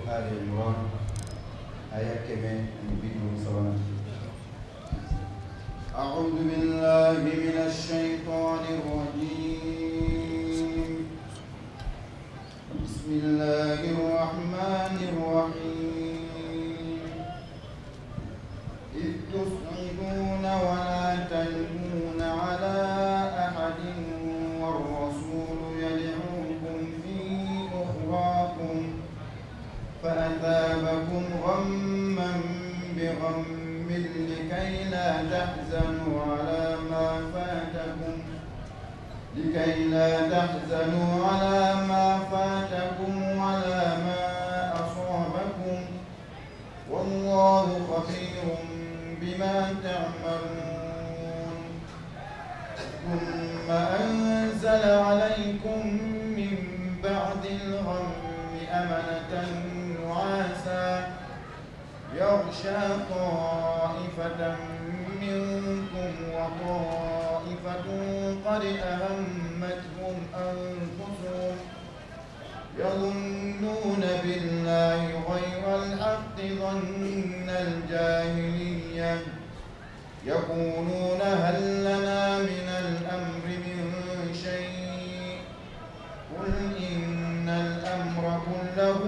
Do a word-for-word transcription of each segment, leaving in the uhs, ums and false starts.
آل عمران آية كمان نبيهم صلاة. أعوذ بالله من الشيطان الرجيم. بسم الله الرحمن الرحيم. إذ تصعدون ولا تلوون على أحد والرسول يدعوكم في أخراكم فأثابكم غما بغم لكي لا تحزنوا على ما فاتكم لكي لا تحزنوا على ما فاتكم ولا ما أصابكم والله خبير بما تعملون. ثم أنزل عليكم من بعد الغم أمنة نعاسا يغشى طائفة منكم وطائفة قد أهمتهم أنفسهم يظنون بالله غير الحق ظن الجاهلية يقولون هل لنا من الأمر من شيء قل إن الأمر كله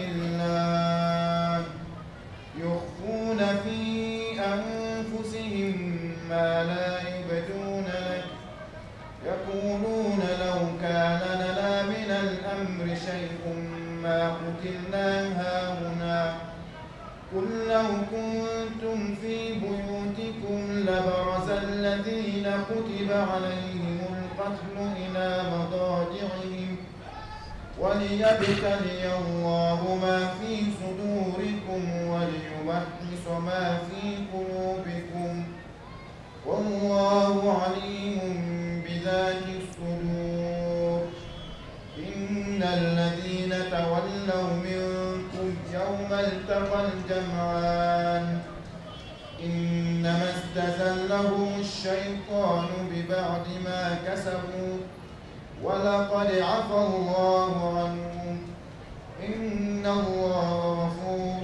لله يخفون في أنفسهم ما لا يبدون لك يقولون لو كان لنا من الأمر شيء ما قتلنا هاهنا قل لو كنتم في بيوتكم لبرز الذين كتب عليهم القتل إلى مضاجعهم وليبتلي الله ما في صدوركم وليمحص ما في قلوبكم والله عليم بذات الصدور. إن الذين تولوا منكم يوم التقى الجمعان إنما استزلهم الشيطان ببعض ما كسبوا ولقد عفى الله عنهم إن الله غفور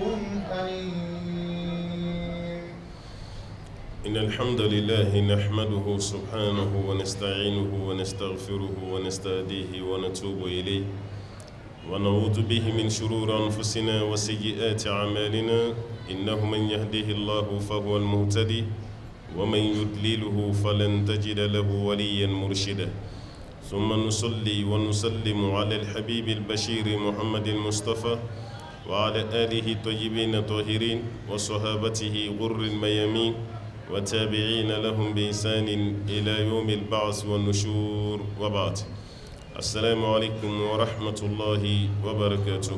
حليم. إن الحمد لله نحمده سبحانه ونستعينه ونستغفره ونستهديه ونتوب إليه ونعوذ به من شرور أنفسنا وسيئات أعمالنا إنه من يهده الله فهو المهتدي ومن يضلله فلن تجد له وليا مرشدا. ثم نصلي ونسلم على الحبيب البشير محمد المصطفى وعلى آله الطيبين الطاهرين وصحابته غر الميامين وتابعين لهم بإحسان إلى يوم البعث والنشور وبعد. السلام عليكم ورحمة الله وبركاته.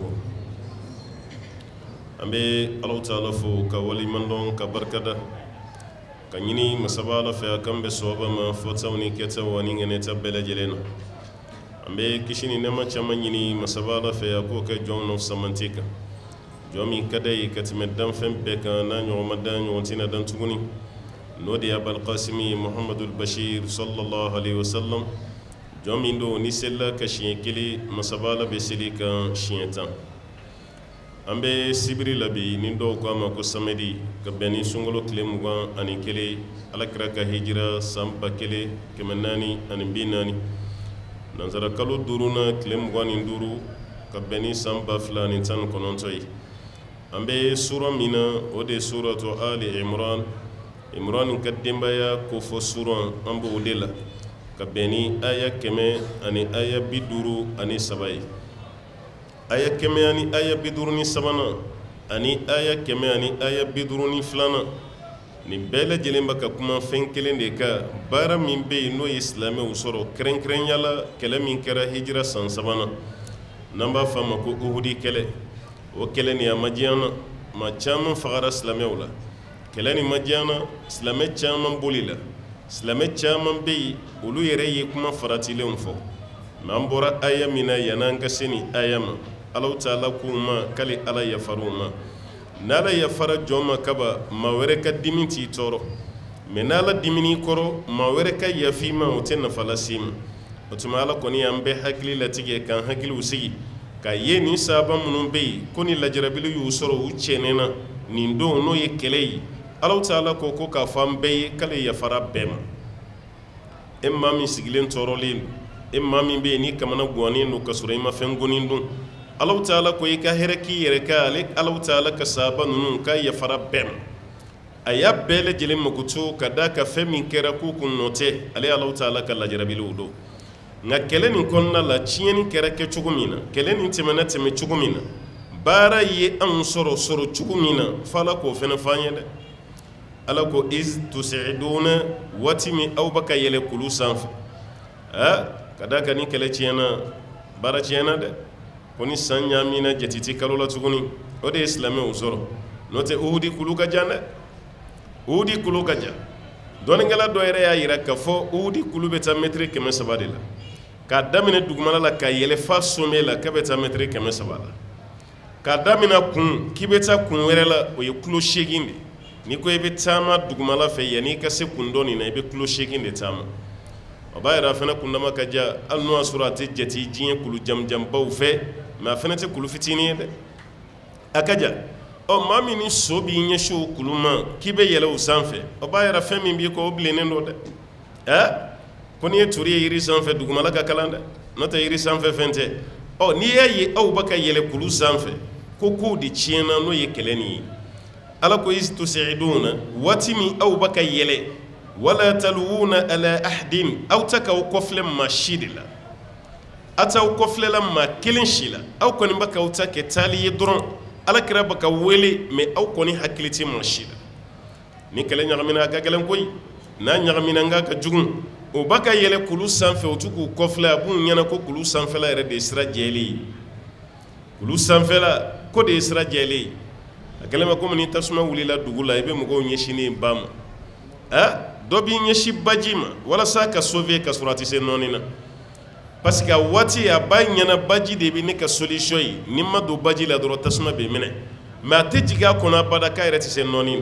أمي الله تعالى فوق ولي من دون كبركة كنيني مسابالة في أكم بسوابا ما فتاوني كتا وانين نتبلا جلنا. أمي كشيني نما تشامنيني مسابالة في أكوك جون of سمانتيكا جومي كداي كتمدان فم بكا نانيو مدان يونتينا دان تغني نودي أبا القاسمي محمد البشير صلى الله عليه وسلم جومي دو نسلا كشين كلي مسابالة بسليكا شينتان. Ambe sibiri labi nindo kwa mako samedi kabeni sungolo kile mugan ani kele alakira ka hijira samba kele kemenani ani binani nanzara kalo duruna kile mugan nduru kabeni samba fulani tan konontoi. Ambe sura mina ode suratu Ali Imran Imran kadimba ya kofo sura ambo odela kabeni aya keme ani aya biduru ani sabai aya keme ani aya biduruni sabana ani aya keme ani aya biduruni filana ni bele jelemba ka kuma fen kelen de ka bara min be no islame usoro kren kren yala kele min kera hijra san sabana namba fama ko uhudi kele o kele ni amajiana ma chama fagara islame wala kele ni majiana islame chama bolila islame chama be ulu yere ye kuma faratile unfo mambora aya mina yananga seni ayama Allah ta'ala kuma kali ala yafaruma nala yafara joma kaba mawere ka diminti toro menala dimini koro mawere ka yafima otenna falasima otuma ala koni ambe hakili latige kan hakili usigi ka ye ni sahaba minnu bɛ yen ko ni lajarabili y'u sɔrɔ u cɛnnen na nin don n'o ye kɛlɛ ye Alahu Taala ko ko k'a fɔ an bɛɛ ye k'ale yafara bɛɛ ma e maa min sigilen tɔɔrɔlen don e maa min bɛ yen ni kamana guwannen don ka sɔrɔ i ma fɛn gonin dun Alahu Taala ko i ka hɛrɛ k'i yɛrɛ kan ale Alahu Taala ka sahaba ninnu ka yafara bɛɛ ma a y'a bɛɛ lajɛlen makutu ka d'a ka fɛn min kɛra k'u kun nɔ tɛ ale Alahu Taala ka lajarabiliw don nka kɛlɛ nin kɔnɔna la tiɲɛni kɛra kɛ cogo min na kɛlɛ nin tɛmɛna tɛmɛ cogo min na baara ye anw sɔrɔ sɔrɔ cogo min na fo Ala k'o fɛnɛ f'an ye dɛ Ala ko iz tusiduna waati min aw bɛ ka yɛlɛ kulu sanfɛ a ka d'a kan ni kɛlɛ tiɲɛna baara tiɲɛna dɛ ko ni san ɲaamina jate tɛ kalo la tuguni o de ye silamɛw sɔrɔ n'o tɛ Uhudi kulu ka jan dɛ Uhudi kulu ka jan dɔnnikɛla dɔ yɛrɛ y'a jira k'a fɔ Uhudi kulu bɛ taa mɛtiri kɛmɛ saba de la k'a daminɛ dugumala la ka yɛlɛ fa sommet la k'a bɛ taa mɛtiri kɛmɛ saba la k'a daminɛ kun k'i bɛ taa kun wɛrɛ la o ye kilo seegin de n'i ko i bɛ taama dugumala fɛ yanni i ka se kun dɔ nin na i bɛ kilo seegin de taama o b'a jira fana kundama ka jan hali n'o y'a sɔrɔ a tɛ jate diɲɛ kulu jamujanbaw fɛ mɛ a fana tɛ kulu fitinin ye dɛ a ka jan ɔ maa min ni so b'i ɲɛsin o kulu ma k'i bɛ yɛlɛ o sanfɛ o b'a jira fɛn min b'i kɔ o bilennen don dɛ ɛ ko n'i ye turi ye yiri sanfɛ dugumala ka kalan dɛ n'o tɛ yiri sanfɛ fɛn tɛ ɔ n'i y'a ye aw bɛ ka yɛlɛ kulu sanfɛ ko kow de tiɲɛna n'o ye kɛlɛ nin ye Ala ko iz tusiduna waati min aw bɛ ka yɛlɛ wala taluwuna ala ahadin aw tɛ k'aw kɔfilɛ maa si de la a t'aw kɔfilɛla maa kelen si la aw kɔni bɛ k'aw ta kɛ taali ye dɔrɔn Alakira bɛ ka wele mɛ aw kɔni hakili tɛ maa si la ni kɛlɛ ɲagamina a ka gɛlɛn koyi n'a ɲagamina n k'a ka jugu o bɛ ka yɛlɛ kulu sanfɛ o tɛ k'u kɔfilɛ a b'u ɲɛna ko kulu sanfɛla yɛrɛ de ye sira jɛlen ye kulu sanfɛla ko de ye sira jɛlen ye a kɛlen bɛ komi ni tasuma wulila dugu la i bɛ mɔgɔw ɲɛsinnen ba ma ɛ dɔ b'i ɲɛsin baji ma walasa ka sauver ka sɔrɔ a tɛ se nɔɔni na parce que a waati a b'a ɲɛna baji de bɛ ne ka solution ye ni ma don baji la dɔrɔn tasuma bɛ minɛ mɛ a tɛ jigin a kɔnɔ abada k'a yɛrɛ tɛ se nɔɔni na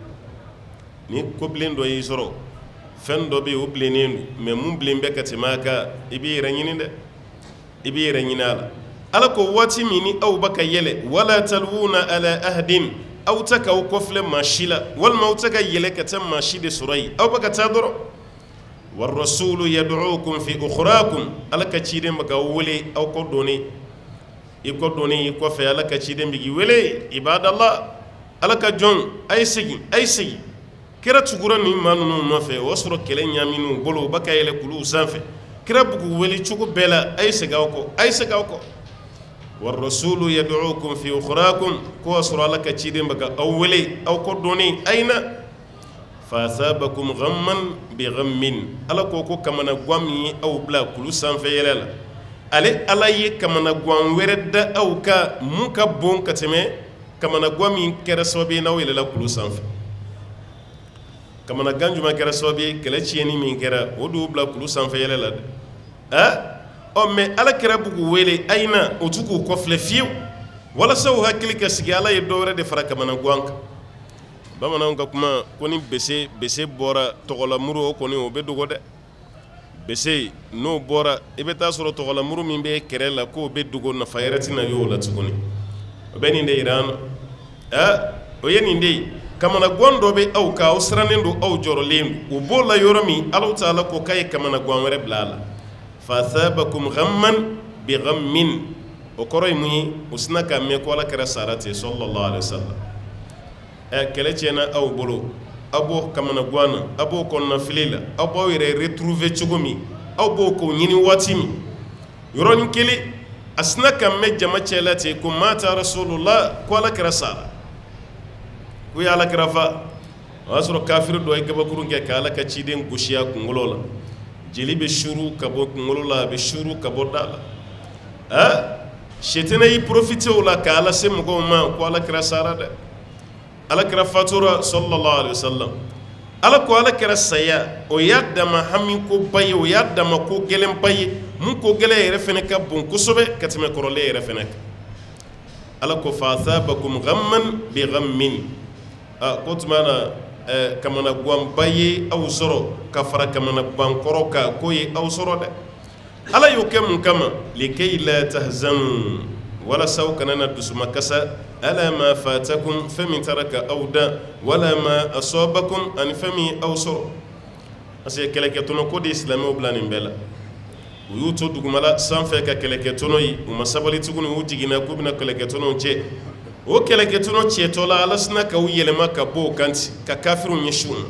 ni ko bilen dɔ y'i sɔrɔ fɛn dɔ bɛ yen o bilennen don mɛ mun bilen bɛ ka tɛmɛ a kan i b'i yɛrɛ ɲini dɛ i b'i yɛrɛ ɲini a la Ala ko waati min ni aw bɛ ka yɛlɛ wala taluwuna ala ahadin aw tɛ k'aw kɔfilɛ maa si la walima aw tɛ ka yɛlɛ ka taa maa si de sɔrɔ yen aw bɛ ka taa dɔrɔn warasulu yad'ukum fi ukhrakum Ala ka ciden bɛ k'aw wele aw kɔ donni i kɔ donni i kɔfɛ Ala ka ciden bɛ k'i wele ibadallah Ala ka jɔn a ye segin a ye segin kira tugura nin maa ninnu nɔfɛ o y'a sɔrɔ kɛlɛ ɲaaminen u bolo u bɛ ka yɛlɛ kuluw sanfɛ kira bɛ k'u wele cogo bɛɛ la a ye segin aw kɔ a ye segin aw kɔ warasulu yad'ukum fi ukhrakum ko y'a sɔrɔ Ala ka ciden bɛ ka aw wele aw kɔ donni a ye na faasabakum ghamman bi ghammin Ala ko ko kamana guwan min ye aw bila kulu sanfɛ yɛlɛ la ale Ala ye kamana guwan wɛrɛ da aw kan mun ka bon ka tɛmɛ kamana guwan min kɛra sababu ye n'aw yɛlɛla kulu sanfɛ kamana gan jumɛn kɛra sababu ye kɛlɛ tiɲɛni min kɛra o de y'u bila kulu sanfɛ yɛlɛ la dɛ ɛ ɔ mɛ Ala kɛra b'u k'u wele a ye na o tɛ k'u kɔfilɛ fiyewu walasa u hakili ka sigi Ala ye dɔ wɛrɛ de fara kamana guwan kan bamananw ka kuma ko ni bese bese bɔra tɔgɔlamuru o kɔni o bɛ dogo dɛ bese n'o bɔra i bɛ taa sɔrɔ tɔgɔlamuru min bɛ kɛrɛ la k'o bɛ dogo nafa yɛrɛ tɛna ye o la tuguni o bɛ nin de yira an na ɛ o ye nin de ye kamana guwan dɔ bɛ aw kan aw sirannen don aw jɔrɔlen don o b'o la yɔrɔ min Alahu Taala ko k'a ye kamana guwan wɛrɛ bila a la faasabakum ghamman bi ghammin o kɔrɔ ye mun ye o sina k'a mɛn ko Ala kɛra sara ten sallallahu alaihi wa sallam ɛ kɛlɛ tiɲɛna aw bolo aw b'o kamana guwan na aw b'o kɔnɔna fili la aw b'aw yɛrɛ retrouver cogo min aw b'o k'o ɲini waati min yɔrɔnin kelen a sina ka mɛn jama cɛla ten ko mata rasulullah ko Ala kɛra sara ko ye Ala kɛra fa o y'a sɔrɔ kafiri dɔ ye gabakurun kɛ ka Ala ka ciden gosi a kunkolo la jeli bɛ suru ka bɔ kunkolo la a bɛ suru ka bɔ da la ɛ sɛtɛnɛ y'i profiter o la k'a lase mɔgɔw ma ko Ala kɛra sara dɛ Ala kɛra fatura sallallahu alaihi wasallam Ala ko Ala kɛra saya o y'a dama hami ko ba ye o y'a dama ko gɛlɛn ba ye mun ko gɛlɛn yɛrɛ fɛnɛ ka bon kosɛbɛ ka tɛmɛ kɔrɔlen yɛrɛ fɛnɛ kan Ala ko faasabakum ghamman bi ghammin a ko tuma na ɛ kamana guwan ba ye aw sɔrɔ ka fara kamana guwan kɔrɔ kan k'o ye aw sɔrɔ dɛ Ala y'o kɛ mun kama likay la tahzanu wala saw kana na dusuma kasa ala ma fatakum famin taraka awda wala ma asabakum an fami awsur ase keleke tono ko de islamo blanin bela uyuto dugumala sanfɛ ka keleke tono yi uma sabali tuguni u jigina ko bina keleke tono cɛ o keleke tono cɛ tola ala sina ka u yɛlɛma ka bɔ kanti ka kafiru ɲɛsiw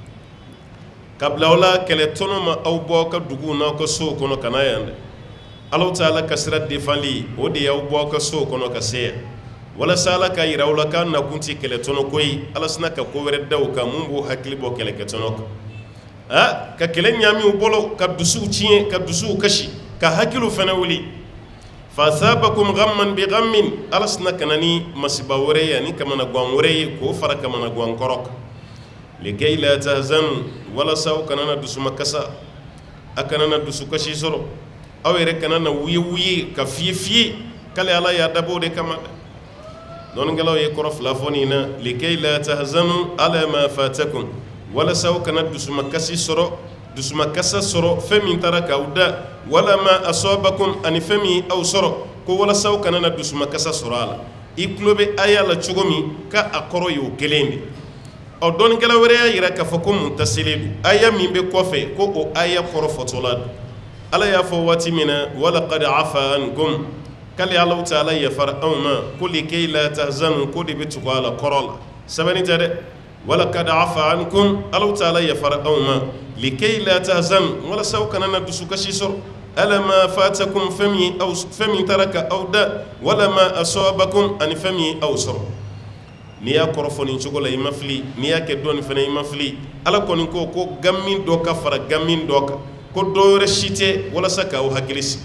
kabla wala kele tono ma aw bɔ ka dugu n'aw ka so kɔnɔ kana yan dɛ Allahu Ta'ala ka sira defali o de y'aw bɔ ka so kɔnɔ ka se yan walasa Ala ka yira aw la k'a nakun ti kɛlɛ tɔnɔ ko ye Ala sina ka ko wɛrɛ da u kan mun b'o hakili bɔ kɛlɛkɛ tɔnɔ kan a ka kɛlɛ ɲami u bolo ka dusuw tiɲɛ ka dusuw kasi ka hakiliw fana wuli fa asabakum ghamman bi ghammin Ala sina ka na ni masiba wɛrɛ ye ani kamanagan wɛrɛ ye k'o fara kamanagan kɔrɔ kan likay la tahzanu walasa aw kana na dusuma kasa a kana na dusukasi sɔrɔ aw yɛrɛ kana na wuye wuye ka fiye fiye k'ale Ala y'a dabɔ o de kama nɔnikɛlaw ye kɔrɔ fila fɔ nin na likay la tahzanu ala ma fatakum walasa aw kana dusuma kasi sɔrɔ dusuma kasa sɔrɔ fɛn min taara k'aw da wala ma asabakum ani fɛn min aw sɔrɔ ko walasa aw kana na dusuma kasa sɔrɔ a la i tulo bɛ aya la cogo min ka a kɔrɔ ye o kelen de ɔ dɔnikɛla wɛrɛ y'a yira k'a fɔ ko mun taselen don aya min bɛ kɔfɛ ko o aya kɔrɔ fɔtɔla don Ala y'a fɔ waati min na walaqad afa ankum k'ale Allahu Ta'ala yafara anw ma ko likay la tahzanu ko de bɛ tugu a la kɔrɔ la sɛbɛnni tɛ dɛ walaqad afa ankum Allahu Ta'ala yafara anw ma likay la tahzanu walasa aw kana na dusukasi sɔrɔ ala ma fatakum fɛn min aw fɛn min taara ka aw da wala ma asabakum ani fɛn min aw sɔrɔ n'i y'a kɔrɔ fɔ nin cogo la i ma fili n'i y'a kɛ dɔɔnin fana i ma fili Ala kɔni ko ko gamin dɔ ka fara gamin dɔ kan ko dɔ wɛrɛ si tɛ walasa k'aw hakili sigi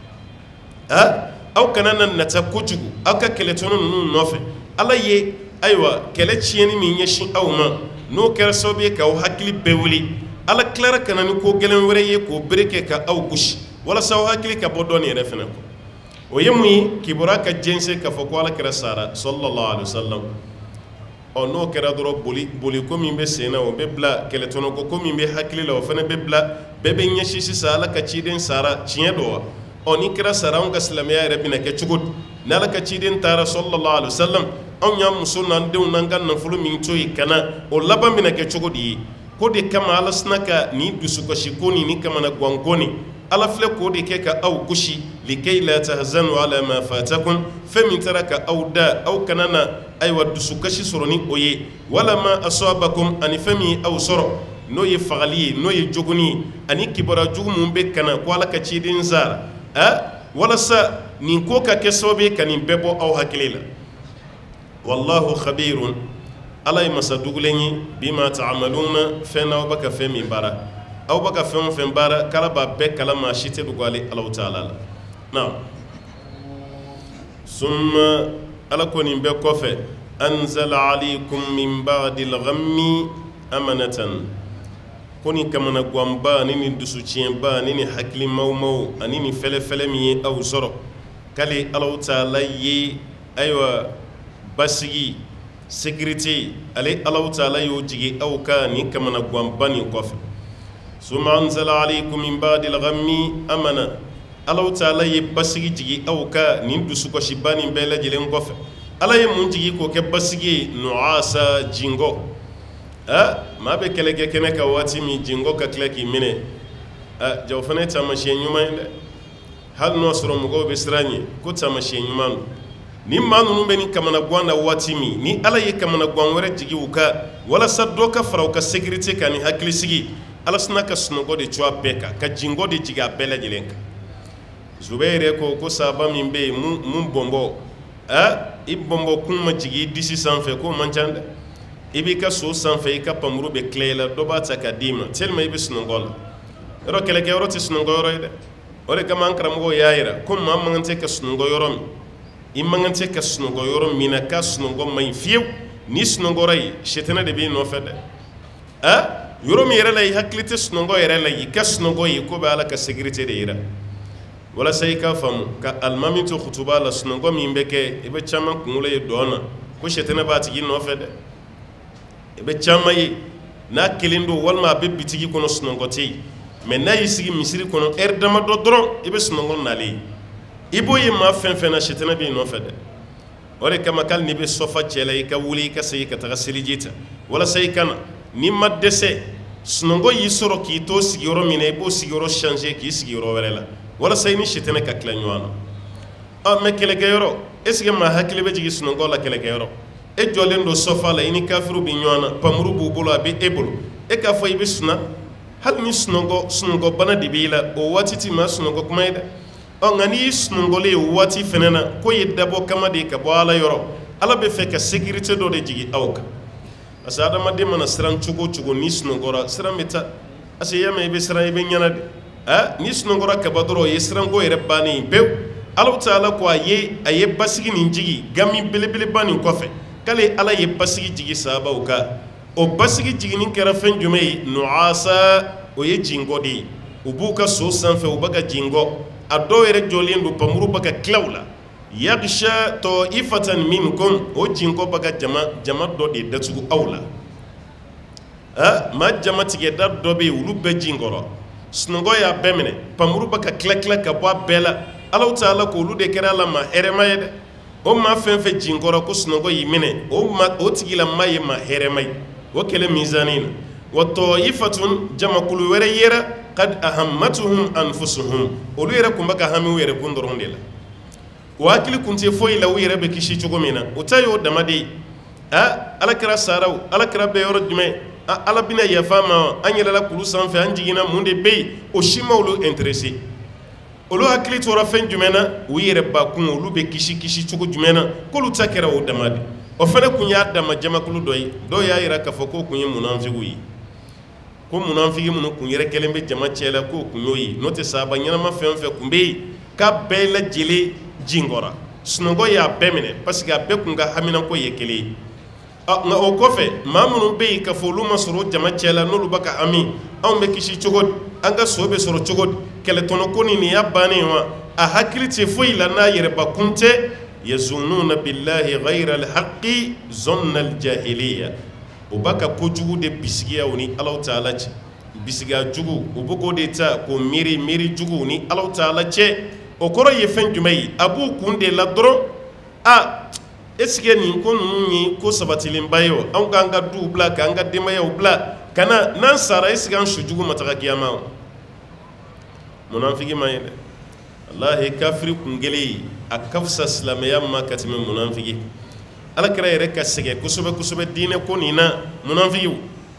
a aw kana na nata kojugu aw ka kɛlɛtɔnɔ ninnu nɔfɛ Ala ye ayiwa kɛlɛ tiɲɛni min ɲɛsin aw ma n'o kɛra sababu ye k'aw hakili bɛɛ wuli Ala tilara ka na ni ko gɛlɛn wɛrɛ ye k'o bere kɛ ka aw gosi walasa aw hakili ka bɔ dɔɔnin yɛrɛ fana kɔ o ye mun ye kibaruya ka jɛnsɛn k'a fɔ ko Ala kɛra sara sallallahu alaihi wasallam ɔ n'o kɛra dɔrɔn boli boli ko min bɛ sen na o bɛ bila kɛlɛtɔnɔ ko ko min bɛ hakili la o fana bɛ bila bɛɛ bɛ ɲɛsin sisan Ala ka ciden sara tiɲɛ don wa ɔ ni kɛra sara anw ka silamɛya yɛrɛ bɛna kɛ cogo di ni Ala ka ciden taara sallallahu alaihi wasallam anw y'an muso n'an denw n'an ka nafolo min to yen ka na o laban bɛna kɛ cogo di ye ko de kama Ala sina ka nin dusukasi ko nin ni kamanagan ko nin Ala filɛ k'o de kɛ ka aw gosi likay la tahzanu ala ma fatakum fɛn min taara ka aw da aw kana na ayiwa dusukasi sɔrɔ ni o ye wala ma asabakum ani fɛn min aw sɔrɔ n'o ye fagali ye n'o ye jogoni ye ani kibaruya jugu mun bɛ kana ko Ala ka ciden sara a walasa nin ko ka kɛ sababu ye ka nin bɛɛ bɔ aw hakili la wallahu khabirun Ala ye masa dugulen ye bima ta'amaluna fɛn na aw bɛ ka fɛn min baara aw bɛ ka fɛn o fɛn baara k'Ala b'a bɛɛ kala maa si tɛ dogo ale Allahu Ta'ala la na summa Ala ko nin bɛɛ kɔfɛ anzala alaykum min ba'dil ghammi amanatan ko nin kamanaganba ani nin dusucɛnba ani nin hakilimaw ani nin fɛlɛfɛlɛ min ye aw sɔrɔ k'ale Allahu Ta'ala ye ayiwa basigi sécurité ale Allahu Ta'ala y'o jigi aw ka nin kamanaganba nin kɔfɛ summa anzala alaykum min ba'dil ghammi amana Allahu Ta'ala ye basigi jigi aw ka nin dusukasiba nin bɛɛ lajɛlen kɔfɛ Ala ye mun jigi k'o kɛ basigi ye nu'asa jingɔ a maa bɛ kɛlɛ kɛ kɛnɛ kan waati min jingɔ ka tila k'i minɛ a ja o fana ye taamasiyɛn ɲuman ye dɛ hali n'o sɔrɔ mɔgɔw bɛ siran ɲɛ ko taamasiyɛn ɲuman don ni maa ninnu bɛ ni kamanagan na waati min ni Ala ye kamanagan wɛrɛ jigi u ka walasa dɔ ka fara u ka sécurité kan ni hakilisigi Ala sina ka sunɔgɔ de cun a bɛɛ kan ka jingɔ de jigin a bɛɛ lajɛlen kan Zubayr ko ko sahaba min bɛ yen mun mun bɔnbɔ a i bɔnbɔ kun ma jigin i disi sanfɛ k'o man ca dɛ i b'i ka so sanfɛ i ka pamuru bɛ tila i la dɔ b'a ta k'a d'i ma tellement i bɛ sunɔgɔ la yɔrɔ kɛlɛkɛyɔrɔ tɛ sunɔgɔ yɔrɔ ye dɛ o de kama an karamɔgɔw y'a yira ko maa man kan tɛ ka sunɔgɔ yɔrɔ min i man kan tɛ ka sunɔgɔ yɔrɔ min na k'a sunɔgɔ man ɲi fiyewu n'i sunɔgɔra yen sitana de b'i nɔfɛ dɛ a yɔrɔ min yɛrɛ la i hakili tɛ sunɔgɔ yɛrɛ la i ka sunɔgɔ yen ko bɛ Ala ka sécurité de yira walasa i k'a faamu ka alimami to kutuba la sunɔgɔ min bɛ kɛ i bɛ caman kunkolo ye dɔn na ko sitana b'a tigi nɔfɛ dɛ i bɛ caman ye n'a kelen don walima a bɛ bitigi kɔnɔ sunɔgɔ tɛ yen mais n'a y'i sigi misiri kɔnɔ heure damadɔ dɔrɔn i bɛ sunɔgɔ nalen ibo ye ma fɛn fɛn na sitana b'i nɔfɛ dɛ o de kama k'ali n'i bɛ sɔfa cɛ la i ka wuli i ka segin ka taga seliji ta walasa i ka na n'i ma dɛsɛ sunɔgɔ y'i sɔrɔ k'i to sigiyɔrɔ min na i b'o sigiyɔrɔ changer k'i sigiyɔrɔ wɛrɛ la walasa i ni sitana ka tila ɲɔgɔn na ɔ mɛ kɛlɛkɛyɔrɔ est ce que maa hakili bɛ jigin sunɔgɔ la kɛlɛkɛyɔrɔ e jɔlen don sɔfa la i ni kafiru bɛ ɲɔgɔn na pamuru b'u bolo a bɛ e bolo e k'a fɔ i bɛ suna hali ni sunɔgɔ sunɔgɔ bana de b'i la o waati ti maa sunɔgɔ kuma ye dɛ ɔ nka n'i y'i sunɔgɔlen o waati fɛnɛ na ko ye dabɔ kama de ka bɔ ala yɔrɔ ala bɛ fɛ ka sécurité dɔ de jigin aw kan parce que adamaden mana siran cogo o cogo n'i sunɔgɔra siran bɛ taa parce que i y'a mɛn i bɛ siran i bɛ ɲɛna de ɛ n'i sunɔgɔra kaba dɔrɔn o ye siranko yɛrɛ bannen ye pewu ala taala ko a ye a ye basigi nin jigi gami belebeleba nin kɔfɛ k'ale ala ye basigi jigi sahabaw kan o basigi jiginni kɛra fɛn jumɛn ye nuasa o ye jingɔ de ye u b'u ka so sanfɛ u bɛ ka jingɔ a dɔw yɛrɛ jɔlen don pamuru bɛ ka tilaw la yagisha ta'ifatan minkum o jingɔ bɛ ka jama jama dɔ de datugu aw la ɛ maa jama tigɛda dɔ bɛ yen olu bɛɛ jingɔrɔ sunɔgɔ y'a bɛɛ minɛ pamuru bɛ ka tila tila ka bɔ a bɛɛ la ala taala ko olu de kɛra ala ma hɛrɛma ye dɛ o maa fɛn fɛn jingɔrɔ ko sunɔgɔ y'i minɛ o ma o tigila maa ye maa hɛrɛma ye o kɛlɛ mizani na wa ta'ifatun jamakulu wɛrɛ yera kad ahammatuhum anfusuhum olu yɛrɛ kun bɛ ka hami u yɛrɛ kun dɔrɔn de la o hakili kun tɛ foyi la u yɛrɛ bɛ kisi cogo min na o ta y'o dama de ye a ala kɛra saraw ala kɛra bɛ yɔrɔ jumɛn a ala bɛna yafa ma an yɛlɛla kulu sanfɛ an jiginna mun de bɛ yen o si ma olu intéressé olu hakili tora fɛn jumɛn na u yɛrɛ bakun olu bɛ kisi kisi cogo jumɛn na k'olu ta kɛra o dama de o fɛnɛ kun y'a dama jamakulu dɔ ye dɔw y'a yira k'a fɔ k'o kun ye munafigiw ye ko munafigi minnu kun yɛrɛ kɛlen bɛ jama cɛ la k'o kun y'o ye n'o tɛ sahaba ɲɛnama fɛn o fɛn kun bɛ yen k'a bɛɛ lajɛlen jingɔra sunɔgɔ y'a bɛɛ minɛ parce que a bɛɛ kun ka haminako ye kelen ye nka o kɔfɛ maa minnu bɛ yen k'a fɔ olu ma sɔrɔ jama cɛ la n'olu bɛ ka hami anw bɛ kisi cogo di an ka so bɛ sɔrɔ cogo di kɛlɛtɔnɔko nin nin y'a bannen ye wa a hakili tɛ foyi la n'a yɛrɛbakun tɛ yazununa billahi ghayra alhaqi zonna aljahiliya o b'a ka kojugu de bisigiya u ni Alahu Taala cɛ bisigiya jugu u bɛ k'o de ta k'o miiri miiri jugu u ni Alahu Taala cɛ o kɔrɔ ye fɛn jumɛn ye a b'u kun de la dɔrɔn a est-ce que nin ko ninnu ye ko sabatilenba ye wa anw k'an ka duw bila k'an ka denbayaw bila ka na n'an sara est-ce que an su jugu ma taga kiyama wa munafigi ma ye dɛ walahi kafiri kun kelen a ka fisa silamɛya ma ka tɛmɛ munafigi alakira yɛrɛ ka sɛgɛn kosɛbɛ kosɛbɛ diinɛ ko nin na munafigiw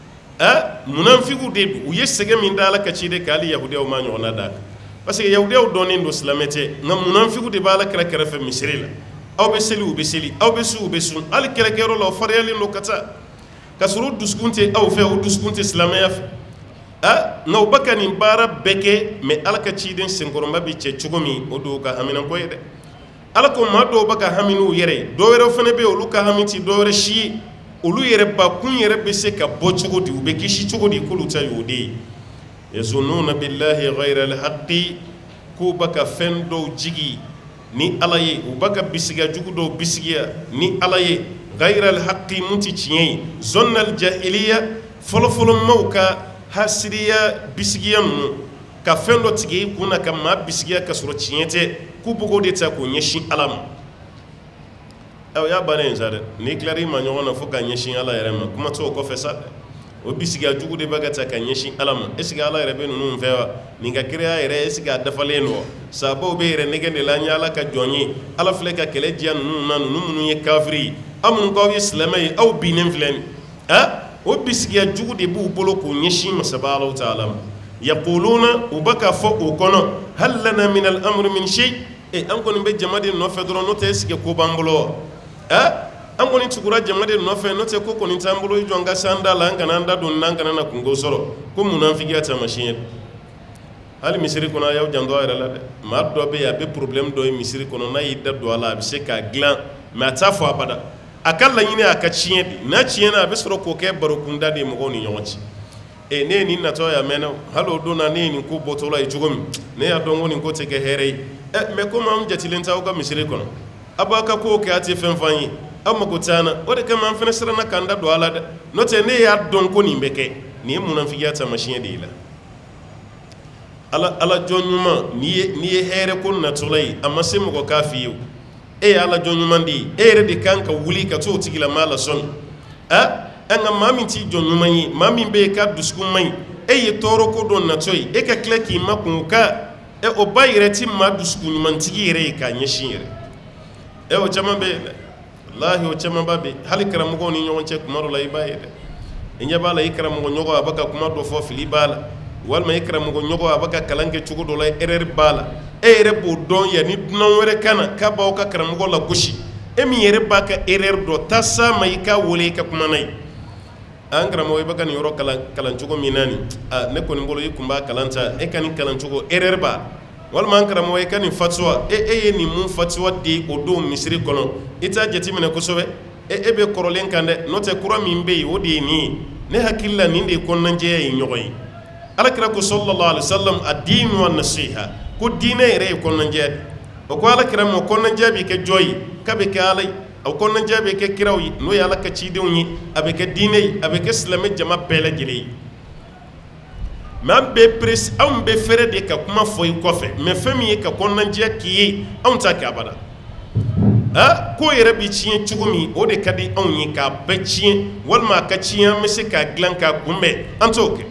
a munafigiw de don u ye sɛgɛn min da ala ka ci de k'ale yahudiyaw ma ɲɔgɔnna d'a kan parce que yahudiyaw dɔnnen don silamɛ tɛ nka munafigiw de b'a alakira kɛrɛfɛ misiri la aw bɛ seli u bɛ seli aw bɛ su u bɛ sun hali kɛlɛkɛyɔrɔ la o fariyalen don ka taa ka sɔrɔ o dusukun tɛ aw fɛ o dusukun tɛ silamɛya fɛ a nka u bɛ ka nin baara bɛɛ kɛ mɛ ala ka ciden senkɔrɔma bɛ cɛ cogo min o don ka haminako ye dɛ ala ko maa dɔw bɛ ka hami n'u yɛrɛ ye dɔwɛrɛ fana bɛ yen olu ka hami ti dɔwɛrɛ si ye olu yɛrɛ bakun yɛrɛ bɛ se ka bɔ cogo di u bɛ kisi cogo di k'olu ta y'o de ye yazununa billahi ghayra alhaqi k'u bɛ ka fɛn dɔw jigi ni ala ye u bɛ ka bisigiya jugu dɔw bisigiya ni ala ye ghayra alhaqi mun ti tiɲɛ ye zonna aljahiliya fɔlɔfɔlɔ maaw ka hasiriya bisigiya ninnu ka fɛn dɔ tigɛ i kun na ka maa bisigiya ka sɔrɔ tiɲɛ tɛ k'u bɛ k'o de ta k'o ɲɛsin ala ma o y'a bannen ye sa dɛ n'i tilara i ma ɲɔgɔn na fo ka ɲɛsin ala yɛrɛ ma kuma t'o kɔfɛ sa dɛ o bisigiya jugu de bɛ ka ta ka ɲɛsin ala ma est ce que ala yɛrɛ bɛ ninnu fɛ wa nin ka kiriya yɛrɛ est ce que a dafalen don wa sabaw bɛ yɛrɛ nɛgɛ de la an ye ala ka jɔn ye ala filɛ ka kɛlɛ diya ninnu na ninnu minnu ye kafiri ye aw minnu k'aw ye silamɛ ye aw binnen filɛ nin a o bisigiya jugu de b'u bolo k'o ɲɛsin masaba Alahu Taala ma yaquluna u bɛ ka fɔ o kɔnɔ hal lana min al-amri min shay e an kɔni bɛ jama de nɔfɛ dɔrɔn n'o tɛ est ce que ko b'an bolo wa a an kɔni tugura jama de nɔfɛ n'o tɛ ko kɔni t'an bolo i jɔ n ka se an da la an kana an da don n'an kana na kungo sɔrɔ ko munafigiya taamasiyɛn ye hali misiri kɔnɔ a y'aw janto a yɛrɛ la dɛ maa dɔ bɛ yen a bɛ problème dɔ ye misiri kɔnɔ n'a y'i da don a la a bɛ se k'a dilan mɛ a t'a fɔ abada a ka laɲini a ka tiɲɛ de n'a tiɲɛna a bɛ sɔrɔ k'o kɛ barokunda de ye mɔgɔw ni ɲɔgɔn cɛ e ne ye nin natɔ ye a mɛnna hali o don na ne ye nin ko bɔtɔla ye cogo min ne y'a dɔn ko nin ko tɛ kɛ hɛrɛ ye ɛ mɛ komi an jatilen tɛ aw ka misiri kɔnɔ a b'a ka kow kɛ a tɛ fɛn f'an ye aw mago tɛ an na o de kama an fana siranna k'an da don a la dɛ n'o tɛ ne y'a dɔn ko nin bɛ kɛ nin ye munafigiya taamasiyɛn de ye la ala ala jɔnɲuman n'i ye n'i ye hɛrɛ ko natɔla ye a ma se mɔgɔ k'a f'i ye e ye ala jɔnɲuman de ye e yɛrɛ de kan ka wuli ka t'o tigilamaa la sɔnni a an ka maa min t'i jɔnɲuman ye maa min bɛ yen k'a dusukun man ɲi e ye tɔɔrɔ ko dɔ natɔ ye e ka tila k'i makun o ka ɛ o ba yɛrɛ ti maa dusukun ɲumantigi yɛrɛ ye k'a ɲɛsin yɛrɛ ɛ o caman bɛ yen dɛ walahi o camanba bɛ yen hali karamɔgɔw ni ɲɔgɔn cɛ kuma dɔ la i b'a ye dɛ i ɲɛ b'a la i karamɔgɔ ɲɔgɔn a bɛ ka kuma dɔ fɔ fili b'a la walima i karamɔgɔ ɲɔgɔn a bɛ ka kalan kɛ cogo dɔ la erreur b'a la e yɛrɛ b'o dɔn yanni dunan wɛrɛ ka na k'a b'aw ka karamɔgɔ la gosi e min yɛrɛ b'a ka erreur dɔn taa s'a ma i k'a wele i ka kuma na ye an karamɔgɔ i bɛ ka nin yɔrɔ kalan kalan cogo min na nin a ne kɔni bolo i kun b'a kalan ta e ka nin kalan cogo erreur b'a walima an karamɔgɔ i ka nin fatuwa e e ye nin mun fatuwa di o don misiri kɔnɔ i t'a jateminɛ kosɛbɛ e e bɛ kɔrɔlen kan dɛ n'o tɛ kura min bɛ yen o de ye nin ye ne hakili la nin de ye kɔnɔnajɛya ye ɲɔgɔn ye alakira ko sallallahu alaihi wasallam ad-dinu wan-nasiha ko diinɛ yɛrɛ ye kɔnɔnajɛya de o ko alakira ma kɔnɔnajɛya bɛ kɛ jɔn ye k'a bɛ kɛ ala ye a kɔnɔnajɛya bɛ kɛ kiraw ye n'o ye ala ka cidenw ye a bɛ kɛ diinɛ ye a bɛ kɛ silamɛ jama bɛɛ lajɛlen ye mɛ an bɛ peresi anw bɛ fɛrɛ de ka kuma fɔ i kɔfɛ mɛ fɛn min ye ka kɔnɔnajɛya k'i ye anw t'a kɛ abada a ko yɛrɛ bɛ tiɲɛ cogo min o de ka di anw ye k'a bɛɛ tiɲɛ walima a ka tiɲɛ an bɛ se k'a dilan k'a kunbɛn an t'o kɛ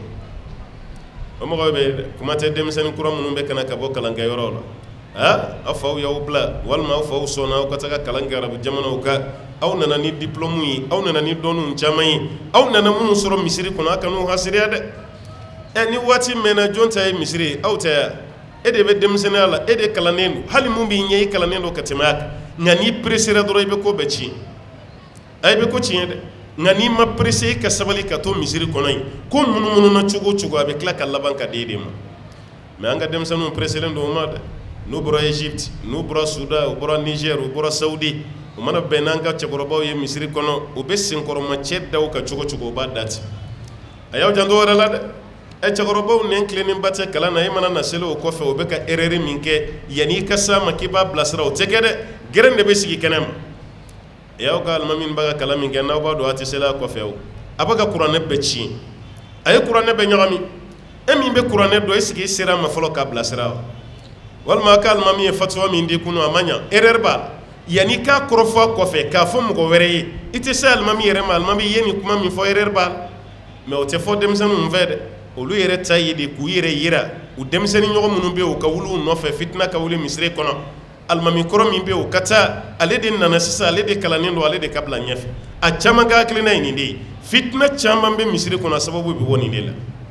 o mɔgɔw bɛ dɛ kuma tɛ denmisɛnnin kura minnu bɛ ka na ka bɔ kalankɛyɔrɔw la a aw faw y'aw bila walima aw faw sɔnna aw ka taga kalan kɛ arabu jamanaw kan aw nana ni diplôme ye aw nana ni dɔnniw caman ye aw nana minnu sɔrɔ misiri kɔnɔ a kan'u hasiriya dɛ ɛ ni waati mɛnna jɔn ta ye misiri ye aw tɛ yan e de bɛ denmisɛnninya la e de kalannen don hali mun b'i ɲɛ i kalannen don ka tɛmɛ a kan nka n'i peresera dɔrɔn i bɛ ko bɛɛ tiɲɛ a i bɛ ko tiɲɛ dɛ nka n'i ma perese i ka sabali ka to misiri kɔnɔ yen ko munumunu na cogo o cogo a bɛ tila ka laban ka di e de ma mɛ an ka denmisɛnninw pereselen don o ma dɛ n'u bɔra Egypte n'u bɔra Sudan u bɔra Niger u bɔra Saudi u mana bɛn n'an ka cɛkɔrɔbaw ye misiri kɔnɔ u bɛ senkɔrɔmacɛ da u ka cogo cogo u b'a dati a y'aw janto wɛrɛ la dɛ ɛ cɛkɔrɔbaw nɛn tilennenba tɛ kalan na e mana na seli o kɔfɛ u bɛ ka erreur min kɛ yanni i ka s'a ma k'i b'a bilasira o tɛ kɛ dɛ gɛrɛn de bɛ sigi kɛnɛ ma e y'aw ka alimami b'a ka kalan min kɛ n'aw b'a dɔn a tɛ seli a kɔfɛ o a bɛ ka kuranɛ bɛɛ tiɲɛ a ye kuranɛ bɛɛ ɲagami e min bɛ kuranɛ dɔn e sigi i sera a ma fɔlɔ k'a bilasira o walima a ka alimami ye fatuwa min di kunun a ma ɲa erreur b'a la yanni k'a kɔrɔfɔ a kɔfɛ k'a fɔ mɔgɔ wɛrɛ ye i tɛ se alimami yɛrɛ ma alimami ye nin kuma min fɔ erreur b'a la mɛ o tɛ fɔ denmisɛnninw fɛ dɛ olu yɛrɛ ta ye de k'u yɛrɛ yira u denmisɛnnin ɲɔgɔn minnu bɛ yen u ka wuli u nɔfɛ fitina ka wuli misiri kɔnɔ alimami kɔrɔ min bɛ yen u ka taa ale de nana sisan ale de kalannen don ale de ka bila ɲɛfɛ a caman ka hakilina ye nin de ye fitina caman bɛ misiri kɔnɔ a sababu bɛ bɔ nin de la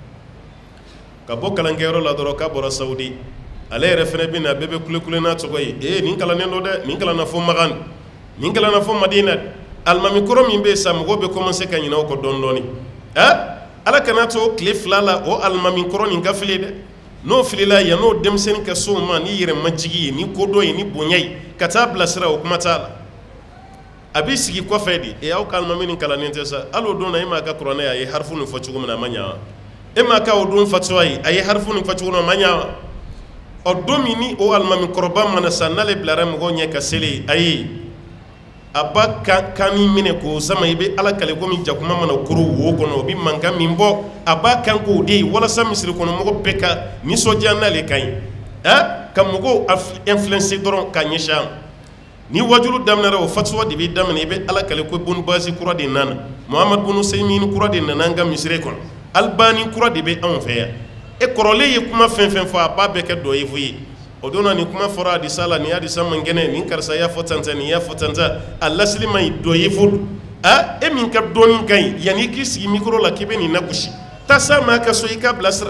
ka bɔ kalankɛyɔrɔ la dɔrɔn k'a bɔra Saudi ale yɛrɛ fɛnɛ bɛ na a bɛɛ bɛ kule kule n'a tɔgɔ ye ee nin kalannen don dɛ nin kalanna fɔ Magan nin kalanna fɔ Madina alimami kɔrɔ min bɛ yen sisan mɔgɔw bɛ commencer ka ɲinɛ o kɔ dɔɔni dɔɔni ɛ ala kana to tile fila la o alimami kɔrɔ nin ka fili dɛ n'o filila yan n'o denmisɛnnin ka so ma ni yɛrɛ majigi ye ni kodɔn ye ni bonya ye ka taa bilasira o kuma t'a la a b'i sigi kɔfɛ de e aw ka alimami nin kalannen tɛ sa hali o don na e m'a ka kuranɛ ye a ye harifu nin fɔ cogo min na a ma ɲa wa e m'a ka o don fatuwa ye a ye harifu nin fɔ cogo min na a ma ɲa wa ɔ don min ni o alimami kɔrɔba mana sa n'ale bilara mɔgɔw ɲɛ ka seli ayi a ba kan kan min minɛ k'o sama i bɛ ala kale komi jakuma mana koro wo kɔnɔ o bɛ mankan min bɔ a b'a kan k'o de ye walasa misiri kɔnɔ mɔgɔ bɛɛ ka nisɔndiya n'ale ka ɲi ɛ ka mɔgɔw influencer dɔrɔn ka ɲɛsin a ma ni wajulu daminɛra o fatuwa de bɛ daminɛ i bɛ ala kale ko bonu baasi kura de nana Muhamadu bunu Seyimini kura de nana an ka misiri kɔnɔ Albani kura de bɛ anw fɛ yan e kɔrɔlen ye kuma fɛn fɛn fɔ a b'a bɛɛ kɛ dɔ ye fo ye o don na nin kuma fɔra hadisa la nin hadisa man kɛnɛ nin karisa y'a fɔ tan tan nin y'a fɔ tan tan a lasili ma ɲi dɔ ye fo a e min ka dɔɔni ka ɲi yanni i k'i sigi micro la k'i bɛ nin lagosi taa s'a ma ka so i k'a bilasira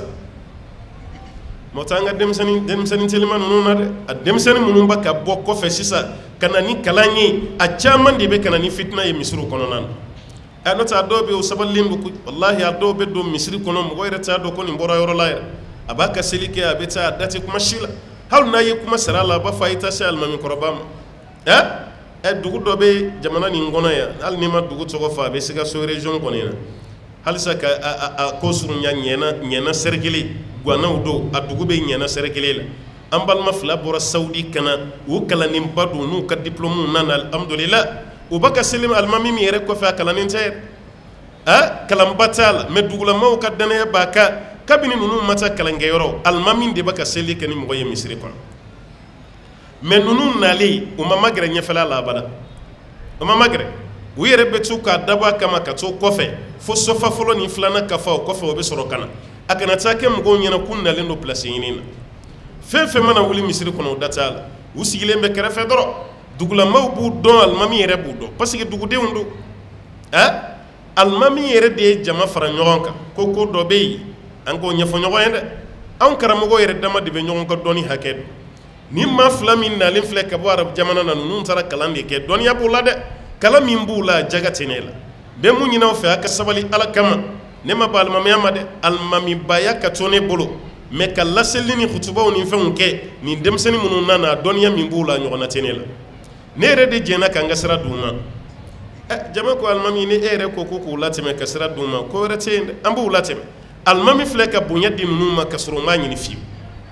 mɔgɔ t'an ka denmisɛnnin denmisɛnnin telima ninnu na dɛ a denmisɛnnin minnu bɛ ka bɔ kɔfɛ sisan ka na ni kalan ye a caman de bɛ ka na ni fitina ye misiriw kɔnɔna na a n'o tɛ a dɔw bɛ yen o sabalilen don walahi a dɔw bɛ don misiri kɔnɔ mɔgɔ yɛrɛ t'a dɔn ko nin bɔra yɔrɔ la yɛrɛ a b'a ka seli kɛ a bɛ taa a da tɛ kuma si la hali n'a ye kuma sara la a b'a fɔ a ye taa se alimami kɔrɔba ma ɛ ɛ dugu dɔ bɛ jamana nin kɔnɔ yan hali n'i ma dugu tɔgɔ fɔ a bɛ Sikaso région kɔni na halisa ka a a ko surunya ɲɛna ɲɛna sɛri kelen Guanaw don a dugu bɛ ɲɛna sɛri kelen la an balima fila bɔra Saudi ka na o kalannenba don n'u ka diplôme nana alhamdulillah u b'a ka seli alimami min yɛrɛ kɔfɛ a kalannen tɛ yɛrɛ ɛ kalanba t'a la mɛ dugulamaw ka danaya b'a kan kabini ninnu ma taa kalankɛyɔrɔ alimami de bɛ ka seli kɛ ni mɔgɔ ye misiri kɔnɔ mais ninnu nalen u ma magɛrɛ ɲɛfɛla la abada u ma magɛrɛ u yɛrɛ bɛ to k'a dabɔ a kama ka to kɔfɛ fo sɔfa fɔlɔ ni filanan kafa o kɔfɛ o bɛ sɔrɔ ka na a kana taa kɛ mɔgɔw ɲɛna k'u nalen don place ɲini na fɛn fɛn mana wuli misiri kɔnɔ o da t'a la u sigilen bɛ kɛrɛfɛ dɔrɔn dugulamaw b'u dɔn alimami yɛrɛ b'u dɔn parce que dugudenw don ɛ alimami yɛrɛ de ye jama fara ɲɔgɔn kan ko ko dɔ bɛ yen an k'o ɲɛfɔ ɲɔgɔn ye dɛ anw karamɔgɔ yɛrɛ dama de bɛ ɲɔgɔn ka dɔnni hakɛ dɔn ni maa fila min nalen filɛ ka bɔ arabu jamana na ninnu taara kalan de kɛ dɔnniya b'u la dɛ kalan min b'u la jaga tɛ ne la bɛɛ mun ɲin'aw fɛ a ka sabali ala kama ne ma ban alimamiya ma dɛ alimamibaya ka to ne bolo mais ka laseli ni kutubaw ni fɛnw kɛ nin denmisɛnnin minnu nana dɔnniya min b'u la ɲɔgɔnna tɛ ne la ne yɛrɛ de jɛnna ka n ka sira d'u ma ɛ jama ko alimami ni e yɛrɛ ko ko k'u latɛmɛ ka sira d'u ma ko wɛrɛ tɛ yen dɛ an b'u latɛmɛ alimami filɛ ka bonya di ninnu ma ka sɔrɔ u m'a ɲini fiyewu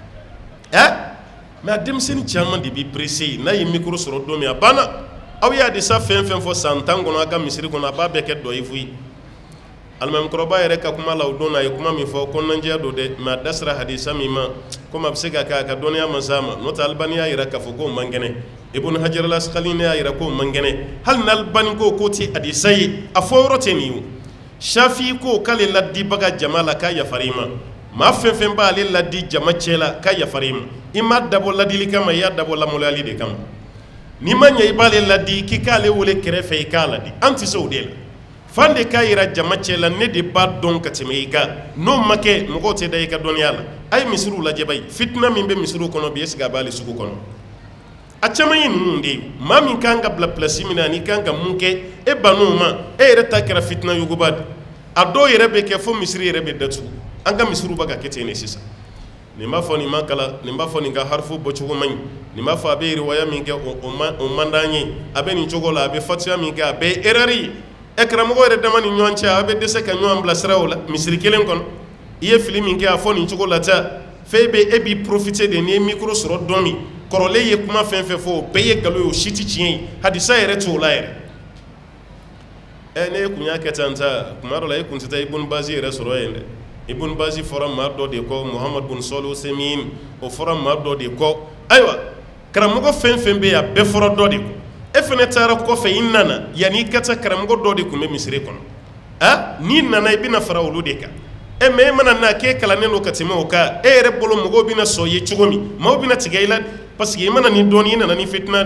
ɛ mais a denmisɛnnin caman de b'i pressé n'a ye micro sɔrɔ don min a banna aw y'a disa fɛn fɛn fɔ san tan kɔnɔ a ka misiri kɔnɔ a b'a bɛɛ kɛ dɔ ye fu ye alimamikɔrɔba yɛrɛ ka kuma la o don na a ye kuma min fɔ kɔnɔnajɛya don dɛ mais a da sera hadisa min ma komi a bɛ se ka kɛ a ka dɔnniya ma s'a ma n'o tɛ alibani y'a yira k'a fɔ k'o man kɛnɛ ibn hajar al-asqalani y'a yira k'o man kɛnɛ hali n'alibani ko k'o tɛ hadisa ye a fɔ yɔrɔ tɛ nin ye o shafi ko k'ale ladibaga jama la k'a yafara i ma maa fɛn fɛn b'ale ladi jama cɛ la k'a yafara i ma i ma dabɔ ladili kama i y'a dabɔ lamaloyali de kama n'i ma ɲɛ i b'ale ladi k'i k'ale wele kɛrɛfɛ i k'a ladi an tɛ se o de la fan de k'a yira jama cɛ la ne de b'a dɔn ka tɛmɛ i kan n'o ma kɛ mɔgɔw tɛ da i ka dɔnniya la a ye misiriw lajɛ ba ye fitina min bɛ misiriw kɔnɔ bi est-ce que a b'ale sugu kɔnɔ a caman ye ninnu de ye maa min kan ka bila place min na ani kan ka mun kɛ e bann'o ma e yɛrɛ ta kɛra fitina yuguba de a dɔw yɛrɛ bɛ kɛ fo misiri yɛrɛ bɛ datugu an ka misiriw bɛ ka kɛ ten de sisan nin b'a fɔ nin ma kalan nin b'a fɔ nin ka harifu bɔcogo man ɲi nin b'a fɔ a bɛ riwaya min kɛ o man d'an ye a bɛ nin cogo la a bɛ fatiya min kɛ a bɛ ye erreur ye ɛ karamɔgɔ yɛrɛ dama ni ɲɔgɔn cɛ a bɛ dɛsɛ ka ɲɔgɔn bilasira o la misiri kelen kɔnɔ i ye fili min kɛ a fɔ nin cogo la ta fɛn bɛ e b'i profiter de n'i ye micro sɔrɔ dɔn min kɔrɔlen ye kuma fɛn fɛn fɔ o bɛɛ ye nkalon ye o si tɛ tiɲɛ ye hadisa yɛrɛ t'o la yɛrɛ ɛ ne kun y'a kɛ tan ta kuma dɔ la e kun tɛ taa ibun bazi yɛrɛ sɔrɔ yen dɛ ibun bazi fɔra maa dɔ de kɔ muhamadu bin sɔli usɛmin o fɔra maa dɔ de kɔ ayiwa karamɔgɔ fɛn fɛn bɛ yen a bɛɛ fɔra dɔ de kɔ e fɛnɛ taara kɔfɛ i nana yanni i ka taa karamɔgɔ dɔ de tun bɛ misiri kɔnɔ a n'i nana i bɛna fara olu de kan e mɛ e mana na k'e kalannen don ka tɛmɛ o kan e yɛrɛ bolo mɔgɔw bɛna sɔn i ye cogo min maaw bɛna tigɛ i la parce que i mana nin dɔɔni i nana ni fitina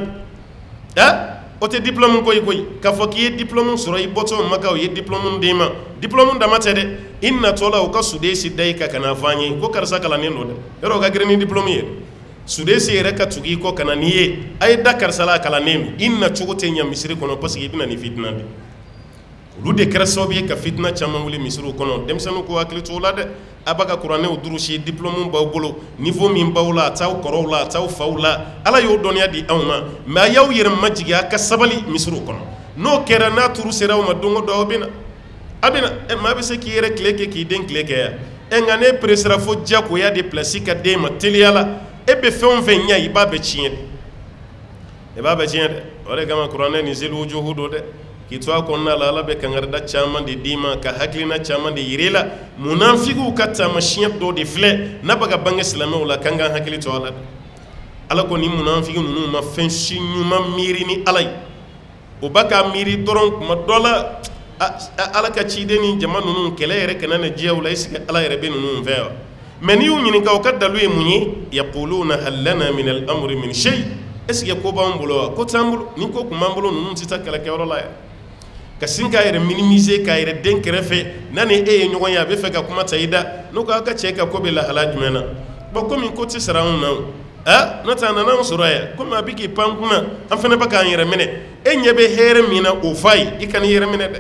a o tɛ diplôme ko ye koyi k'a fɔ k'i ye diplôme sɔrɔ i bɔtɔ Maka o ye diplôme d'e ma diplôme dama tɛ dɛ i natɔ la o ka sudesi da i kan ka na fɔ an ye ko karisa kalannen don dɛ yɔrɔ o ka girin ni diplôme ye sudesi yɛrɛ ka tugu i kɔ ka na n'i ye a ye da karisa la a kalannen don i nacogo tɛ ɲɛ misiri kɔnɔ parce que i bɛna ni fitina de olu de kɛra sababu ye ka fitina caman wuli misiriw kɔnɔ denmisɛnninw ko hakili to o la dɛ a b'a ka kuranɛw durusi diplôme b'aw bolo niveau min b'aw la a t'aw kɔrɔw la a t'aw faw la ala y'o dɔnniya di anw ma mais a y'aw yɛrɛ majigi a ka sabali misiriw kɔnɔ n'o kɛra n'a turu sera aw ma don o don aw bɛ na a bɛ na ɛ maa bɛ se k'i yɛrɛ tile kɛ k'i den tile kɛ yan ɛ nka ne peresera fo diyagoya de place ka d'e ma teliya la e bɛ fɛn o fɛn ɲɛ i b'a bɛɛ tiɲɛ de i b'a bɛɛ tiɲɛ dɛ o de kama kuranɛ nin zeli wujuhu don dɛ k'i to a kɔnɔna la ala bɛ kangarida caman de d'i ma ka hakilina caman de yir'i la munafigiw ka taamasiyɛn dɔ de filɛ n'a bɛ ka bange silamɛw la k'an k'an hakili to a la dɛ ala ko ni munafigi ninnu ma fɛn si ɲuman miiri ni ala ye o b'a ka miiri dɔrɔn kuma dɔ la ala ka ciden ni jama ninnu kɛlɛ yɛrɛ kana na diya u la est-ce que ala yɛrɛ bɛ ninnu fɛ wa mais n'i y'u ɲininka o ka dalu ye mun ye yaquluna hal lana min al-amri min shay est-ce que ko b'an bolo wa ko t'an bolo ni ko kun b'an bolo ninnu tɛ taa kɛlɛkɛyɔrɔ la yɛrɛ ka sin k'a yɛrɛ minimiser k'a yɛrɛ den kɛrɛfɛ n'a ni e ye ɲɔgɔn ye a bɛ fɛ ka kuma ta i da n'o ko aw ka cɛ ka ko bɛ lahala jumɛn na bon komi ko tɛ sara anw na a n'o tɛ a nana anw sɔrɔ yan komi a bɛ k'i pan kunna an fana bɛ k'an yɛrɛ minɛ e ɲɛ bɛ hɛrɛ min na o f'a ye i kana i yɛrɛ minɛ dɛ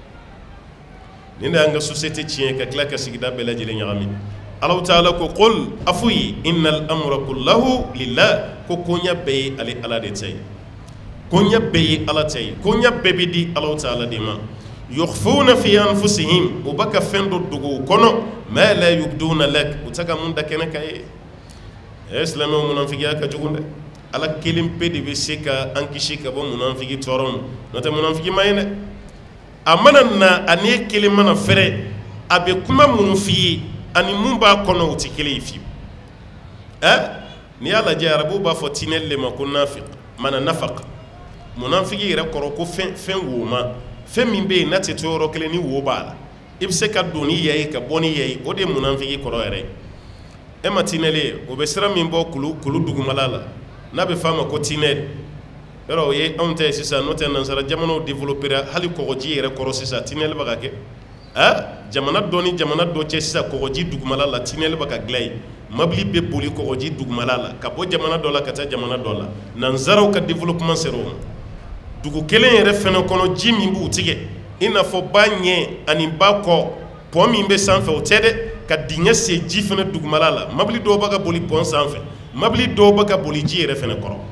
nin de y'an ka société tiɲɛ ka tila ka sigida bɛɛ lajɛlen ɲagami Allahu Ta'ala ko qul a f'u ye innal amra kullahu lillah ko koɲɛ bɛɛ ye ale ala de ta ye koɲɛ bɛɛ ye ala ta ye koɲɛ bɛɛ bɛ di Allahu Ta'ala de ma yukhfuna fi anfusihim u b'a ka fɛn dɔ dogo u kɔnɔ ma la yubduna lak u tɛ ka mun da kɛnɛ kan ye ɛ silamɛw munafigiya ka jugu dɛ ala kelen pe de bɛ se ka an kisi ka bɔ munafigi tɔɔrɔ ma n'o tɛ munafigi ma ye dɛ a mana na ani kelen mana fɛrɛ a bɛ kuma minnu f'i ye ani mun b'a kɔnɔ u tɛ kelen ye fiyewu eh n'i y'a lajɛ arabuw b'a fɔ tinɛli le ma ko nafiq mana nafaq munafiki yɛrɛ kɔrɔ ko fɛn fɛn woma fɛn min bɛ yen n'a tɛ to yɔrɔ kelen ni wo b'a la i bɛ se ka don ni yɛ ye ka bɔ ni yɛ ye o de ye munafiki kɔrɔ yɛrɛ ye e ma tinɛli ye o bɛ sira min bɔ kulu kulu dugumala la n'a bɛ f'a ma ko tinɛli yɔrɔ o ye anw ta ye sisan n'o tɛ nansara jamanaw développera hali kɔgɔji yɛrɛ kɔrɔ sisan tinɛli bɛ ka kɛ ah jamana dɔ ni jamana dɔ cɛ sisan kɔgɔji dugumala la tinɛli bɛ ka dilan yen mabili bɛ boli kɔgɔji dugumala la ka bɔ jamana dɔ la ka taa jamana dɔ la nansaraw ka développement sera o ma dugu kelen yɛrɛ fɛnɛ kɔnɔ ji min b'u tigɛ i n'a fɔ ba ɲɛ ani ba kɔ pɔn min bɛ sanfɛ o tɛ dɛ ka dingɛ sen ji fɛnɛ dugumala la mabili dɔw bɛ ka boli pɔn sanfɛ mabili dɔw bɛ ka boli ji yɛrɛ fɛnɛ kɔrɔ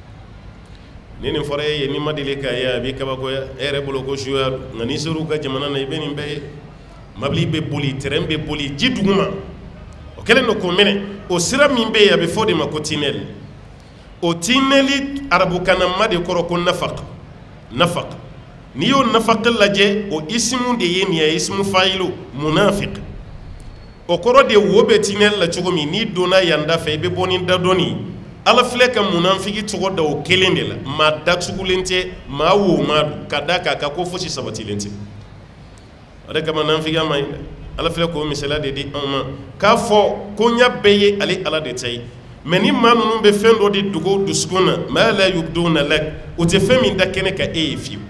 ni nin fɔra e ye n'i ma deli k'a ye a b'i kabakoya e yɛrɛ bolo ko suya don nka n'i ser'u ka jamana na i bɛ nin bɛɛ ye mabili bɛ boli terrain bɛ boli ji duguma o kɛlen don k'o minɛ o sira min bɛ yen a bɛ fɔ o de ma ko tinɛli o tinɛli arabukanama de kɔrɔ ko nafaq nafaq n'i y'o nafaq lajɛ o isimu de ye nin ye isimu fayilu munafiq o kɔrɔ de wo bɛ tinɛli la cogo min n'i donna yan da fɛ i bɛ bɔ ni da dɔnni ala filɛ ka munafiki tɔgɔ da o kelen de la maa datugulen tɛ maa woma don ka da k'a ka ko fosi sabatilen tɛ o de kama nafigiya ma ɲi dɛ ala filɛ k'o misaliya de di anw ma k'a fɔ ko ɲa bɛɛ ye ale ala de ta ye mɛ ni maa ninnu bɛ fɛn dɔ de dogo dusukun na maa la yubduna lak o tɛ fɛn min da kɛnɛ ka e ye fiyewu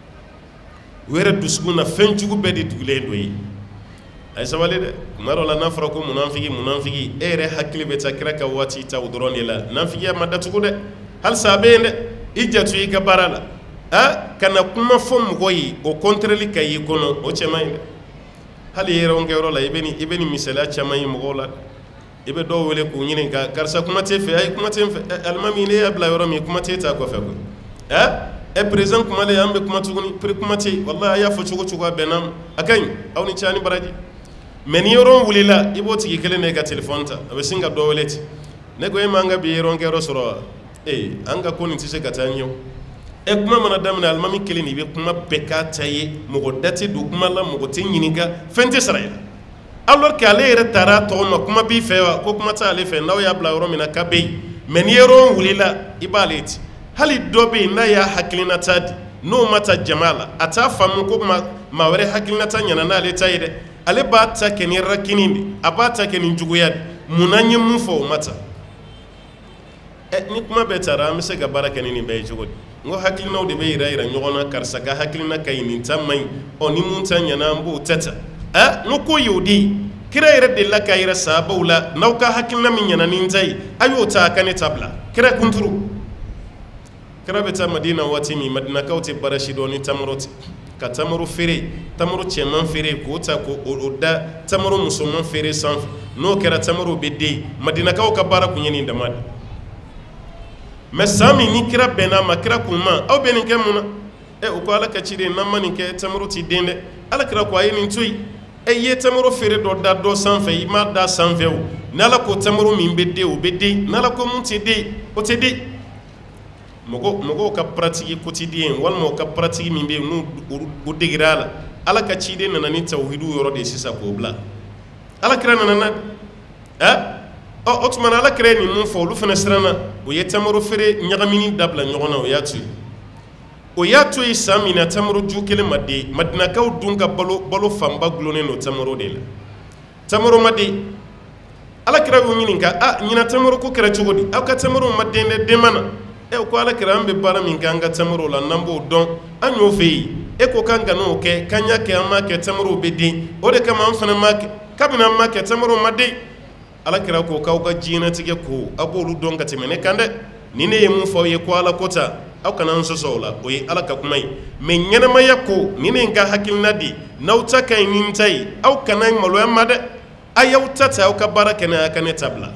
o yɛrɛ dusukun na fɛn jugu bɛɛ de dugulen do ye a ye sabali dɛ tuma dɔ la n'a fɔra ko munafiki munafiki e yɛrɛ hakili bɛ taa kira ka waati ta o dɔrɔn de la nafigiya ma datugu dɛ halisa a bɛ yen dɛ i jatu i ka baara la ah kana kuma fɔ mɔgɔ ye o kɔntrɛli ka y'i kɔnɔ o cɛ man ɲi dɛ hali yɛrɛ kɛyɔrɔ la i bɛ nin i bɛ nin misaliya caman ye mɔgɔw la i bɛ dɔw wele k'u ɲininka karisa kuma t'e fɛ ayi kuma t'e fɛ alimami ne y'a bila yɔrɔ min kuma t'e ta kɔfɛ koyi ah ɛ président kumalen an bɛ kuma tuguni pere kuma t'e walahi a y'a fɔ cogo cogo a bɛnna ma a ka ɲi aw ni ce a ni baraji mɛ ni yɔrɔ wulila i b'o tigi kelen de ka telefɔni ta a bɛ sin ka dɔ wele ten ne ko e ma an ka bi yɔrɔ kɛyɔrɔ sɔrɔ wa ee an ka ko nin tɛ se ka taa ɲɛ o e kuma mana daminɛ alimami kelen de bɛ kuma bɛɛ k'a ta ye mɔgɔ da tɛ don kuma la mɔgɔ tɛ ɲininka fɛn tɛ sara i la alors que ale yɛrɛ taara tɔgɔ ma kuma b'i fɛ wa ko kuma t'ale fɛ n'aw y'a bila yɔrɔ min na k'a bɛ yen mɛ ni yɔrɔ wulila i b'ale ten hali dɔ bɛ yen n'a y'a hakilinata di n'o ma ta jama la a t'a faamu ko maa maa wɛrɛ hakilinata ɲɛna n'ale ta ye dɛ ale b'a ta kɛ ni rakini de a b'a ta kɛ ni juguya de munna n ye mun fɔ o ma ta ɛ ni kuma bɛɛ taara an bɛ se ka baara kɛ ni nin bɛɛ ye cogo di n ko hakilinaw de bɛ yira yira ɲɔgɔn na karisa ka hakilina ka ɲi nin ta man ɲi ɔ ni mun ta ɲɛna an b'o tɛ ta ɛ n ko ko y'o de ye kira yɛrɛ de la k'a yɛrɛ sahabaw la n'aw ka hakilina min ɲɛna ni n ta ye a y'o ta a ka ne ta bila kira kunturu kira bɛ taa madina waati min madinakaw tɛ baara si dɔn ni tamaro tɛ ka tamaro feere tamaro cɛman feere k'o ta k'o da tamaro musoman feere sanfɛ n'o kɛra tamaro bɛ den madinakaw ka baara kun ye nin dama de mɛ san min ni kira bɛnna ma kira kun ma aw bɛ nin kɛ mun na ɛ o ko ala ka ciden n'an ma nin kɛ tamaro ti den dɛ ala kira ko a ye nin to yen ɛ i ye tamaro feere dɔ da dɔ sanfɛ i m'a da sanfɛ o n'ala ko tamaro min bɛ den o bɛ den n'ala ko mun tɛ den o tɛ den mɔgɔ mɔgɔw ka pratique quotidien walima o ka pratique min bɛ yen n'u o degera a la ala ka ciden nana ni tawhidu yɔrɔ de ye sisan k'o bila ala kira nana na ɛ ɔ o tuma na ala kira ye nin mun fɔ olu fana siranna o ye tamaro feere ɲagamini dabila ɲɔgɔn na o y'a to yen o y'a to yen san min na tamaro ju kelen ma den madinakaw dun ka balo balo fanba gulonnen don tamaro de la tamaro ma den ala kira y'u ɲininka a ɲinan tamaro ko kɛra cogo di aw ka tamaro ma den dɛ den ma na e ko ala kira an bɛ baara min kɛ an ka tamaro la n'an b'o dɔn an y'o fɛ yen e ko k'an ka n'o kɛ k'an y'a kɛ an m'a kɛ tamaro bɛ den o de kama an fana m'a kɛ kabini an m'a kɛ tamaro ma den ala kira ko k'aw ka diɲɛnatigɛ ko aw b'olu dɔn ka tɛmɛ ne kan dɛ ni ne ye mun fɔ aw ye ko ala ko ta aw kana an sɔsɔ o la o ye ala ka kuma ye mɛ ɲɛnɛmaya ko ni ne ye n ka hakilina di n'aw ta ka ɲi ni n ta ye aw kana maloya n ma dɛ a y'aw ta ta aw ka baara kɛ n'a ka ne ta bila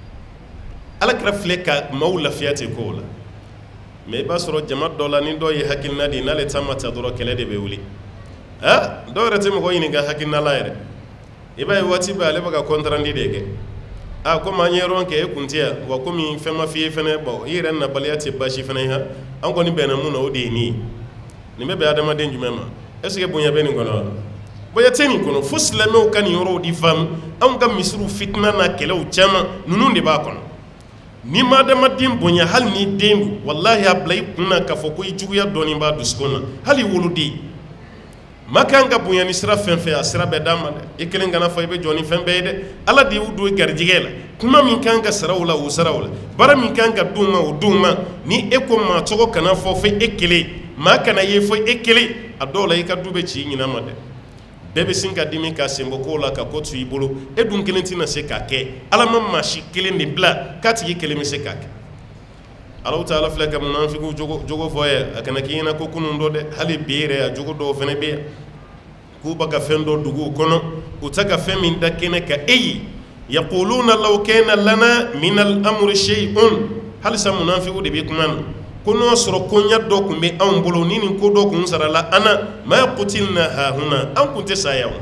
ala kira filɛ ka maaw lafiya ten ko o la mɛ i b'a sɔrɔ jama dɔ la ni dɔ ye hakilina di n'ale ta ma ta dɔrɔn kɛlɛ de bɛ wuli ah dɔw yɛrɛ tɛ mɔgɔ ɲininka hakilina la yɛrɛ i b'a ye waati bɛɛ ale bɛ ka kɔntarandi de kɛ ah komi an ye yɔrɔ kɛ e kun tɛ yan wa komi fɛn ma f'i ye fɛnɛ bɔn i yɛrɛ nabaliya tɛ baasi fɛnɛ ye an kɔni bɛnna mun na o de ye nin ye nin bɛ bɛn adamaden jumɛn ma est ce que bonya bɛ nin kɔnɔ wa boyateni kono fo silamɛw ka nin yɔrɔw di faamu anw ka misiriw fitina n'a kɛlɛw caman ninnu de b'a kɔnɔ ni ma adamaden bonya hali ni den don wallahi a bila i kunna k'a fɔ ko i juguya dɔɔni b'a dusukun na hali woloden ma kan ka bonya ni sira fɛn fɛn a sira bɛɛ d'a ma dɛ i kelen kana fɔ i bɛ jɔ ni fɛn bɛɛ ye dɛ ala de y'u don garijɛgɛ la kuma min kan ka sara o la o sara o la baara min kan ka d'u ma o d'u ma ni e ko maa cogo kana fɔ fo e kelen maa kana ye fo e kelen a dɔw la i ka du bɛ ci i ɲinan ma dɛ bɛɛ bɛ sin ka dimi ka senbɔ kow la ka ko to i bolo e dun kelen tɛna se k'a kɛ ala ma maa si kelen de bila k'a tigi kelen bɛ se k'a kɛ Allahu Taala filɛ ka munafiqu jogo jogo fɔ ye a kana k'i ɲɛna ko kunun dɔ dɛ hali bi yɛrɛ a jogo dɔw fɛnɛ bɛ yan k'u bɛ ka fɛn dɔ dugu u kɔnɔ u tɛ ka fɛn min da kɛnɛ ka e ye yaquluna law kana lana min al-amri shay'un halisa munafiqu de bɛ kuma na ko n'o sɔrɔ koɲa dɔ tun bɛ anw bolo ni nin ko dɔ tun sarala an na ma qutilna hahuna an tun tɛ sa yan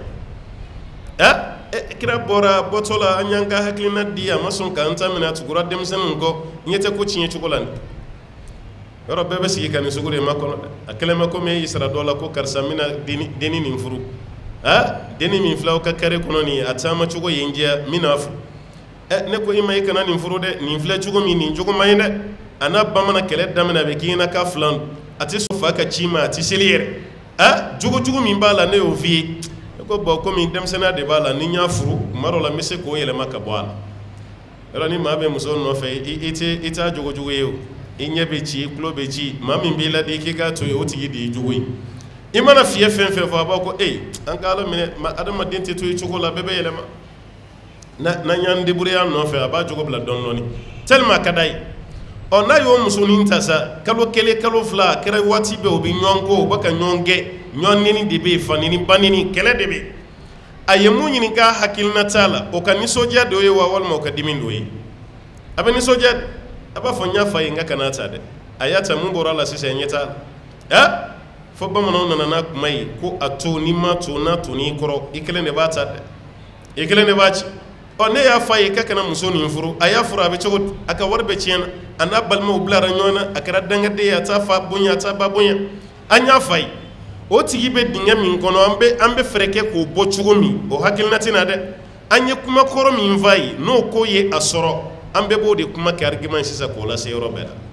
ɛ kira bɔra bɔtɔ la an y'an ka hakilina di a ma sɔn k'an ta minɛ a tugura denmisɛnninw kɔ ɲɛ tɛ ko tiɲɛ cogo la nin yɔrɔ bɛɛ bɛ sigi ka nin sugu de ma kɔnɔ dɛ a kɛlen bɛ komi e y'i sara dɔ la ko karisa mina denni nin furu aa denni min filɛ aw ka kare kɔnɔ nin a taama cogo ye n diya n bɛna furu ɛ ne ko i ma i kana nin furu dɛ nin filɛ cogo min nin cogo man ɲi dɛ a n'a ba mana kɛlɛ daminɛ a bɛ k'i ɲɛna k'a filan a tɛ sɔn fa ka ci ma a tɛ seli yɛrɛ aa jogo jugu min b'a la ne y'o f'i ye ne ko bɔn komi denmisɛnninya de b'a la ni n y'a furu tuma dɔw la n bɛ se k'o yɛlɛma ka bɔ a la yɔrɔ ni maa bɛ muso nɔfɛ i tɛ i t'a jogo jugu ye o i ɲɛ bɛ ci i tulo bɛ ci maa min b'i ladi k'i k'a to yen o tigi de ye jugu ye i mana fiyɛ fɛn fɛn fɔ a b'a ko ee an ka ala minɛ adamaden tɛ to i cogo la bɛɛ bɛ yɛlɛma n'an y'an débrouiller a nɔfɛ a b'a jogo bila dɔɔni dɔɔni tellement a ka d'a ye ɔ n'a y'o musonin ta sa kalo kelen kalo fila a kɛra waati bɛɛ u bɛ ɲɔgɔn kɔ u bɛ ka ɲɔgɔn gɛn ɲɔgɔn neni de bɛ yen fa neni ba neni kɛlɛ de bɛ yen a ye mun ɲini k'a hakilina t'a la o ka nisɔndiya dɔ ye wa walima o ka dimi dɔ ye a bɛ nisɔndiya a b'a fɔ n y'a fa ye n ka kana ta dɛ a y'a ta mun bɔra a la sisan ɲɛ t'a la ɛ fo bamananw nana n'a kuma ye ko a to n'i ma to n'a to n'i kɔrɔ i kelen de b'a ta dɛ i kelen de b'a ci ɔ ne y'a fa ye k'a kana muso nin furu a y'a furu a bɛ cogo di a ka wari bɛ tiɲɛ na a n'a balimaw bilara ɲɔgɔn na a kɛra dangaden ye a t'a fa bonya a t'a ba bonya an y'a fa ye o tigi bɛ dingɛ min kɔnɔ an bɛ an bɛ fɛɛrɛ kɛ k'o bɔ cogo min o hakilina tɛna dɛ an ye kuma kɔrɔ min f'a ye n'o ko ye a sɔrɔ an bɛɛ b'o de kuma kɛ argument sisan k'o lase yɔrɔ bɛɛ la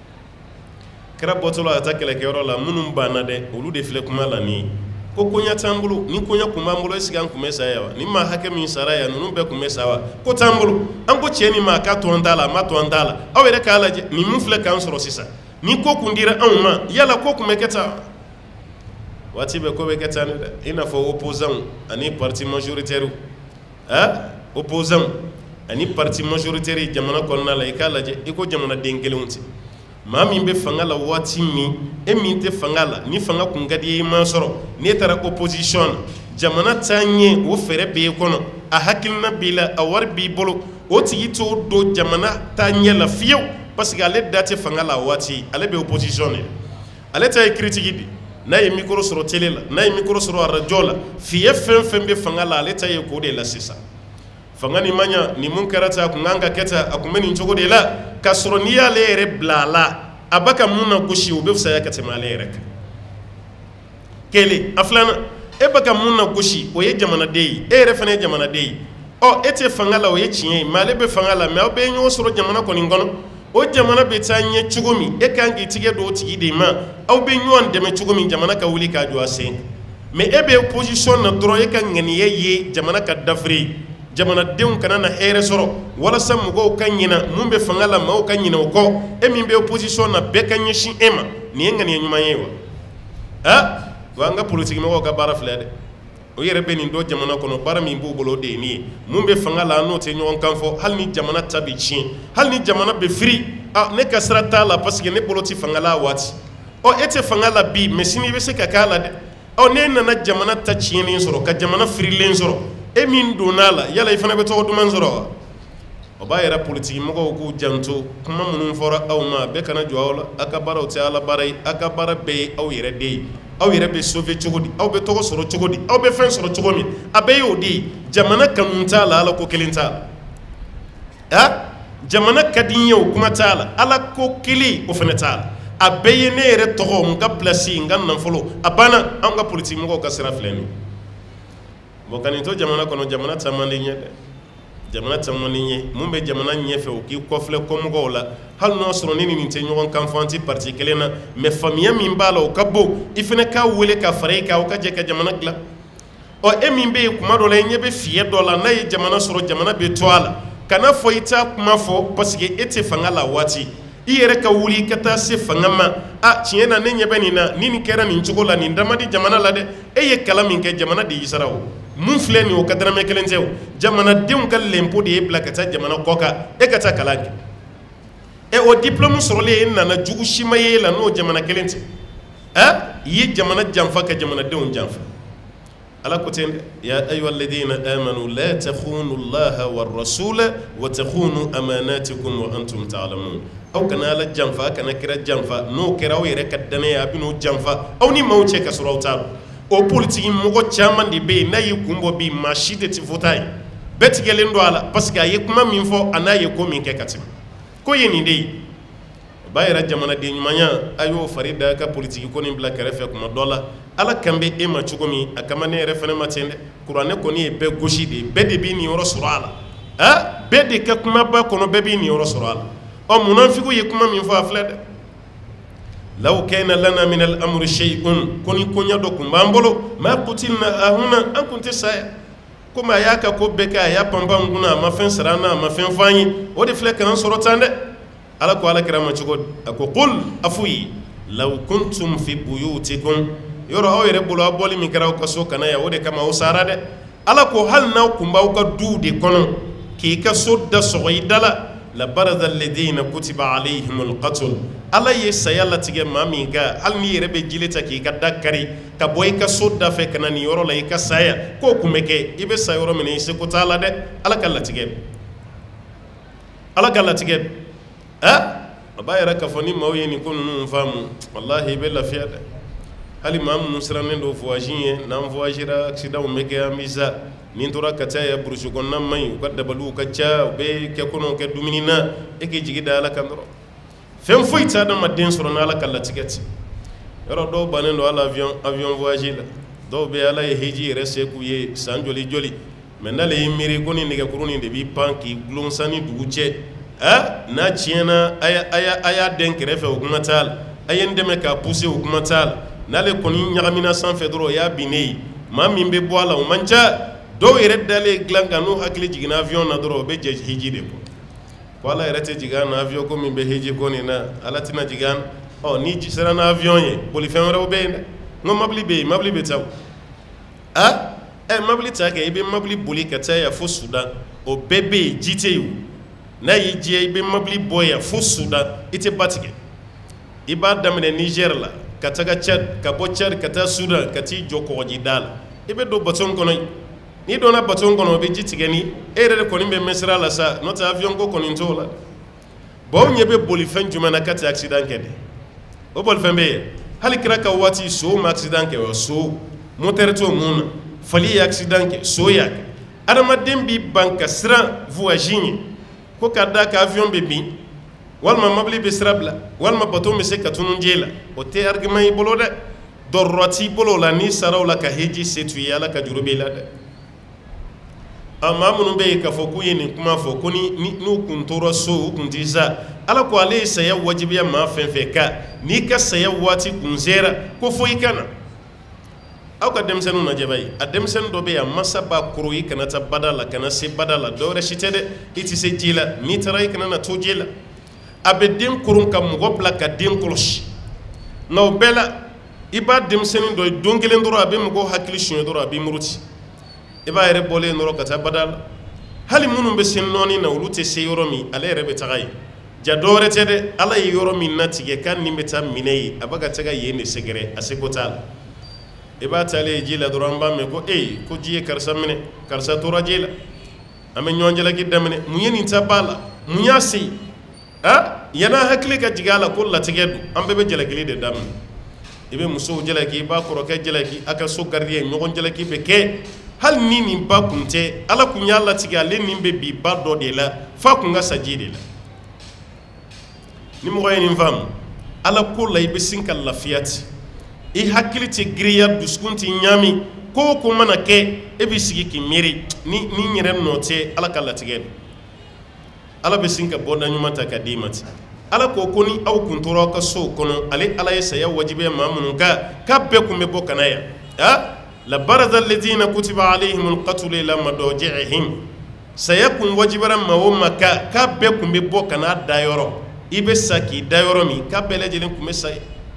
kɛra bɔtɔ la ka taa kɛlɛkɛyɔrɔ la minnu banna dɛ olu de filɛ kuma la nin ye ko koɲa t'an bolo ni koɲa kun b'an bolo est-ce que an kun bɛ sa yan wa ni maa hakɛ min sara yan ninnu bɛɛ kun bɛ sa wa ko t'an bolo an ko cɛ nin ma k'a to an t'a la a ma to an t'a la aw yɛrɛ k'a lajɛ nin mun filɛ k'an sɔrɔ sisan ni ko kun dira anw ma yala ko kun bɛ kɛ tan waati bɛɛ ko bɛ kɛ tan dɛ i n'a fɔ opposants ani parti majoritaire ɛ opposants ani parti majoritaire jamana kɔnɔna la i k'a lajɛ i ko jamanaden kelenw tɛ maa min bɛ fanga la waati min e min tɛ fanga la ni fanga kun ka di ye i ma sɔrɔ n'e taara opposition na jamana taa ɲɛ o fɛɛrɛ b'e kɔnɔ a hakilina b'i la a wari b'i bolo o tigi t'o don jamana taa ɲɛ la fiyewu parce que ale da tɛ fanga la a waati ale bɛ opposition de ale ta ye critique de n'a ye micro sɔrɔ télé la n'a ye micro sɔrɔ radio la fiye fɛn fɛn bɛ fanga la ale ta ye k'o de la sisan fanga nin ma ɲa nin mun kɛra ta a kun kan ka kɛ ta a kun bɛ nin cogo de la k'a sɔrɔ n'i y'ale yɛrɛ bila a la a ba ka mun na gosi o bɛ fisaya ka tɛmɛ ale yɛrɛ kan kelen a filanan e ba ka mun na gosi o ye jamanaden ye e yɛrɛ fana ye jamanaden ye ɔ e tɛ fanga la o ye tiɲɛ ye mɛ ale bɛ fanga la mɛ aw bɛ ɲɔgɔn sɔrɔ jamana kɔni kɔnɔ o jamana bɛ taa ɲɛ cogo min e kan k'i tigɛ don o tigi de ma aw bɛ ɲɔgɔn dɛmɛ cogo min jamana ka wuli k'a jɔ a sen mɛ e bɛ position na dɔrɔn e ka ŋaniya ye jamana ka dafiri jamanadenw kana na hɛrɛ sɔrɔ walasa mɔgɔw ka ɲinɛ mun bɛ fanga la maaw ka ɲinɛ o kɔ e min bɛ opposition na bɛɛ ka ɲɛsin e ma nin ye ŋaniya ɲuman ye wa ah wa an ka politiki mɔgɔw ka baara filɛ dɛ o yɛrɛ bɛ nin dɔ jamana kɔnɔ baara min b'u bolo o de ye nin ye mun bɛ fanga la n'o tɛ ɲɔgɔn kan fɔ hali ni jamana ta bɛ tiɲɛ hali ni jamana bɛ firi ah ne ka sira t'a la parce que ne bolo tɛ fanga la a waati ɔ e tɛ fanga la bi mɛ sini i bɛ se ka k'a la dɛ ɔ n'e nana jamana ta tiɲɛlen sɔrɔ ka jamana firilen sɔrɔ e min donn'a la yala i fana bɛ tɔgɔ duman sɔrɔ wa o b'a yɛrɛ politiki mɔgɔw k'u janto kuma minnu fɔra aw ma bɛɛ kana jɔ aw la aw ka baaraw tɛ ala baara ye aw ka baara bɛɛ ye aw yɛrɛ de ye aw yɛrɛ bɛ sauver cogo di aw bɛ tɔgɔ sɔrɔ cogo di aw bɛ fɛn sɔrɔ cogo min a bɛɛ y'o de ye jamana kanu t'a la ala ko kelen t'a la ah jamana ka di n ye o kuma t'a la ala ko kelen o fana t'a la a bɛɛ ye ne yɛrɛ tɔgɔ n ka place n ka nafolo a banna anw ka politiki mɔgɔw ka sira filɛ nin ye bon kanito jamana kono jamana tamandi nye jamana tamandi nye mun be jamana nye fe o ki kofle komgo la hal no soro ni ni te nyogon kan fanti parti kelena me famiya min bala o kabbo ifene ka wele ka fare ka o ka je ka jamana gla o e min be kuma do la nye be fiye do la na ye jamana soro jamana be toala kana foita kuma fo parce que ete fanga la wati i yɛrɛ ka wuli ka taa se fanga ma a tiɲɛ na ne ɲɛ bɛ nin na ni nin kɛra nin cogo la nin damadi jamana la dɛ e ye kalan min kɛ jamana de y'i sara o mun filɛ nin o ka dɔrɔmɛ kelen tɛ o jamanadenw ka lɛnpo de ye bila ka taa jamana kɔ kan e ka taa kalan kɛ ɛ o diplôme sɔrɔlen e nana jugu si ma ye la n'o jamana kelen tɛ a i ye jamana janfa ka jamanadenw janfa ala ko ten ya ayyuha alladhina amanu la takhunu allaha war rasula wa takhunu amanatikum wa antum ta'lamun aw kana ala janfa kana kira janfa no kira o yɛrɛ ka danaya bino janfa aw ni maaw cɛ ka sɔrɔ aw t'a o politique mɔgɔ caman de bɛ yen n'a ye kun bɔ bi maa si de tɛ fɔta ye bɛɛ tigɛlen don a la parce que a ye kuma min fɔ a n'a ye ko min kɛ ka tɛmɛ ko ye nin de ye ba yɛrɛ jamanaden ɲumanya a y'o fari da ka politique ko nin bila kɛrɛfɛ kuma dɔ la ala kan bɛ e ma cogo min a kama ne yɛrɛ fana ma ten dɛ kuranɛ kɔni ye bɛɛ gosi de ye bɛɛ de bɛ nin yɔrɔ sɔrɔ a la a bɛɛ de ka kumaba kɔnɔ bɛɛ bɛ nin yɔrɔ sɔrɔ a la ɔ munafiku ye kuma min fɔ a filɛ dɛ law kana lana min al-amri shay'un ko ni koɲa dɔ tun b'an bolo ma qutilna ahuna an kun tɛ sa yan komi a y'a ka ko bɛɛ kɛ a y'a panpan kunna a ma fɛn sara an na a ma fɛn f'an ye o de filɛ kana sɔrɔ tan dɛ ala ko ala kira ma cogo a ko qul a f'u ye law kuntum fi buyutikum yɔrɔ aw yɛrɛ bolo aw bɔli min kɛra aw ka so kana ya o de kama aw sara dɛ ala ko hali n'aw kun b'aw ka duw de kɔnɔ k'i ka so da sɔgɔ i da la la baraza alladhina kutiba alayhimul qatl ala ye saya latigɛ maa min kan hali n'i yɛrɛ bɛ jili ta k'i ka da kari ka bɔ i ka so da fɛ ka na nin yɔrɔ la i ka saya k'o kun bɛ kɛ i bɛ sa yɔrɔ min na i seko t'a la dɛ ala ka latigɛ ala ka latigɛ a a b'a yɛrɛ k'a fɔ ni maaw ye nin ko ninnu faamu walahi i bɛ lafiya dɛ hali maa minnu sirannen don voyage ye n'an voyagera accident bɛ kɛ an bɛ sa ni tora ka taa ya burusi kɔnɔna man ɲi u ka dabaliw ka ca u bɛ kɛ kɔnɔ kɛ dumuni na e k'i jigi da ala kan dɔrɔn fɛn foyi tɛ adamaden sɔrɔ n'ala ka latigɛ tɛ yɔrɔ dɔw bannen don hali avion avion voyage la dɔw bɛ ala ye hiji yɛrɛ se k'u ye san joli joli mɛ n'ale y'i miiri ko nin nɛgɛkuru nin de b'i pan k'i gulon sanni dugu cɛ a n'a tiɲɛna a y'a a y'a a y'a den kɛrɛfɛ o kuma t'a la a ye n dɛmɛ k'a pousser o kuma t'a la n'ale kɔni ɲagamina sanfɛ dɔrɔn o y'a binnen ye maa min bɛ bɔ a la o man ca dɔw yɛrɛ dalen dilan kan n'u hakili jiginna avion na dɔrɔn o bɛ jɛ hiji de kɔ ko ala yɛrɛ tɛ jigin an na avion ko min bɛ hiji ko nin na ala tɛna jigin an ɔ ni sera na avion ye bolifɛn wɛrɛw bɛ yen dɛ n ko mobili bɛ yen mobili bɛ taa o a ɛ mobili ta kɛ i bɛ mobili boli ka taa yan fo Sudan o bɛɛ bɛ yen ji tɛ yen o n'a y'i diya i bɛ mobili bɔ yan fo Sudan i tɛ ba tigɛ i b'a daminɛ Niger la ka taga Tchad ka bɔ Tchad ka taa Sudan ka t'i jɔ kɔgɔjida la i bɛ don bateau kɔnɔ yen n'i donna bateau kɔnɔ o bɛ ji tigɛ ni e yɛrɛ de kɔni bɛ mɛn sira la sa n'o tɛ avion ko kɔni t'o la bon aw ɲɛ bɛ bolifɛn jumɛn na ka tɛ accident kɛ dɛ o bolifɛn bɛ yen hali kira ka waati so ma accident kɛ wa so moteur t'o mun na fali ye accident kɛ so y'a kɛ adamaden b'i ban ka siran voyage ye ko k'a da ka avion bɛ bin walima mobili bɛ sira bila walima bateau bɛ se ka tunun je la o tɛ argument y'i bolo dɛ dɔrɔrɔ t'i bolo la n'i sara o la ka heji se t'u ye ala ka juru b'i la dɛ a maa minnu bɛ yen k'a fɔ k'u ye nin kuma fɔ ko ni n'u kun tora so u kun t'i sa ala ko ale ye saya wajibiya maa fɛn fɛn kan n'i ka saya waati kun sera ko fo i ka na aw ka denmisɛnninw lajɛ bani a denmisɛnnin dɔ bɛ yen a masa b'a koro i kana taa bada la kana se bada la dɔwɛrɛ si tɛ dɛ i tɛ se ji la n'i taara i kana na to ji la a bɛ den koron ka mɔgɔ bila ka den kɔlɔsi nka o bɛɛ la i b'a denmisɛnnin dɔ ye don kelen dɔrɔn a bɛ mɔgɔw hakili suɲɛ dɔrɔn a b'i muruti i b'a yɛrɛ bɔlen dɔrɔn ka taa bada la hali minnu bɛ se nɔɔni na olu tɛ se yɔrɔ min ale yɛrɛ bɛ taga yen ja dɔwɛrɛ tɛ dɛ ala ye yɔrɔ min natigɛ k'a nin bɛ taa minɛ yen a bɛ ka taga yen de sɛgɛrɛ a seko t'a la i b'a taalen ye ji la dɔrɔn an b'a mɛn ko ee ko ji ye karisa minɛ karisa tora ji la an bɛ ɲɔgɔn jalaki daminɛ mun ye nin ta b'a la mun y'a se a yan'a hakili ka jigin a la ko latigɛ don an bɛɛ bɛ jalakili de daminɛ i bɛ musow jalaki i b'a kɔrɔkɛ jalaki a ka so gardien ɲɔgɔn jalaki bɛ kɛ hali ni nin ba kun tɛ ala kun y'a latigɛ ale nin bɛ bi ba dɔ de la f'a kun ka sa ji de la ni mɔgɔ ye nin faamu ala ko la i bɛ sin ka lafiya ten i hakili tɛ giriya dusukun tɛ ɲaami ko ko mana kɛ e bi sigi k'i miiri ni ni yɛrɛ nɔ tɛ ala ka latigɛ ala bɛ sin ka bɔda ɲuman ta ka d'i ma ten ala ko ko ni aw kun tora aw ka sow kɔnɔ ale ala ye saya wajibiya maa minnu kan k'a bɛɛ kun bɛ bɔ kana yan ah la baraza alladhina kutiba alayhimul qatlu ila madajihim saya kun wajibara maa o maa kan k'a bɛɛ kun bɛ bɔ kana da yɔrɔ i bɛ sa k'i da yɔrɔ min k'a bɛɛ lajɛlen kun bɛ sa ye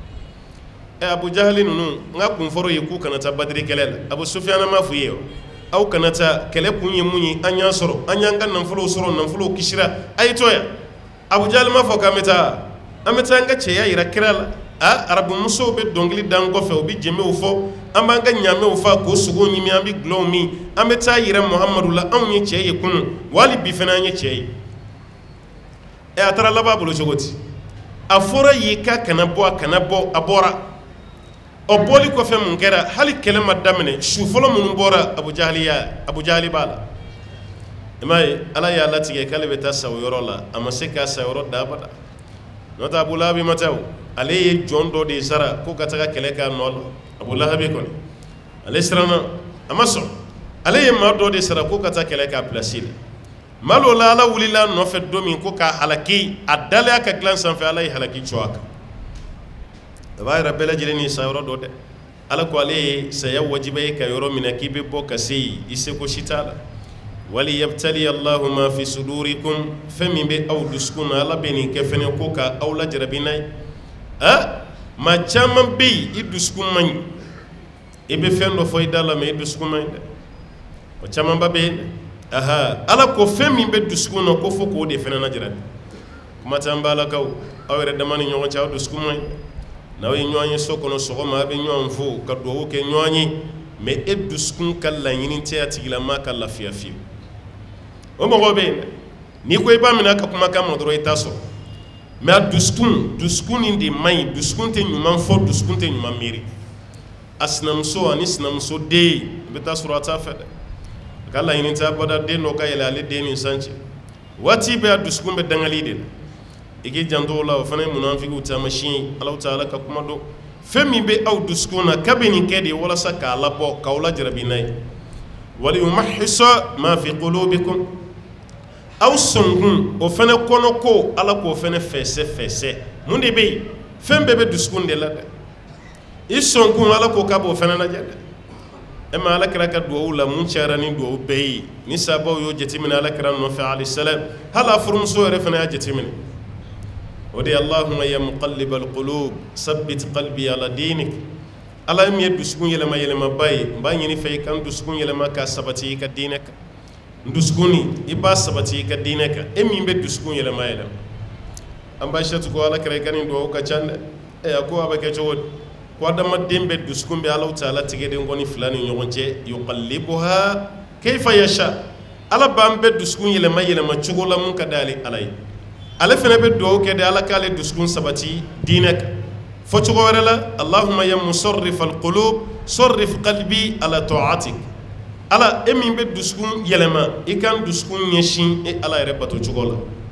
ɛ Abu Jahali ninnu n ka kun fɔr'o ye k'u kana taa Badiri kɛlɛ la Abu Sufyana m'a f'u ye aw kana taa kɛlɛ kun ye mun ye an y'an sɔrɔ an y'an ka nafolow sɔrɔ nafolow kisira a ye to yan Abu Jahali m'a fɔ k'an bɛ taa an bɛ taa an ka cɛya yira kira la ah arabu musow bɛ dɔnkili da an kɔfɛ u bɛ jɛmɛw fɔ an b'an ka ɲaamɛw fa k'o sogow ɲimi an bɛ gulɔw min an bɛ taa yira Muhamadu la anw ye cɛ ye kunun wali bi fana an ye cɛ ye ɛ a taara laban a bolo cogo di a fɔra ye k'a kana bɔ a kana bɔ a bɔra o bɔli kɔfɛ mun kɛra hali kɛlɛ ma daminɛ su fɔlɔ minnu bɔra Abu Jahali ya Abu Jahali b'a la i m'a ye ala y'a latigɛ k'ale bɛ taa sa o yɔrɔ la a ma se k'a sa yɔrɔ da abada n'o tɛ Abu Lahabi ma taa o ale ye jɔn dɔ de sara ko ka taga kɛlɛ k'a nɔ la Abu Lahabi kɔni ale siranna a ma sɔn ale ye maa dɔ de sara ko ka taa kɛlɛ k'a pilasi la maa dɔw la ala wulila nɔfɛ don min ko k'a halaki a dalaya ka dilan sanfɛ ala ye halaki cɔ a kan a b'a yɛrɛ bɛɛ lajɛlen ni sa yɔrɔ dɔ dɛ ala ko ale ye saya wajiba ye ka yɔrɔ minɛ k'i bɛ bɔ ka se yen i seko si t'a la wali yabtali Allahu ma fi sudurikum fɛn min bɛ aw dusukun na ala bɛ nin kɛ fɛnɛ ko ka aw lajarabi n'a ye ah maa caman bɛ yen i dusukun man ɲi i bɛ fɛn dɔ fɔ i da la mɛ i dusukun man ɲi dɛ o camanba bɛ yen dɛ aha ala ko fɛn min bɛ dusukun na ko fo k'o de fɛnɛ lajarabi kuma t'an balakaw aw yɛrɛ dama ni ɲɔgɔn cɛ aw dusukun man ɲi n'aw ye ɲɔgɔn ye so kɔnɔ sɔgɔma a bɛ ɲɔgɔn fo ka dugawu kɛ ɲɔgɔn ye mɛ e dusukun ka laɲini tɛ a tigilamaa ka lafiya fiyewu o mɔgɔw bɛ yen dɛ n'i ko i b'a minɛ a ka kumakan ma dɔrɔn i t'a sɔrɔ mɛ a dusukun dusukun nin de man ɲi dusukun tɛ ɲuman fɔ dusukun tɛ ɲuman miiri a sinamuso ani sinamuso den i bɛ taa sɔrɔ a t'a fɛ dɛ a ka laɲini tɛ abada den dɔ ka yɛlɛ ale den nin sanfɛ waati bɛɛ a dusukun bɛ dangali de la i k'i janto o la o fana ye munafikiw taamasiyɛn ye Alahu Taala ka kuma dɔn fɛn min bɛ aw dusukun na k'a bɛ nin kɛ de walasa k'a labɔ k'aw lajarabi n'a ye waliyumahhisa ma fi qulubikum aw sɔnkun o fana kɔnɔ ko ala k'o fana fɛsɛ fɛsɛ mun de bɛ yen fɛn bɛɛ bɛ dusukun de la dɛ i sɔnkun ala ko k'a b'o fana lajɛ dɛ e ma ala kɛra ka duwawu la mun cayara ni duwawu bɛɛ ye ni sabaw y'o jateminɛ ala kɛra nɔfɛ alayhi salam hali a furumuso yɛrɛ fana y'a jateminɛ o de ye Allahumma ya muqallibal qulub sabbit qalbi ala dinik ala min ye dusukun yɛlɛma yɛlɛmaba ye n b'a ɲini fɛ i ka n dusukun yɛlɛma k'a sabati i ka diinɛ kan dusukuni i b'a sabati i ka diinɛ kan e min bɛ dusukun yɛlɛma yɛlɛma an b'a Aishatu ko ala kɛra i ka nin duwawu ka ca dɛ ɛ a ko a bɛ kɛ cogo di ko adamaden bɛ dusukun bɛ Alahu Taala tigɛden kɔni fila ni ɲɔgɔn cɛ yuqallibuha kayfa yasha ala b'an bɛ dusukun yɛlɛma yɛlɛma cogo la mun ka d'ale ala ye ale fana bɛ duwawu kɛ de ala k'ale dusukun sabati diinɛ kan fɔ cogo wɛrɛ la Allahumma ya musarrif al-qulub sarrif qalbi ala ta'atik ala e min bɛ dusukun yɛlɛma i kan dusukun ɲɛsin e ala yɛrɛ bato cogo la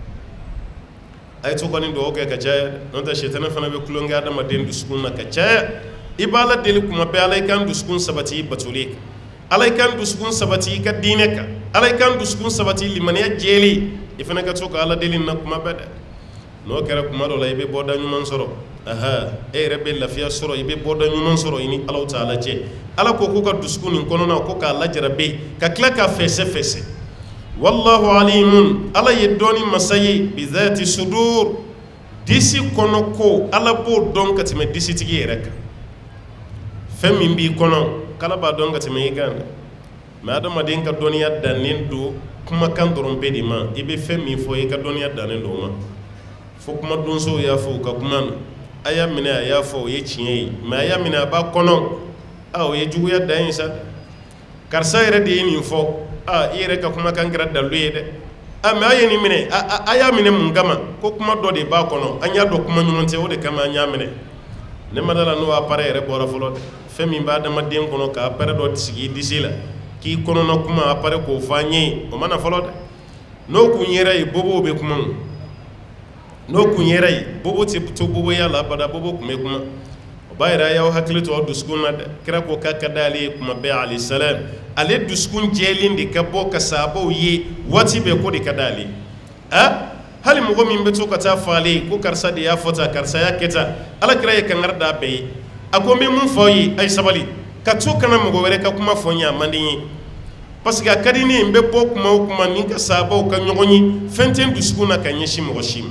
a ye to kɔni duwawu kɛ ka caya n'o tɛ sitana fana bɛ kulonkɛ adamaden dusukun na ka caya i b'a la deli kuma bɛɛ ala i kan dusukun sabati i batoli kan ala i kan dusukun sabati i ka diinɛ kan ala i kan dusukun sabati limaniya jɛlen i fana ka to ka ala deli na kuma bɛɛ dɛ n'o kɛra kuma dɔ la i bɛ bɔda ɲuman sɔrɔ aha e yɛrɛ bɛ lafiya sɔrɔ i bɛ bɔda ɲuman sɔrɔ i ni Alahu Taala cɛ ala ko k'u ka dusukun nin kɔnɔna ko k'a lajarabe ka tila k'a fɛsɛ fɛsɛ wallahu alimun ala ye dɔɔni masa ye bizati sudur disi kɔnɔ ko ala b'o dɔn ka tɛmɛ disitigi yɛrɛ kan fɛn min b'i kɔnɔ k'ala b'a dɔn ka tɛmɛ i kan dɛ mɛ adamaden ka dɔnniya dannen don kumakan dɔrɔn bɛɛ de ma i bɛ fɛn min fɔ i ka dɔnniya dannen don o ma fo kuma donsow y'a fɔ u ka kuma na a y'a minɛ a y'a fɔ o ye tiɲɛ ye mɛ a y'a minɛ a b'a kɔnɔ a o ye juguya dan ye sa karisa yɛrɛ de ye nin fɔ a i yɛrɛ ka kumakan kɛra dalu ye dɛ a mɛ a ye nin minɛ a a y'a minɛ mun kama ko kuma dɔ de b'a kɔnɔ an y'a dɔn kuma ɲuman tɛ o de kama an y'a minɛ ne ma da la n'o appareil yɛrɛ bɔra fɔlɔ dɛ fɛn min b'a adamaden kɔnɔ ka appareil dɔ sigi i disi la k'i kɔnɔna kuma appareil k'o fɔ an ye o ma na fɔlɔ dɛ n'o kun yɛrɛ ye bobow bɛ kuma n'o kun yɛrɛ ye bobo tɛ to boboya la abada bobo kun bɛ kuma bayra yaw hakili to duskun na kira ko ka kadali kuma be alayhi salam ale duskun jelin di kabo ka sabo yi wati be ko di kadali a hali mugo min be to ka ta fali ko karsa di ya fota karsa ya keta ala kira ye kangar da be ako me mun foyi ay sabali ka to kana mugo were ka kuma fonya mandini parce que akadini mbe bo kuma kuma min ka sabo ka nyogoni fenten duskun na kan yeshi mugo shim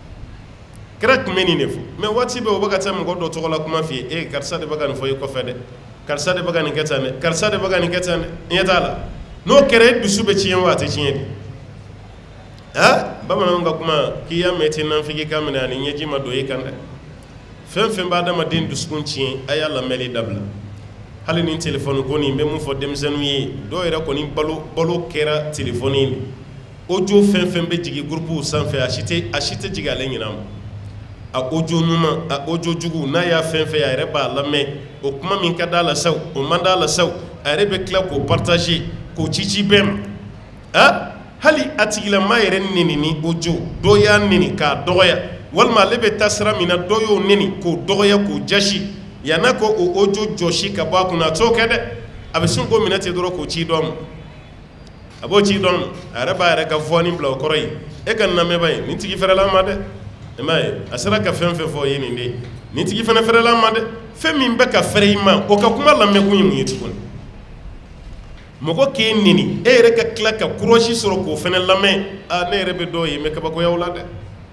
kira kumeni nefo mais wati be obagata mugo do to la kuma fi e karsa de bagan foyi ko fede karsa de bagan ketane karsa de bagan ketane yetala no kere dusu be ciyen wati ciyen ha bamana nga kuma kiya meti nan figi kamina ni nyeji ma do yikande fen fen ba dama din duskun ciyen ayala meli dabla hali ni telephone ko ni be mu fo demsenu yi do ira ko ni balo balo kera telephone ni ojo fen fen be jigi groupe sanfɛ achité achité jiga le nyinam a ojo numa a ojo jugu na ya fen fen ya yɛrɛ b'a lamɛn o kuma min ka d'a la saw o man d'a la saw a yɛrɛ bɛ tila k'o partager k'o cici bɛɛ ma a hali a tigilama yɛrɛ neni ni ojo dɔ y'a neni k'a dɔgɔya walima ale bɛ taa sira min na dɔ y'o neni k'o dɔgɔya k'o jasi yan'a ko o ojo jɔsi ka bɔ a kunna a t'o kɛ dɛ a bɛ sin k'o minɛ ten dɔrɔn k'o ci dɔ ma a b'o ci dɔ ma a yɛrɛ b'a yɛrɛ ka fɔni bila o kɔrɔ ye e ka namɛba ye nin tigi fɛrɛla ma dɛ e m'a ye a sera ka fɛn fɛn fɔ ye nin de nin tigi fana fɛrɛla ma dɛ fɛn min bɛ ka fɛrɛ i ma o ka kuma lamɛn kun ye mun ye tuguni mɔgɔ k'e neni e yɛrɛ ka tila ka kurɔsi sɔrɔ k'o fana lamɛn a ne yɛrɛ bɛ dɔw ye n bɛ kabakoyaw la dɛ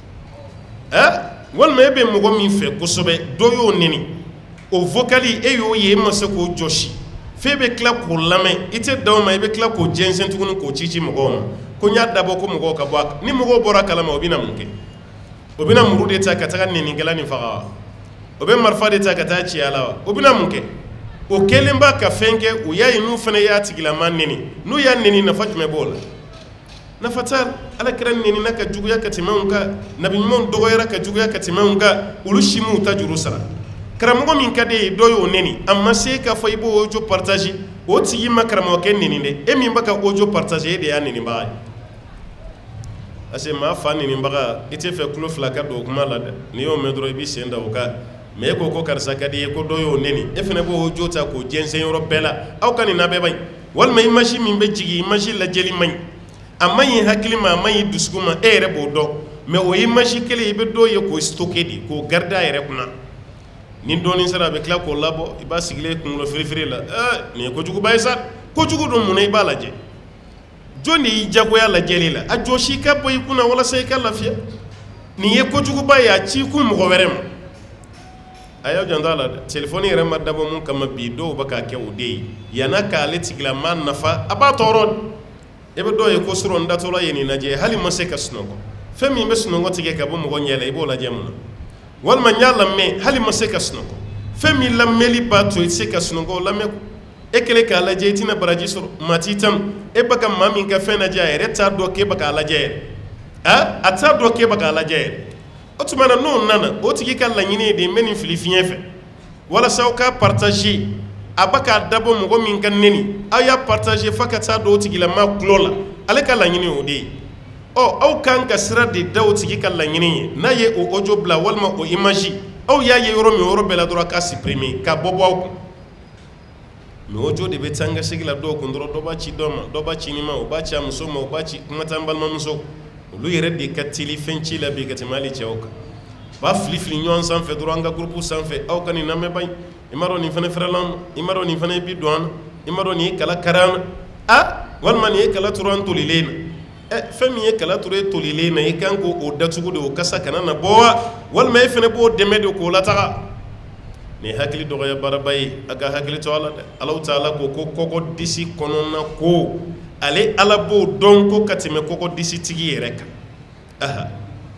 ɛ walima e bɛ mɔgɔ min fɛ kosɛbɛ dɔ y'o neni o vocali e y'o ye e ma se k'o jɔsi f'e bɛ tila k'o lamɛn i tɛ dan o ma i bɛ tila k'o jɛnsɛn tuguni k'o ci ci mɔgɔw ma ko n y'a dabɔ ko mɔgɔw ka bɔ a kan ni mɔgɔw bɔra a kalama o bɛ na mun kɛ o bɛ na muru de ta ka taga nenikɛla nin faga wa o bɛ marifa de ta ka taa ci a la wa o bɛ na mun kɛ o kelen b'a ka fɛn kɛ o y'a ye n'u fana y'a tigilama neni n'u y'a neni nafa jumɛn b'o la nafa t'a la ala kɛra nenina ka juguya ka tɛmɛ u kan nabi ɲumanw dɔgɔyara ka juguya ka tɛmɛ u kan olu si m'u ta juru sara karamɔgɔ min ka di ye dɔ y'o neni a ma se k'a fɔ i b'o audio partage o tigi ma karamɔgɔkɛ neni dɛ e min bɛ ka audio partage e de y'a nenibaga ye parce que maa fa nenibaga i tɛ fɛ tulo fila ka don o kuma la dɛ n'i y'o mɛn dɔrɔn i b'i sen da o kan mais e ko ko karisa ka di ye ko dɔ y'o neni e fana b'o audio ta k'o jɛnsɛn yɔrɔ bɛɛ la aw ka nin labɛn ba ɲi walima image min bɛ jigin image lajɛli man ɲi a man ɲi hakili ma a man ɲi dusukun ma e yɛrɛ b'o dɔn mais o image kelen i bɛ dɔw ye k'o stocker de k'o garder a yɛrɛ kunna ni dɔɔnin sera a bɛ tila k'o labɔ i b'a sigilen kunkolo firifiri la ɛ nin ye kojuguba ye sa kojugu don mun na i b'a lajɛ jɔn de y'i jagoya lajɛli la a jɔsi ka bɔ i kunna walasa i ka lafiya nin ye kojuguba ye a ci kun mɔgɔ wɛrɛ ma a y'aw janto a la dɛ telefɔni yɛrɛ ma dabɔ mun kama bi dɔw bɛ k'a kɛ o de ye yan'a k'ale tigilama nafa a b'a tɔɔrɔ e bɛ dɔw ye ko sɔrɔ n datɔla ye nin lajɛ hali ma se ka sunɔgɔ fɛn min bɛ sunɔgɔ tigɛ ka bɔ mɔgɔ ɲɛ la i b'o lajɛ mun na walima n y'a lamɛn hali ma se ka sunɔgɔ fɛn min lamɛnli b'a to i tɛ se ka sunɔgɔ o lamɛn ko e kɛlen k'a lajɛ i tɛna baraji sɔrɔ maa t'i tanu e bɛ ka maa min ka fɛn lajɛ a yɛrɛ t'a dɔn k'e bɛ k'a lajɛ yɛrɛ a a t'a dɔn k'e bɛ k'a lajɛ yɛrɛ o tuma na n'o nana o tigi ka laɲini ye de n bɛ nin fili fiɲɛ fɛ walasa aw ka partage a bɛ k'a dabɔ mɔgɔ min ka neni aw y'a partage f'a ka taa don o tigilama tulo la ale ka laɲini o de ye ɔ aw kan ka sira de da o tigi ka laɲini ye n'a ye o audio bila walima o image aw y'a ye yɔrɔ min yɔrɔ bɛɛ la dɔrɔn k'a supprimer k'a bɔ bɔ aw kun mais audio de bɛ taa n ka segi la dɔw kun dɔrɔn dɔ b'a ci dɔ ma dɔ b'a ci nin ma o b'a ci a muso ma o b'a ci kuma taa n balimamuso olu yɛrɛ de ka teli fɛn ci la bi ka tɛmɛ hali cɛw kan b'a fili fili ɲɔgɔn sanfɛ dɔrɔn an ka groupe sanfɛ aw ka nin lamɛn ba in i m'a dɔn nin fana fɛrɛla an ma i m'a dɔn nin fana bi don an na i m'a dɔn nin ye kala kari an na a walima nin ye kala turu an tolilen na ɛ fɛn min ye kala turu e tolilen na i kan k'o datugu de o kasa kana na bɔ wa walima e fana b'o dɛmɛ de k'o lataga nin hakili dɔgɔya baaraba ye a ka hakili to a la dɛ Alahu Taala ko ko kɔkɔ disi kɔnɔna ko ale Ala b'o dɔn ko ka tɛmɛ kɔkɔ disi tigi yɛrɛ kan aha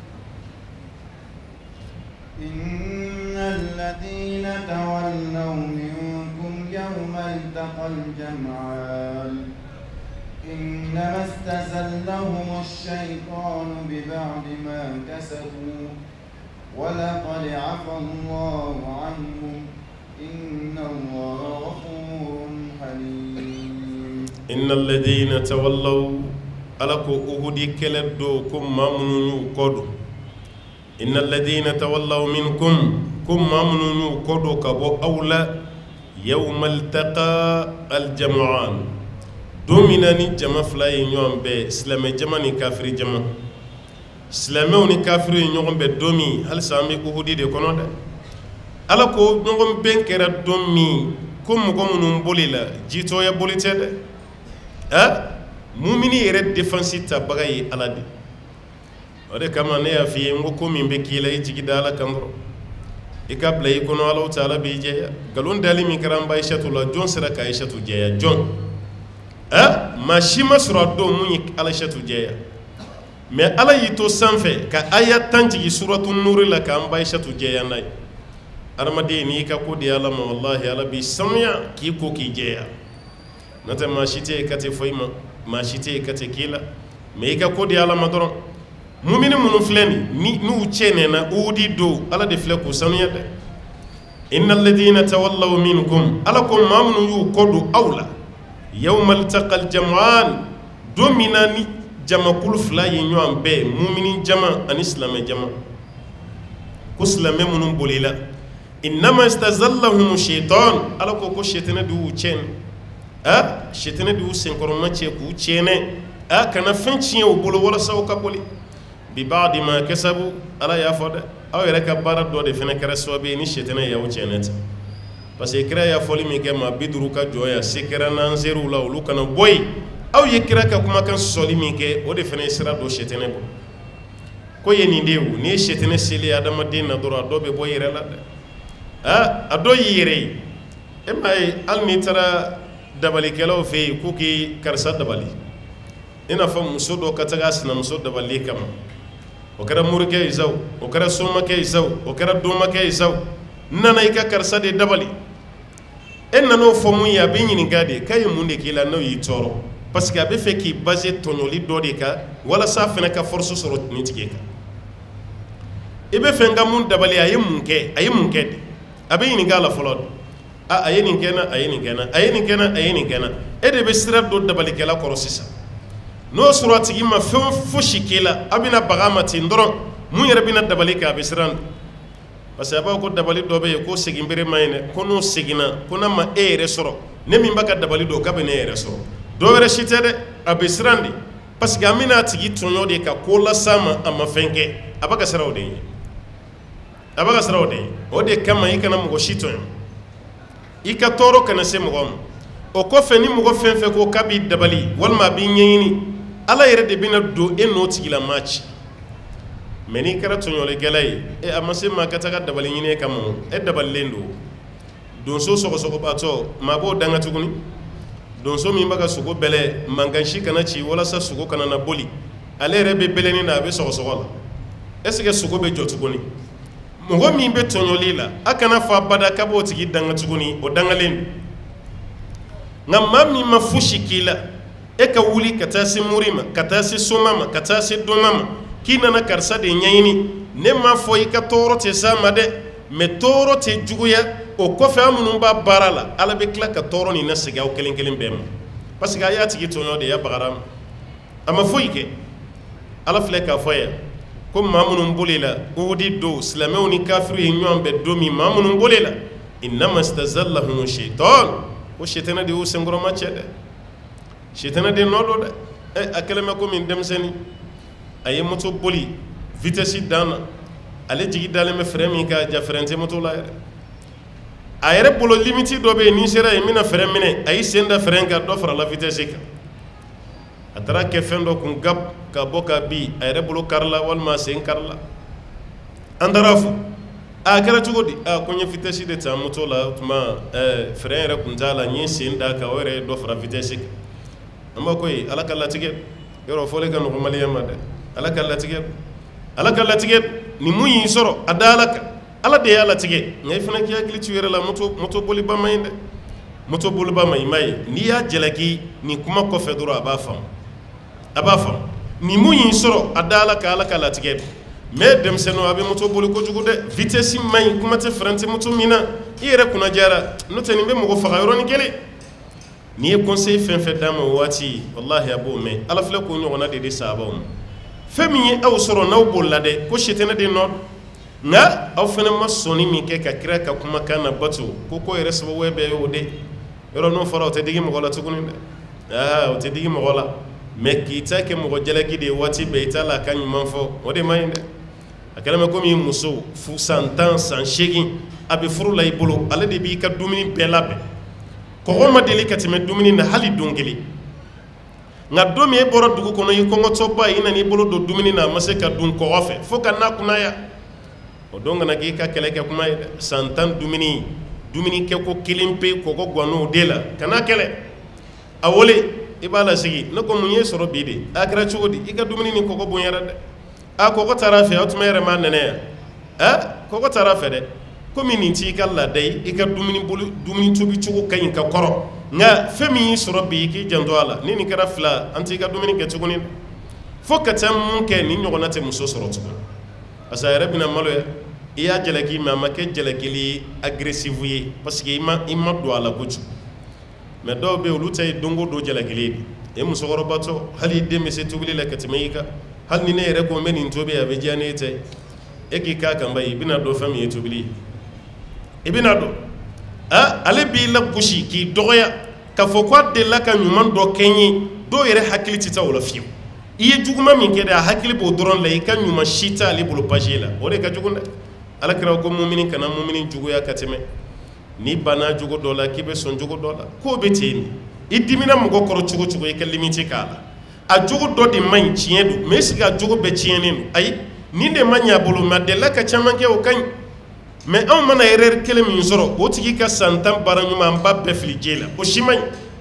innal ladina tawallaw minkum yawmal taqal jam'an innama istazallahum ash-shaytanu bi ba'di ma kasabu ولقد عفى الله عنهم إن الله غفور حليم إن الذين تولوا ألكو أهدي كلدو كم مامنو كودو إن الذين تولوا منكم ko maa minnu y'u kɔ don ka bɔ aw la yawma altaqa aljam'an don min na ni jama fila ye ɲɔgɔn bɛɛ silamɛ jama ni kafiri jama silamɛw ni kafiri ye ɲɔgɔn bɛɛ don min halisa an bɛ uhudi de kɔnɔ dɛ ala ko ɲɔgɔn bɛn kɛra don min ko mɔgɔ minnu boli la jitɔya boli tɛ dɛ ah mumini yɛrɛ défense tabaga ye ala de o de kama ne y'a f'i ye n ko ko min bɛ k'i la i jigi da ala kan dɔrɔn i ka bila i kɔnɔ ala taala b'i jɛya nkalon dali min kɛra an ba Aishatu la jɔn sera ka Aishatu jɛya jɔn ah maa si ma sɔrɔ a don mun ye Aishatu jɛya mais ala y'i to sanfɛ ka aya tan jigi suratu nuri la k'an ba Aishatu jɛya n'a ye adamaden n'i ka ko di ala ma wallahi ala b'i sanuya k'i ko k'i jɛya n'o tɛ maa si tɛ yen ka tɛ fɔ i ma maa si tɛ yen ka tɛ k'i la mais i ka ko di ala ma dɔrɔn mumini minnu filɛ nin n'u cɛnɛna uhudi don ala de filɛ k'u sanuya dɛ innal ladina tawallaw minkum ala ko maa minnu y'u kɔ don aw la yawmal taqal jam'an don min na ni jamakulu fila ye ɲɔgɔn bɛɛ mumini jama ani silamɛ jama ko silamɛ minnu bolila innama istazallahum shaitan ala ko ko shaitan de y'u cɛn ah shaitan de y'u senkɔrɔma cɛ k'u cɛnɛ ah kana fɛn tiɲɛ u bolo walasa u ka boli bi ba'di ma kasabu ala y'a fɔ dɛ aw yɛrɛ ka baara dɔ de fana kɛra sababu ye ni shaitan y'aw cɛnɛ ten parce que kira y'a fɔli min kɛ maa bi duuru ka jɔ ya se kɛra n'an ser'u la olu kana bɔ yen aw ye kira ka kumakan sɔsɔli min kɛ o de fana ye sira don shaitan bɔ ko ye nin de ye n'i ye shaitan seli adamaden na dɔrɔn a dɔ bɛ bɔ i yɛrɛ la dɛ ah a dɔ y'i yɛrɛ ye e m'a ye hali n'i taara dabalikɛlaw fɛ yen k'u k'i karisa dabali i n'a fɔ muso dɔ ka taga a sinamuso dabali kama o kɛra morikɛ ye sawo o kɛra somakɛ ye sawo o kɛra dɔnmakɛ ye sawo n nana i ka karisa de dabali e nan'o fɔ mun ye a bɛ ɲininka de k'a ye mun de k'i la n'o y'i tɔɔrɔ parce que a bɛ fɛ k'i base tɔɲɔli dɔ de kan walasa a fana ka force sɔrɔ nin tigi kan i bɛ fɛ n ka mun dabali a ye mun kɛ a ye mun kɛ de a bɛ ɲininka a la fɔlɔ a a ye nin kɛ n na a ye nin kɛ n na a ye nin kɛ n na a ye nin kɛ n na e de bɛ sira don dabalikɛla kɔrɔ sisan n'o sɔrɔ a tigi ma fɛn fosi k'e la a bɛna baga a ma ten dɔrɔn mun yɛrɛ bɛna dabali kɛ a bɛ siran parce que a b'a ko dabali dɔ bɛ yen ko segin bere ma ɲi dɛ ko n'o seginna ko n'a ma e yɛrɛ sɔrɔ ne min b'a ka dabali dɔn k'a bɛ ne yɛrɛ sɔrɔ dɔ wɛrɛ si tɛ dɛ a bɛ siran de parce que an bɛna a tigi tɔɲɔ de ka ko las'a ma a ma fɛn kɛ a b'a ka sira o de ye a b'a ka sira o de ye o de kama i kana mɔgɔ si tɔɲɔ i ka tɔɔrɔ kana se mɔgɔ ma o kɔfɛ ni mɔgɔ fɛn fɛn ko k'a b'i dabali walima a b'i ɲɛɲini ala yɛrɛ de bɛna don e n'o tigilamaa ci mɛ n'i kɛra tɔɲɔlikɛla ye e a ma se maa ka taga dabali ɲini e kama e dabalilen don donso sɔgɔsɔgɔbatɔ maa b'o danga tuguni donso min b'a ka sogo bɛlɛ mankan si kana ci walasa sogo kana na boli ale yɛrɛ bɛ bɛlɛnin na a bɛ sɔgɔsɔgɔ la est ce que sogo bɛ jɔ tuguni mɔgɔ min bɛ tɔɲɔli la a kana fɔ abada k'a b'o tigi danga tuguni o dangalen don nka maa min ma fosi k'i la e ka wuli ka taa se muri ma ka taa se soma ma ka taa se dɔnna ma k'i nana karisa de ɲɛɲini ne m'a fɔ i ka tɔɔrɔ tɛ s'a ma dɛ mɛ tɔɔrɔ tɛ juguya o kɔfɛ an minnu b'a baara la ala bɛ tila ka tɔɔrɔ nin lasegin aw kelen kelen bɛɛ ma parce que a y'a tigi tɔɲɔ de y'a bagara ma a ma foyi kɛ ala filɛ k'a fɔ yan ko maa minnu boli la uhudi don silamɛw ni kafiriw ye ɲɔgɔn bɛɛ don min maa minnu boli la innama istazallahum shaitan ko shaitan de y'u senkɔrɔma cɛ dɛ shaitan de nɔ don dɛ ɛ a kɛlen bɛ komi denmisɛnnin a ye moto boli vitesse dan na ale jigi dalen bɛ frein min kan ja frein tɛ moto la yɛrɛ a yɛrɛ bolo limite dɔ bɛ yen n'i sera yen n bɛna frein minɛ a y'i sen da frein kan dɔ farala vitesse kan a taara kɛ fɛn dɔ kun gab ka bɔ ka bin a yɛrɛ bolo karila walima a sen karila an taara fo a kɛra cogo di a ko n ye vitesse de ta moto la o tuma ɛɛ frein yɛrɛ kun t'a la n ye sen da kan o yɛrɛ ye dɔ fara vitesse kan an b'a ko ye ala ka latigɛ yɔrɔ fɔli ka nɔgɔ maliyɛn ma dɛ ala ka latigɛ ala ka latigɛ ni mun y'i sɔrɔ a da ala kan ala de y'a latigɛ nka i fana k'i hakili to i yɛrɛ la moto moto boliba ma ɲi dɛ moto boliba ma ɲi m'a ye n'i y'a jalaki nin kuma kɔfɛ dɔrɔn a b'a faamu a b'a faamu ni mun y'i sɔrɔ a da ala kan ala ka latigɛ mais denmisɛnninw a bɛ moto boli kojugu dɛ vitesse ma ɲi kuma tɛ frein tɛ moto min na i yɛrɛ kunna diyara n'o tɛ nin bɛ mɔgɔ faga yɔrɔnin kelen n'i ye conseil fɛn fɛn d'a ma o waati walahi a b'o mɛn ala filɛ k'o ɲɔgɔnna de di sahabaw ma fɛn min ye aw sɔrɔ n'aw bolila dɛ ko shaitan de nɔ nga aw fana ma sɔnni min kɛ ka kira ka kumakan na bato ko ko yɛrɛ sababu bɛɛ y'o de yɔrɔ n'o fɔra o tɛ digi mɔgɔ la tuguni dɛ aa o tɛ digi mɔgɔ la mɛ k'i ta kɛ mɔgɔ jalaki de ye waati bɛɛ i t'a la a ka ɲuman fɔ o de man ɲi dɛ a kɛlen bɛ komi muso fu san tan san seegin a bɛ furu la i bolo ale de b'i ka dumuni bɛɛ labɛn kɔgɔ ma deli ka tɛmɛ dumuni na hali don kelen nka don min e bɔra dugu kɔnɔ i kɔngɔtɔba i nana i bolo don dumuni na a ma se ka dun kɔgɔ fɛ fo ka n'a kunnaya o don kana k'i ka kɛlɛ kɛ kuma ye dɛ san tan dumuni dumuni kɛ ko kelen pe kɔgɔ gan'o de la kana kɛlɛ a wele i b'a lasigi ne ko mun ye sɔrɔ bi de a kɛra cogo di i ka dumuni ni kɔgɔ bonyara dɛ a kɔgɔ taara a fɛ aw tuma yɛrɛ m'a nɛnɛ yan ɛ kɔgɔ taara a fɛ dɛ komi nin t'i ka laada ye i ka dumuni bolo dumuni tobi cogo ka ɲi ka kɔrɔ nka fɛn min y'i sɔrɔ bi i k'i janto a la ni nin kɛra fila an t'i ka dumuni kɛ tuguni fo ka taa mun kɛ nin ɲɔgɔnna tɛ muso sɔrɔ tuguni parce que a yɛrɛ bɛna malo ye i y'a jalaki mɛ a ma kɛ jalakili ye agressive ye parce que i ma i ma don a la kojugu mɛ dɔw bɛ yen olu ta ye don o don jalakili ye e musokɔrɔbatɔ hali i den bɛ se tobili la ka tɛmɛ i kan hali ni ne yɛrɛ ko n bɛ nin tobi a bɛ diya ne ye tɛ e k'i k'a kan ba ye i bɛna dɔn fɛn min ye tobili ye i bɛna dɔn ah ale b'i lagosi k'i dɔgɔya k'a fɔ ko a delila ka ɲuman dɔ kɛ n ye dɔw yɛrɛ hakili tɛ taa o la fiyewu i ye juguman min kɛ dɛ a hakili b'o dɔrɔn la i ka ɲuman si t'ale bolo page la o de ka jugu dɛ alakira ko mumini kana mumini juguya ka tɛmɛ n'i banna jogo dɔ la k'i bɛ sɔn jogo dɔ la k'o bɛ ten de i dimina mɔgɔ kɔrɔ cogo cogo i ka limite k'a la a jogo dɔ de man ɲi tiɲɛ don mais est-ce que a jogo bɛɛ tiɲɛnen don ayi nin de ma ɲɛ a bolo mɛ a delila ka caman kɛ o ka ɲi mɛ anw mana erreur kelen min sɔrɔ o tigi ka san tan baara ɲuman ba bɛɛ fili je la o si man ɲi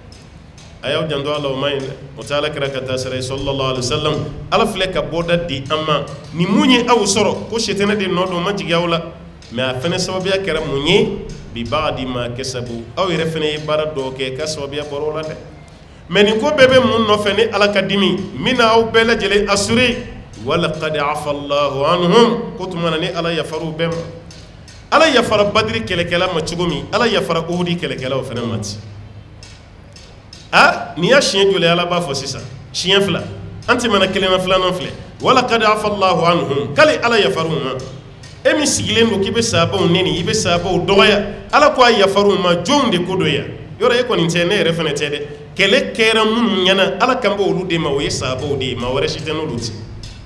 a y'aw janto a la o man ɲi dɛ o tɛ alakira ka taasira ye sallallahu alaihi wa sallam ala filɛ ka bɔda di an ma ni mun ye aw sɔrɔ ko sitana de nɔ don ma jigin aw la mɛ a fɛnɛ sababuya kɛra mun ye bi ba'di ma kasabu aw yɛrɛ fɛnɛ ye baara dɔw kɛ ka sababuya bɔra o la dɛ mɛ nin ko bɛɛ bɛ mun nɔfɛ ni ala ka dimi n bɛna aw bɛɛ lajɛlen assurer walaqad afa allahu anhum ko tuma na ni ala yafar'u bɛɛ ma ala yafara badiri kɛlɛkɛla ma cogo min ala yafara uhudi kɛlɛkɛlaw fɛnɛ ma ten ah nin y'a siɲɛ joli ala b'a fɔ sisan siɲɛ fila an tɛmɛna kelen na filanan filɛ walaqad afa allahu anhum k'ale ala yafar'u ma e min sigilen don k'i bɛ sahabaw neni i bɛ sahabaw dɔgɔya ala ko a yafar'u ma jɔnw de ko don yan yɔrɔ e kɔni tɛ ne yɛrɛ fɛnɛ tɛ dɛ kɛlɛ kɛra minnu ɲɛna ala kan bɛ olu de ma o ye sahabaw de ye maa wɛrɛ si tɛ n'olu tɛ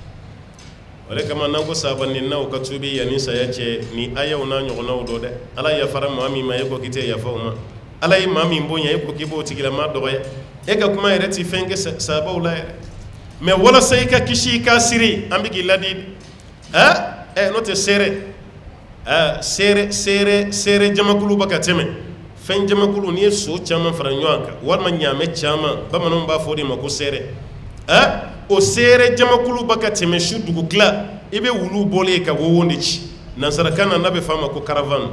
o de kama n'an ko sahaba neninaw ka tuubi yanni saya cɛ ni ayaw n'a ɲɔgɔnnaw dɔ dɛ ala yafara maa min ma e ko k'i tɛ yafa o ma ala ye maa min bonya e ko k'i b'o tigilama dɔgɔya e ka kuma yɛrɛ ti fɛn kɛ sahabaw la yɛrɛ mɛ walasa i ka kisi i ka siri an bɛ k'i ladi ah ɛ n'o tɛ seere ah seere seere seere jamakulu ba ka tɛmɛ fɛn jamakulu n'i ye so caman fara ɲɔgɔn kan walima ɲaamɛ caman bamananw b'a fɔ o de ma ko seere ah o seere jamakulu ba ka tɛmɛ su dugu tila i bɛ wulu bɔlen ye ka wowo de ci nansarakan na n'a bɛ f'a ma ko caravane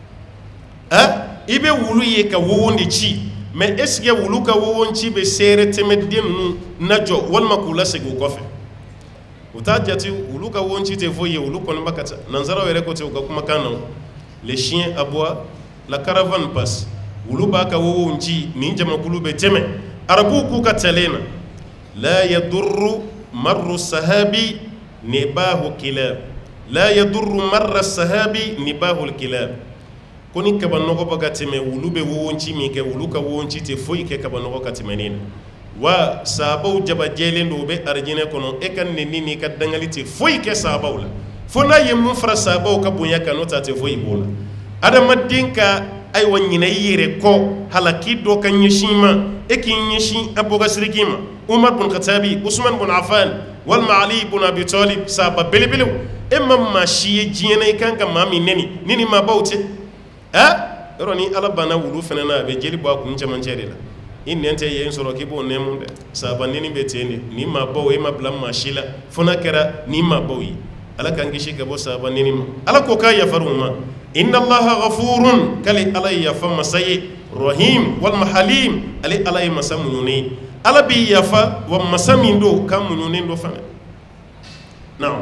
ah i bɛ wulu ye ka wowo de ci mɛ est-ce que wulu ka wowo ci bɛ seere tɛmɛden ninnu najɔ walima k'u lasegin u kɔfɛ u t'a jate wulu ka wowo ci tɛ foyi ye wulu kɔni ba ka taa nansaraw yɛrɛ ko ten u ka kumakan na les chiens aboient la caravane passe wulu b'a ka wowo ci nin jamakulu bɛ tɛmɛ arabuw k'u ka talen na la yadurru marru sahabi nibahu kilab la yadurru marra sahabi nibahu kilab ko ni kabanɔgɔ bɛ ka tɛmɛ wulu bɛ wowo ci min kɛ wulu ka wowo ci tɛ foyi kɛ kabanɔgɔ ka tɛmɛ nin na wa sahabaw jabajɛlen don u bɛ arijinɛ kɔnɔ e ka neni n'i ka dangali tɛ foyi kɛ sahabaw la fo n'a ye mun fara sahabaw ka bonya kan n'o ta tɛ foyi b'o la adamaden ka ayiwa ɲinɛ i yɛrɛ kɔ halaki dɔ ka ɲɛsin ma e k'i ɲɛsin a bɔgasiriki ma umar bin khatabi usman bin affan walima ali bin abi talib sahaba belebelew e ma maa si ye diɲɛ na i kan ka maa min neni ni ni maabaw tɛ ah yɔrɔ ni ala banna wulu fɛnɛ na a bɛ jeli bɔ a kun cɛmancɛ de la i nɛn tɛ yen sɔrɔ k'i b'o nɛmu dɛ sahaba neni bɛ ten de ni maabaw e ma bila maa si la fo n'a kɛra ni maabaw ye ala k'an kisi ka bɔ sahaba neni ma ala ko k'a yafar'u ma inna allaha ghafurun k'ale ala ye yafa masa ye rahim walima halim ale ala ye masa muɲunen ye ala b'i yafa wa masa min don k'a muɲunen don fana naam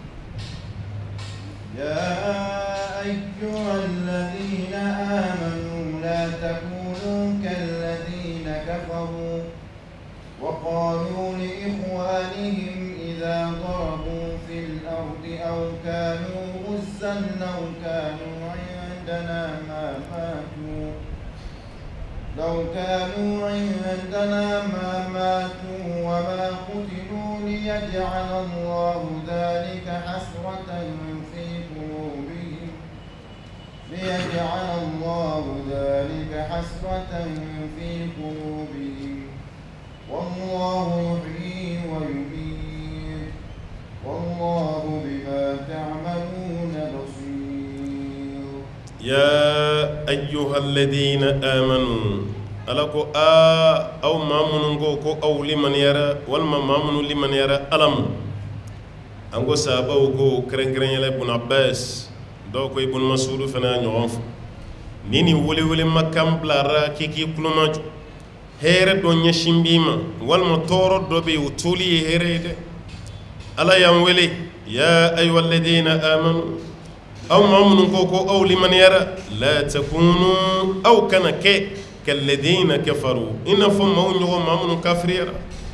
أيها الذين آمنوا لا تكونوا كالذين كفروا وقالوا لإخوانهم إذا ضربوا في الأرض الأرض أو كانوا غزا لو كانوا عندنا ما ماتوا لو كانوا عندنا ما ماتوا وما قتلوا ليجعل الله ذلك حسرة في قلوبهم ليجعل الله ذلك حسرة في قلوبهم والله يحيي ويميت والله بما تعملون بصير. يا أيها الذين آمنوا ألكو آ أو مامنو كو أو لمن يرى والما مامنو لمن يرى ألم أنكو سابو كو كرن كرن يلا ابن عباس دوكو ابن مسعود فنا نيوف نيني ولي ولي مكام بلارا كيكي كلوماجو هير دونيا شيمبيما والما تورو دوبي وتولي هيريد ألا يام ولي يا أيها الذين آمنوا أو مامنو كو أو لمن يرى لا تكونوا أو كان كي كالذين كفروا إن فم مونيو مامنو كافريرا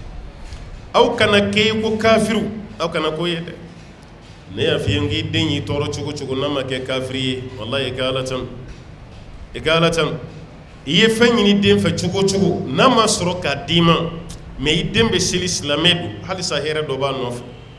أو كان كي كو كافرو أو كان كو يد نيا فينجي ديني تورو تشوكو تشوكو نما كي كافري والله إقالة إقالة يفني دين فتشوكو تشوكو نما سروكا ديما مي دين بسيل إسلامي هل سهيرة دوبا نوف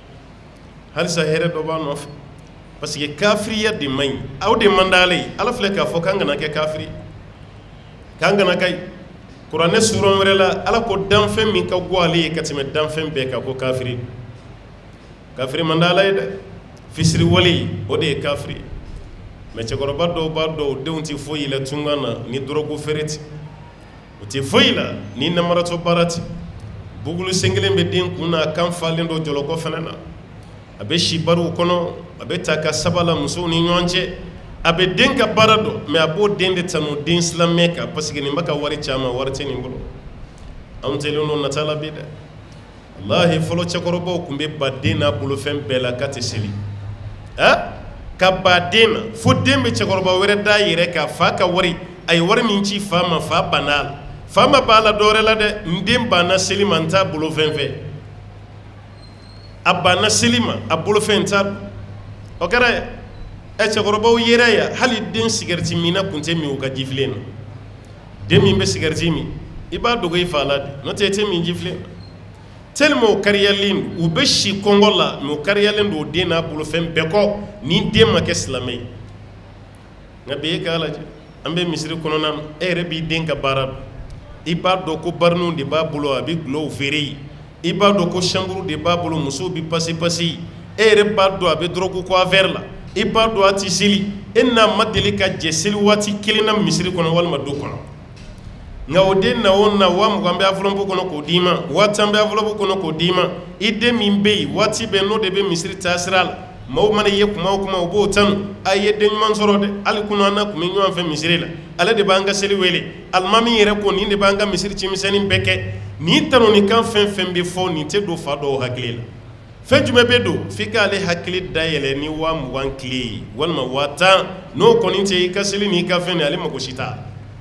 هل سهيرة دوبا نوف parce que kafiriya de main aw de mandale ala fle ka fo kanga na ke kafiri kanga na kay qur'an suran wala la ala ko dan fen min ka gwale ka time dan fen be ka ko kafiri kafiri mandala de fisri wali o de kafiri me che goroba do ba do de unti foyi la tungana ni drogo fereti uti foyi la ni namarato barati bugulu sengele be den kuna kan falen do joloko fenana abe shibaru kono abe taka sabala muso ni nyonje abe denka barado me abo dende tanu din islameka parce que ni mbaka wari chama warate ni mbolo am telono natala bida wallahi folo chakorobo kumbe badena bulu fem bela kate seli ha ka badena fo dembe chakorobo were da yire ka fa ka wari ay wari min ci fama fa banal fama bala dore la de ndem bana seli manta bulu vingt abana selima abolo fenta o kara e chakorobo yereya hali den sigarti mina kunte mi uka jiflen demi be sigarti mi iba dogo ifalade no tete mi jiflen telmo kariyalin u be shi kongola mo kariyalin do dena bolo fem beko ni dem ma ke islamai ngabe kala je ambe misri kononam e rebi den ka barab iba do ko barnu de ba bolo abi glo feri iba do ko chamburu de babulu muso bi pasi pasi ere bado abe drogo ko averla iba do ati sili enna madelika jesili wati kilina misiri kono walma do kono ngawde na wonna wam gambe aflombo kono ko dima watambe aflombo kono ko dima ide mimbe wati be no de be misiri tasral maw man ye kuma kuma bo tan ayede nyman sorode ali kuno na kuma nywan fe misiri la ala de banga seli wele almami yere ko ni de banga misiri chimiseni beke ni tano ni kan fen fen be fo ni te do fa do hakili la fen jume be do fika ale hakili dayele ni wa mu wan kli walma wata no ko ni te kasili ni ka fen ale mako shita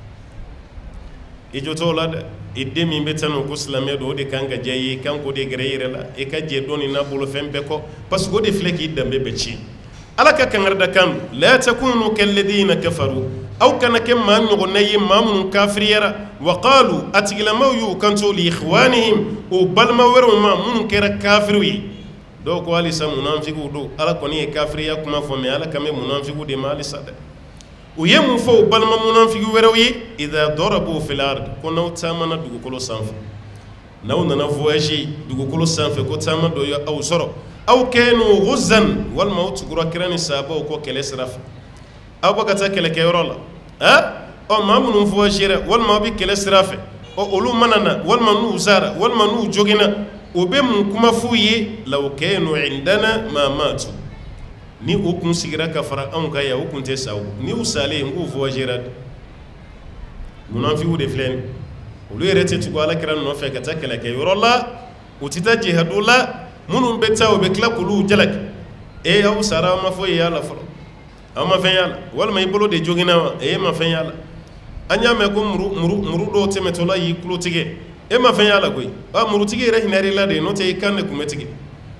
e joto la e demi be tano ko islamé do de kanga jayi kan ko de greyere la e ka je doni na bolo fen be ko parce que de fleki dambe be ci ala ka kangarda kan la takunu kal ladina kafaru أو كان كما نغني مامون كافريرا وقالوا أتجلموا يو كنتوا لإخوانهم وبلما وروا مامون كرا كافروي دو قالي سام منافقو دو على كوني كافريا كما فمي على كم منافقو دي مالي سادة ويمو فو بلما منافقو وروي إذا ضربوا في الأرض كنا تامنا دو كلو سانف نو ننا فواجي دو كلو سانف كو تامنا دو أو سرو أو كانوا غزا والموت كرا كراني سابا وكو كليس رف أو بكتا كلك يرولا ها أو ما منو فواجيرا والما بي كليس رف أو أولو مننا والما نو زارا والما نو جوجنا وبم كما فوي لو كانوا عندنا ما ماتوا ni ukun sigira ka fara an ka ya ukun te sawu ni usale ngu fواجيرا munafiqu de flen olu yerete tugo ala kiran no fe ka takala ke yorola utita jihadula munum beta o be kla kulu jalak e aw sara ma fo ya la folo ama fen yala wal may bolo de jogina e ma fen yala anya me ko muru muru muru do temetola yi kulo tige e ma fen yala koy ba muru tige re hinari la de no te kanne kumetige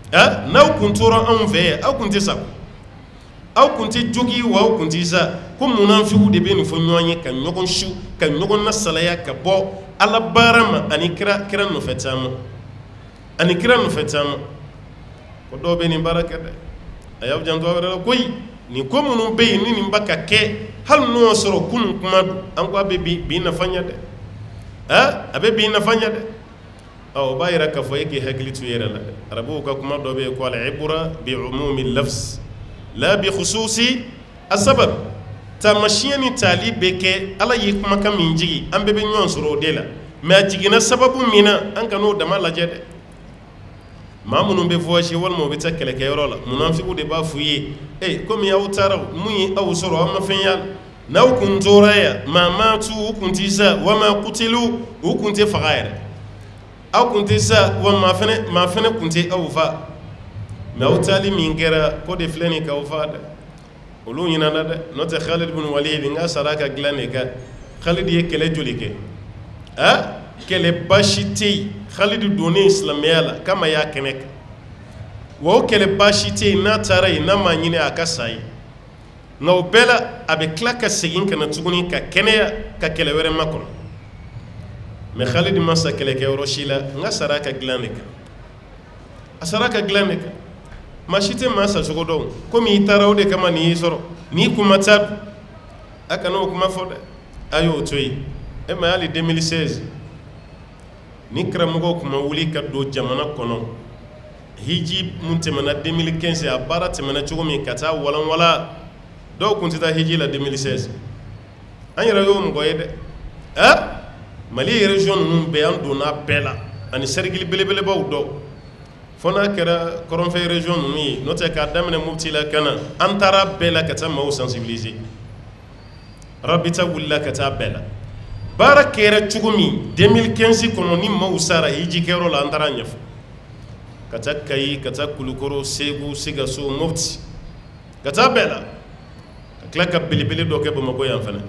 ah n'aw kun tora anw fɛ yan aw kun tɛ sa aw kun tɛ jogi wa aw kun tɛ sa ko munafiqu de bɛ nin fɔ ɲɔgɔn ye ka ɲɔgɔn su ka ɲɔgɔn nasalaya ka bɔ ala baara ma ani kira kira nɔfɛ caman ani kira nɔfɛ caman ko dɔw bɛ nin baara kɛ dɛ a y'aw janto aw yɛrɛ la koyi nin ko minnu bɛ yen ni nin ba ka kɛ hali n'o y'a sɔrɔ kunun kuma don an ko a bɛ bi bi nafa ɲɛ dɛ ah a bɛ bi nafa ɲɛ dɛ o b'a yira k'a fɔ e k'i hakili to i yɛrɛ la dɛ arabuw ka kuma dɔ bɛ yen ko al-ibra bi umumi lafz la bi khususi asbab taamasiyɛn ni taali bɛ kɛ ala ye kumakan min jigi an bɛɛ bɛ ɲɔgɔn sɔrɔ o de la mɛ a jiginna sababu min na an ka n'o dama lajɛ dɛ maa minnu bɛ voyage walima u bɛ taa kɛlɛkɛyɔrɔ la munafiqu de b'a f'u ye ee komi aw taara mun ye aw sɔrɔ aw ma fɛn y'a la n'aw kun tora yan maa maatu u kun tɛ sa wa maa kutilu u kun tɛ faga yɛrɛ aw kun tɛ sa wa maa fɛnɛ maa fɛnɛ kun tɛ aw fa mɛ aw taali min kɛra ko de filɛ nin k'aw fa dɛ olu ɲinana dɛ n'o tɛ Khalid ibn Walid n ka sara ka dilan de kan Khalid ye kɛlɛ joli kɛ ah kɛlɛ baasi tɛ yen Khalid donnen silamɛya la kama y'a kɛnɛ kan wa o kɛlɛ baasi tɛ yen n'a taara yen n'a ma ɲini a ka sa yen nka o bɛɛ la a bɛ tila ka segin ka na tuguni ka kɛnɛya ka kɛlɛ wɛrɛ ma kɔnɔ mɛ Khalid ma sa kɛlɛkɛyɔrɔ si la n ka sara ka dilan de kan a sara ka dilan de kan maa si tɛ maa sa cogo dɔn komi i taara o de kama nin y'i sɔrɔ n'i kuma taa dun a kana o kuma fɔ dɛ a y'o to yen e ma hali deux mille seize ni karamɔgɔw tun ma wuli ka don jamana kɔnɔ hiji mun tɛmɛna deux mille quinze a baara tɛmɛna cogo min ka taa walanwala dɔw kun tɛ taa hiji la deux mille seize an yɛrɛ y'o mɔgɔ ye dɛ ah Mali région ninnu bɛɛ an donna bɛɛ la ani cercle belebelebaw dɔw fo n'a kɛra kɔrɔnfɛ région ninnu ye n'o tɛ k'a daminɛ Mopti la ka na an taara bɛɛ la ka taa maaw sensibiliser rabita wulila ka taa bɛɛ la baara kɛra cogo min deux mille quinze kɔnɔ ni maaw sara hiji kɛyɔrɔ la an taara ɲɛfɔ ka taa Kayi ka taa Kulukoro Segu Sikaso Mopti ka taa bɛɛ la ka tila ka belebele dɔ kɛ Bamakɔ yan fana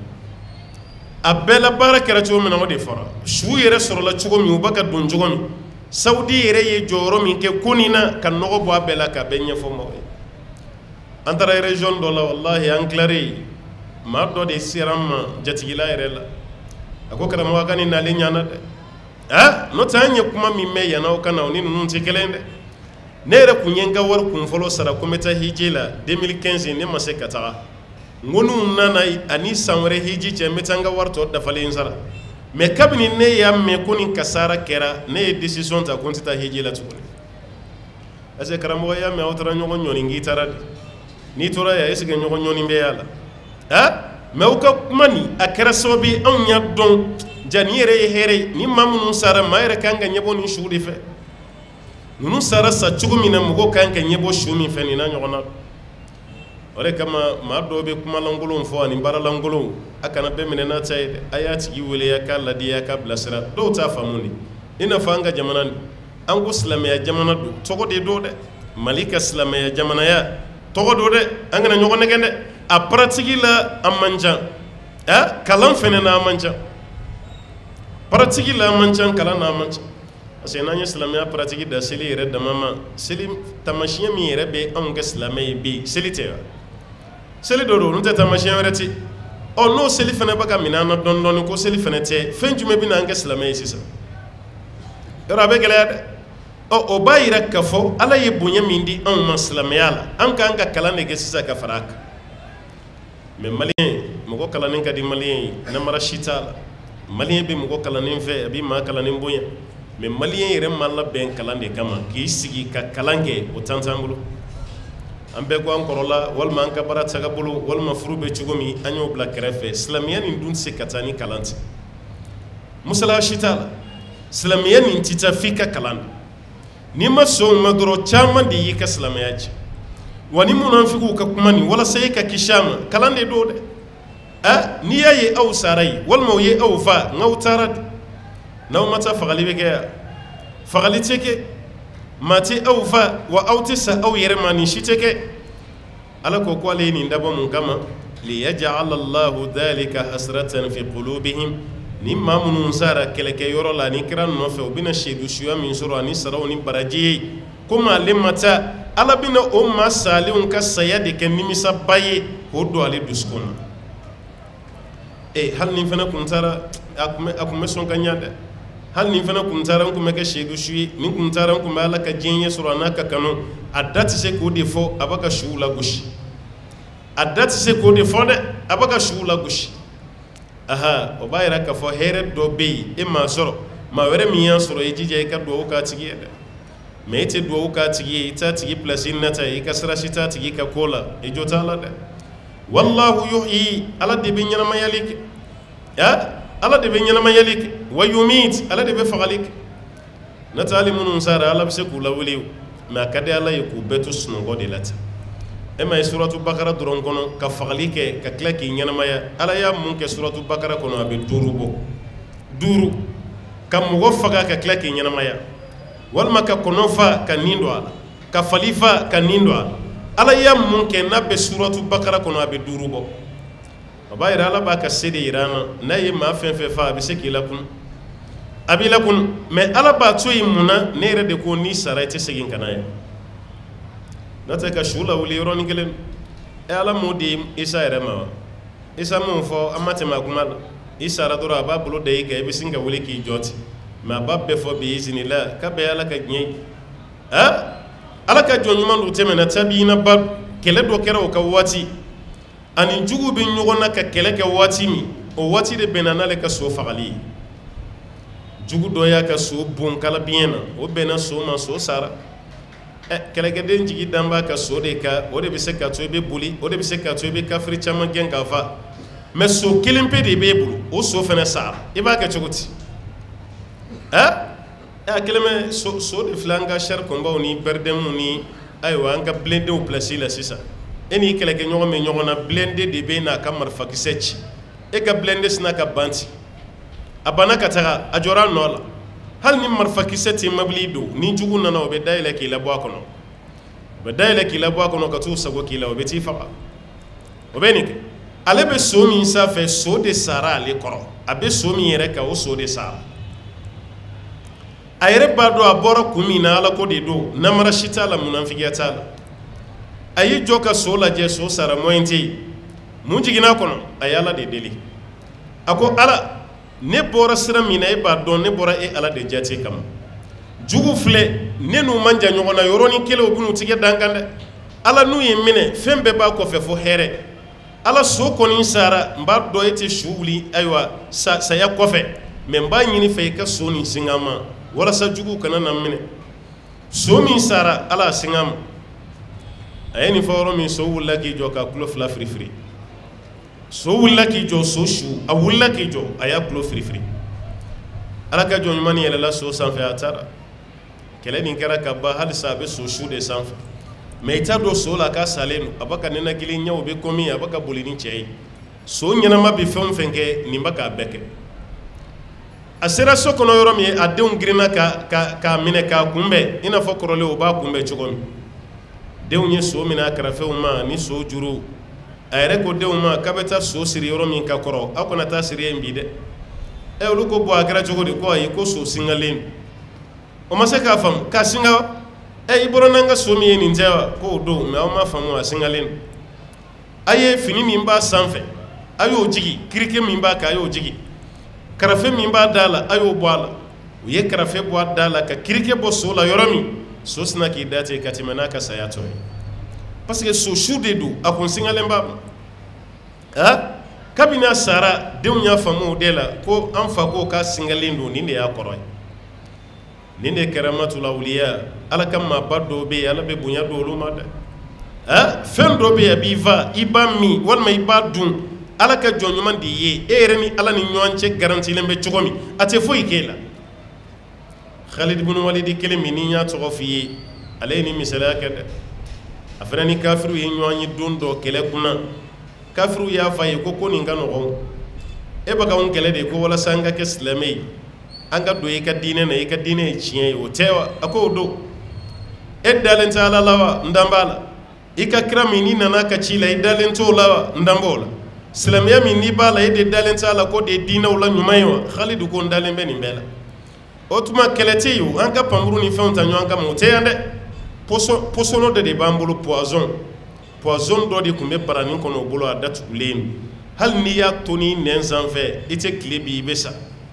a bɛɛ la baara kɛra cogo min na o de fɔra su yɛrɛ sɔrɔla cogo min u b'a ka don cogo min Saudi yɛrɛ ye jɔyɔrɔ min kɛ ko nin na ka nɔgɔ bɔ a bɛɛ la ka bɛɛ ɲɛfɔ maaw ye an taara région dɔ la wallahi an tilare maa dɔ de sera an ma jatigila yɛrɛ la a ko karamɔgɔ ka nin nalen ɲana dɛ ah n'o tɛ an ye kuma min mɛn yan aw ka na o ni ninnu tɛ kelen dɛ ne yɛrɛ kun ye n ka wari kun fɔlɔ sara ko n bɛ taa hiji la deux mille quinze ne ma se ka taga n ko n'u nana ani san wɛrɛ hiji cɛ n bɛ taa n ka wari tɔ dafalen sara mɛ kabini ne y'a mɛn ko nin kasara kɛra ne ye décision ta ko n tɛ taa hiji la tuguni parce que karamɔgɔ y'a mɛn aw taara ɲɔgɔn ɲɔni k'i taara de n'i tora yan est ce que ɲɔgɔn ɲɔni bɛ y'a la ah mɛ aw ka kuma nin a kɛra sababu ye anw y'a dɔn ja nin yɛrɛ ye hɛrɛ ye ni maa minnu sara maa yɛrɛ kan ka ɲɛbɔ nin su de fɛ ninnu sara sa cogo min na mɔgɔw kan ka ɲɛbɔ su min fɛ nin n'a ɲɔgɔn na o de kama maa dɔw bɛ kumalankolonw fɔ ani baaralankolonw a kana bɛɛ minɛ n'a ta ye dɛ a y'a tigi wele a k'a ladi a k'a bilasira dɔw t'a faamu de i n'a fɔ an ka jamana nin an ko silamɛya jamana don tɔgɔ de don dɛ Mali ka silamɛya jamanaya tɔgɔ don dɛ an kana ɲɔgɔn nɛgɛn dɛ a paratigi la a man ca ah kalan fɛnɛ na a man ca paratigi la a man ca kalan na a man ca parce que n'an ye silamɛya paratigi da seli yɛrɛ dama ma seli taamasiyɛn min yɛrɛ bɛ anw kɛ silamɛ ye bi seli tɛ wa seli dɔ don olu tɛ taamasiyɛn wɛrɛ ten ɔ n'o seli fana bɛ ka minɛ an na dɔɔni dɔɔni ko seli fana tɛ fɛn jumɛn bɛ na an kɛ silamɛ ye sisan yɔrɔ a bɛ gɛlɛya dɛ ɔ o b'a yira k'a fɔ ala ye bonya min di anw ma silamɛya la an k'an ka kalan de kɛ sisan ka fara a kan mɛ maliyɛn mɔgɔ kalannen ka di maliyɛn ye namara si t'a la maliyɛn bɛ mɔgɔ kalannen fɛ a bɛ maa kalannen bonya mɛ maliyɛn yɛrɛ ma labɛn kalan de kama k'i sigi ka kalan kɛ o tan t'an bolo an bɛɛ ko an kɔrɔla walima an ka baara taga bolo walima furu bɛ cogo min an y'o bila kɛrɛfɛ silamɛya nin dun tɛ se ka taa ni kalan tɛ musala si t'a la silamɛya nin tɛ taa f'i ka kalan n'i ma sɔn o ma dɔrɔn caman de y'i ka silamɛya cɛ wa ni munafiqu ka kuma nin walasa e ka kisi a ma kalan de don dɛ ah n'i y'a ye aw sara yen walima o ye aw fa n'aw taara de n'aw ma taa fagali bɛ kɛ yan fagali tɛ kɛ maa tɛ aw fa wa aw tɛ sa aw yɛrɛ ma nin si tɛ kɛ ala ko ko ale ye nin dabɔ mun kama liyaj'ala Allahu dhalika hasratan fi qulubihim ni maa minnu sara kɛlɛkɛyɔrɔ la ni kira nɔfɛ u bɛna seedu suya min sɔrɔ ani saraw ni baraji ye ko ale mata ala bina o ma salenw ka saya de kɛ nimisaba ye k'o don ale dusukun na e hali nin fana kun taara a kun bɛ sɔn ka ɲa dɛ hali nin fana kun taara n kun bɛ kɛ seedu su ye nin kun taara n kun bɛ ala ka diɲɛ ɲɛ sɔrɔ a n'a ka kanu a da tɛ se k'o de fɔ a b'a ka suw lagosi a da tɛ se k'o de fɔ dɛ a b'a ka suw lagosi aha o b'a yira k'a fɔ hɛrɛ dɔ bɛ yen e m'a sɔrɔ maa wɛrɛ min y'a sɔrɔ i jija i ka duwawu k'a tigi ye dɛ mɛ i tɛ duwawu k'a tigi ye i t'a tigi pilasi nata ye i ka sira si t'a tigi ka ko la i jo t'a la dɛ wallahu yuhyi ala de bɛ ɲɛnamayali kɛ ya ala de bɛ ɲɛnamayali kɛ wa yumit ala de bɛ fagali kɛ n'o tɛ hali minnu sara ala bɛ se k'u lawuli mɛ a ka di ala ye k'u bɛɛ to sunɔgɔ de la ten e ma ye suratu bakara dɔrɔn kɔnɔ ka fagali kɛ ka tila k'i ɲɛnamaya ala y'a mun kɛ suratu bakara kɔnɔ a bɛ duuru bɔ duuru ka mɔgɔ faga ka tila k'i ɲɛnamaya walima ka kɔnɔ fa ka nin don a la ka fali fa ka nin don a la ala y'a mun kɛ n'a bɛ suratu bakara kɔnɔ a bɛ duuru bɔ a b'a yira ala b'a ka se de yira an na n'a ye maa fɛn fɛn fa a bɛ se k'i lakunu a b'i lakunu mɛ ala b'a to yen mun na ne yɛrɛ de ko n'i sara i tɛ segin ka na ye n'o tɛ ka su lawuli yɔrɔnin kelen e ala m'o di isa yɛrɛ ma wa isa m'o fɔ an ma tɛmɛ a kuma la i sara dɔrɔn a b'a bolo da i kan i bɛ sin ka wuli k'i jɔ ten mɛ a b'a bɛɛ fɔ bi izini la k'a bɛɛ ala ka diɲɛ ye ah ala ka jɔn ɲuman dɔ tɛmɛna tabiyinaba kɛlɛ dɔ kɛra o ka waati ani jugu bɛ ɲɔgɔn na ka kɛlɛ kɛ waati min o waati de bɛnna n'ale ka so fagali ye jugu dɔ y'a ka so bon kala biɲɛ na o bɛnna so ma so sara ɛ kɛlɛkɛden jigi dan b'a ka so de kan o de bɛ se ka to i bɛ boli o de bɛ se ka to i bɛ kafiri caman gɛn k'a fa mɛ so kelen pe de b'e bolo o so fana sara i b'a kɛ cogo di ɛ a kelen bɛ so so de filɛ an ka sari kɔnbaw ni bɛrɛdɛmuw ni ayiwa an ka bilendenw pilasi la sisan e n'i kɛlɛkɛ ɲɔgɔn min ɲɔgɔn na bilenden de bɛ n'a ka marifakisɛ ci e ka bilenden sina ka ban ci a banna ka taga a jɔra a nɔ la hali ni marifakisɛ tɛ mobili don ni jugu nana o bɛ dayɛlɛ k'i labɔ a kɔnɔ o bɛ dayɛlɛ k'i labɔ a kɔnɔ ka t'u sago k'i la o bɛ t'i faga o bɛ nin kɛ ale bɛ so min sanfɛ so de sara ale kɔrɔ a bɛ so min yɛrɛ kan o so de sara a yɛrɛ b'a dɔn a bɔra kun min na ala ko de don namara si t'a la munafigiya t'a la a y'i jɔ ka so lajɛ so sara moyen tɛ yen mun jiginna a kɔnɔ a ye ala de deli a ko ala ne bɔra sira min na e b'a dɔn ne bɔra e ala de jate kama jugu filɛ ne n'u man jan ɲɔgɔn na yɔrɔnin kelen u bɛn'u tigɛ dan kan dɛ ala n'u ye minɛ fɛn bɛɛ b'a kɔfɛ fo hɛrɛ ala so kɔni sara n b'a dɔn e tɛ su wuli ayiwa sa saya kɔfɛ mɛ n b'a ɲini fɛ i ka so nin singan ma walasa jugu kana na minɛ so min sara ala a singan ma a ye nin fɔ yɔrɔ min so wulila k'i jɔ k'a tulo fila firifiri so wulila k'i jɔ so su a wulila k'i jɔ a y'a tulo firifiri ala ka jɔn ɲuman yɛlɛla so sanfɛ a taara kɛlɛ nin kɛra ka ban halisa a bɛ so su de sanfɛ mɛ i t'a dɔn so la k'a salen don a b'a ka ninakili ɲɛw bɛ komi a b'a ka boli ni cɛ ye so ɲɛnama bɛ fɛn o fɛn kɛ nin b'a k'a bɛɛ kɛ a sera so kɔnɔ yɔrɔ min a denw girinna ka ka k'a minɛ k'a kunbɛn i n'a fɔ kɔrɔlen o b'a kunbɛn cogo min denw ye so minɛ a kɛrɛfɛw ma ni so juru a yɛrɛ ko denw ma k'a bɛ taa so siri yɔrɔ min ka kɔrɔ aw kana taa siri yen bi dɛ ɛ olu ko bɔn a kɛra cogo di ko ayi ko so singalen o ma se k'a faamu k'a singa wa ɛ i bɔra n'an ka so min ye nin tɛ wa ko o don mɛ aw ma faamu a singalen a ye fini min b'a sanfɛ a y'o jigi kirike min b'a kan a y'o jigi karafe min b'a da la a y'o bɔ a la u ye karafe bɔ a da la ka kirike bɔ so la yɔrɔ min so sina k'i da ten ka tɛmɛ n'a ka saya tɔ ye parce que so su de don a kun singalen b'a ma ah kabini a sara denw y'a faamu o de la ko an fa ko k'a singalen don nin de y'a kɔrɔ ye nin de kɛra matulawuliya ala ka maaba dɔw bɛ yen ala bɛ bonya don olu ma dɛ ah fɛn dɔ bɛ yen a b'i fa i b'a min walima i b'a dun ala ka jɔn ɲuman de ye e yɛrɛ ni ala ni ɲɔgɔn cɛ garantilen bɛ cogo min a tɛ foyi k'e la Khalid ibn Walid kelen min ni y'a tɔgɔ f'i ye ale ye nin misaliya kɛ dɛ a fana ni kafiriw ye ɲɔgɔn ye don dɔ kɛlɛ kunna kafiriw y'a fɔ a ye ko ko nin ka nɔgɔn e bɛ k'anw kɛlɛ de ko walasa an ka kɛ silamɛ ye an ka don i ka diinɛ na i ka diinɛ ye tiɲɛ ye o tɛ wa a ko o don e dalen tɛ ala la wa n dan b'a la i ka kira min n'i nana ka ci la i dalen t'o la wa n dan b'o la silamɛya min n'i b'a la e de dalen tɛ a la ko de ye diinɛw la ɲuman ye wa Khalid ko n dalen bɛ nin bɛɛ la o tuma kɛlɛ tɛ yen o an ka panpuru ni fɛnw ta ɲɔgɔn kama o tɛ yan dɛ poisson de de b'an bolo poison poison dɔ de tun bɛ baranin kɔnɔ o bolo a datugulen hali n'i y'a to ni nɛn sanfɛ i tɛ tile bi i bɛ sa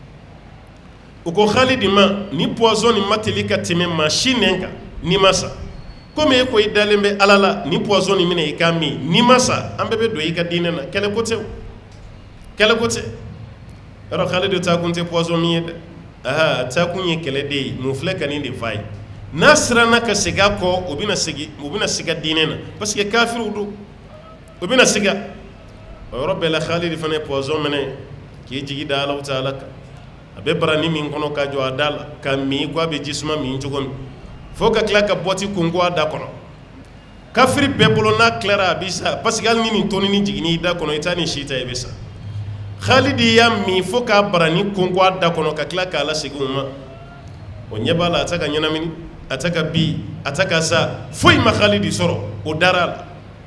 u ko Khalidi ma ni poison nin ma teli ka tɛmɛ maa si nɛn kan n'i ma sa komi e ko i dalen bɛ Ala la ni poison nin minɛ i k'a min n'i ma sa an bɛɛ bɛ don i ka diinɛ na kɛlɛ ko tɛ o kɛlɛ ko tɛ yɔrɔ Khalidi taa kun tɛ poison min ye dɛ aha a taa kun ye kɛlɛ de ye mun filɛ ka nin de f'a ye n'a siranna ka segin a kɔ o bɛna segin o bɛna siga diinɛ na parce que kafiriw don o bɛna siga o yɔrɔ bɛɛ la Khalidi fana ye poison minɛ k'i jigi da Alahu Taala kan a bɛ barani min kɔnɔ ka jɔ a da la ka min ko a bɛ jisuma min cogo min fo ka tila ka bɔti kunko a da kɔnɔ kafiri bɛɛ bolo n'a tilara a bɛ sa parce que hali ni nin toni ni jiginni i da kɔnɔ i t'a ni si ta i bɛ sa Khalidi y'a min fo k'a barani kunko a da kɔnɔ ka tila k'a lasegin o ma o ɲɛ b'a la a tɛ ka ɲɛnamini a tɛ ka bi a tɛ ka sa foyi ma Khalidi sɔrɔ o dara a la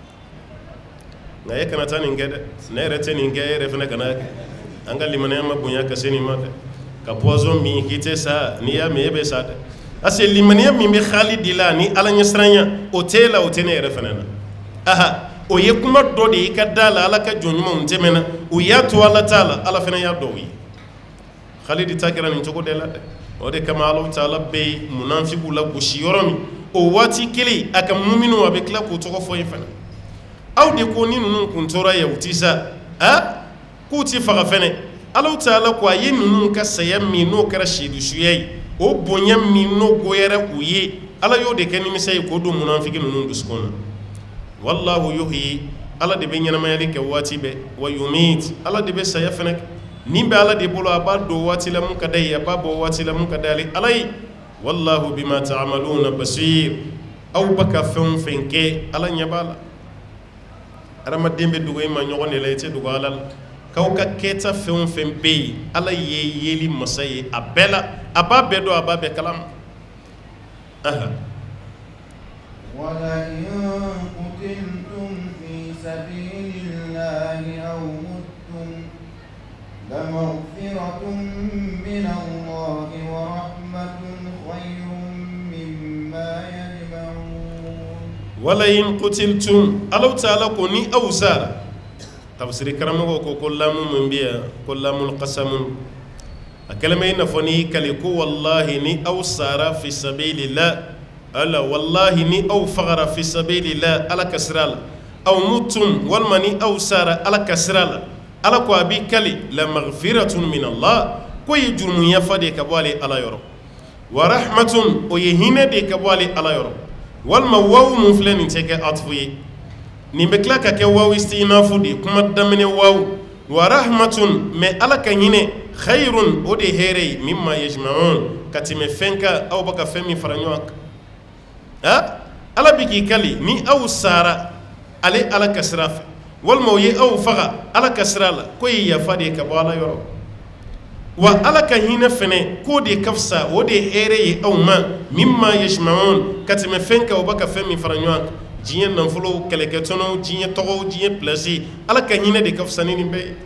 nka e kana taa nin kɛ dɛ ne yɛrɛ tɛ nin kɛ e yɛrɛ fana kana kɛ an ka limaniya ma bonya ka se nin ma dɛ ka poison min k'i tɛ sa n'i y'a min e bɛ sa dɛ parce que limaniya min bɛ Khalidi la ni Ala ɲɛsiranya o tɛ e la o tɛ ne yɛrɛ fana na aha o ye kuma dɔ de ye i ka da la Ala ka jɔn ɲumanw tɛmɛna u y'a to Ala t'a la Ala fana y'a dɔw ye Khalidi ta kɛra nin cogo de la dɛ o de kama Alahu Taala bɛ munafiqu la gosi yɔrɔ min o waati kelen a ka muminu a bɛ tila k'o tɔgɔ fɔ ye fana aw de ko ni ninnu kun tora ye u ti sa a k'u ti faga fɛnɛ Alahu Taala ko a ye ninnu ka saya min n'o kɛra seedusuya ye o bonya min n'o goyara u ye Ala y'o de kɛ nimisa ye k'o don munafiki ninnu dusukun na wallahu yuhyi Ala de bɛ ɲɛnamayali kɛ waati bɛɛ wa yumit Ala de bɛ saya fɛnɛ kɛ nin bɛ Ala de bolo a b'a don waati la mun ka d'a ye a b'a bɔ waati la mun ka d'ale Ala ye wallahu bima ta'maluna basir aw bɛ ka fɛn o fɛn kɛ Ala ɲɛ b'a la adamaden bɛ dogo i ma ɲɔgɔn de la i tɛ dogo Ala la k'aw ka kɛta fɛn o fɛn bɛ yen Ala ye yeli masa ye a bɛɛ la a b'a bɛɛ dɔn a b'a bɛɛ kalama aha ولئن قتلتم في سبيل الله أو متم لمغفرة من الله ورحمة خير مما يجمعون ولئن قتلتم Alahu Taala ko ni aw sara tafsiri karamɔgɔ ko ko lamu min bɛ yan ko lamul qasamu a kɛlɛmɛ i n'a fɔ ni kali ko wallahi ni aw sara fi sabilillah ala wallahi ni aw fagara fi sabilillah Ala ka sira la aw mutum walima ni aw sara Ala ka sira la Ala ko a b'i kali la maghfiratun min Allah ko ye jurumu yafa de ka bɔ ale Ala yɔrɔ wa rahmatun o ye hinɛ de ka bɔ ale Ala yɔrɔ walima wawu mun filɛ nin tɛ kɛ atufu ye nin bɛ tila ka kɛ wawu istinafu de kuma daminɛ wawu wa rahmatun mɛ Ala ka hinɛ khayrun o de hɛrɛ ye mimma yajma'un ka tɛmɛ fɛn kan aw bɛ ka fɛn min fara ɲɔgɔn kan ha Ala bi k'i kali ni aw sara ale Ala ka sira fɛ walima o ye aw faga Ala ka sira la ko ye yafa de ka bɔ Ala yɔrɔ wa Ala ka hinɛ fɛnɛ k'o de ka fisa o de hɛrɛ ye aw ma mimma yajma'un ka tɛmɛ fɛn kan aw bɛ ka fɛn min fara ɲɔgɔn kan diɲɛ nafolow kɛlɛkɛtɔnɔw diɲɛ tɔgɔw diɲɛ pilasi Ala ka hinɛ de ka fisa ni nin bɛɛ ye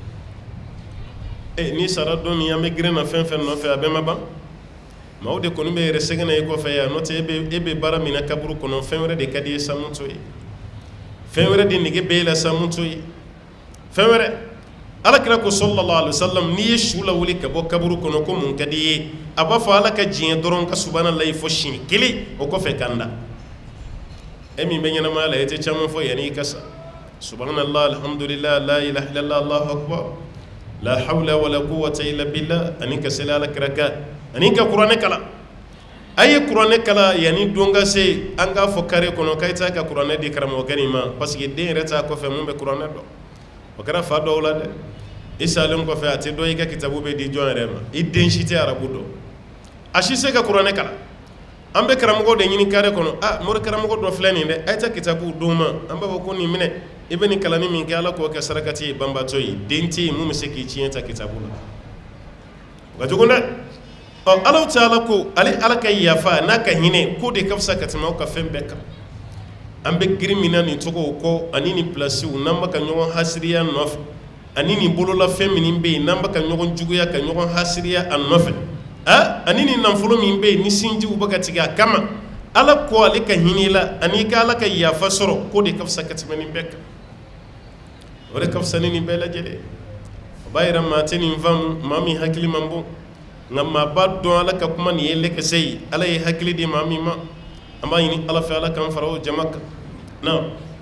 e ni sara don min an bɛ girin na fɛn fɛn nɔfɛ a bɛɛ ma ban maaw de kɔni bɛ yɛrɛ sɛgɛn na i kɔfɛ yan n'o tɛ e bɛ e bɛ baara min na kaburu kɔnɔ fɛn wɛrɛ de ka di ye sa mun to ye fɛn wɛrɛ de nege bɛ e la sa mun to ye fɛn wɛrɛ Alakira ko sallallahu alaihi wasallam n'i ye su lawuli ka bɔ kaburu kɔnɔ ko mun ka di ye a b'a fɔ Ala ka diɲɛ dɔrɔn ka subhanallahi fɔ siɲɛ kelen o kɔfɛ kan da e min bɛ ɲɛnamaya la e tɛ caman fɔ yanni i ka sa subhanallah alhamdulillah la ilaha illallah allahu akbar la hawla wala quwwata illa billah ani ka seli Alakira kan ani ka kuranɛ kala a ye kuranɛ kala yanni don ka se an k'a fɔ kare kɔnɔ k'a t'a ka kuranɛ di karamɔgɔkɛ nin ma parce que den yɛrɛ t'a kɔfɛ mun bɛ kuranɛ dɔn o kɛra fa dɔw la dɛ i salen kɔfɛ a tɛ dɔn i ka kitabu bɛ di jɔn yɛrɛ ma i den si tɛ arabu dɔn a si se ka kuranɛ kala an bɛ karamɔgɔ de ɲini kare kɔnɔ a mori karamɔgɔ dɔ filɛ nin dɛ a ye ta kitabu d'u ma an b'a fɔ ko nin minɛ i bɛ nin kalanni min kɛ Ala k'o kɛ sarakati ye banbatɔ ye den tɛ yen mun bɛ se k'i tiɲɛ ta kitabu la o ka jugu dɛ ɔ Alahu Taala ko ale Ala ka yafa n'a ka hinɛ k'o de ka fisa ka tɛmɛ aw ka fɛn bɛɛ kan an bɛ girin min na nin cogow kɔ ani nin pilasiw n'an bɛ ka ɲɔgɔn hasiriya nɔfɛ ani nin bolola fɛn min bɛ yen n'an bɛ ka ɲɔgɔn juguya ka ɲɔgɔn hasiriya a nɔfɛ a ani nin nafolo min bɛ yen ni sinjiw bɛ ka tigɛ a kama ala ko ale ka hinila ani ka ala ka yafa sɔrɔ ko de ka fisa ka tɛmɛ nin bɛɛ kan o de ka fisa ni nin bɛɛ lajɛlen o b'a yira maa tɛ nin faamu maa min hakili man bon nka maa b'a dɔn ala ka kuma nin ye lɛkɛsɛ ye ala ye hakili di maa min ma an b'a ɲini ala fɛ ala k'an fara o jama kan na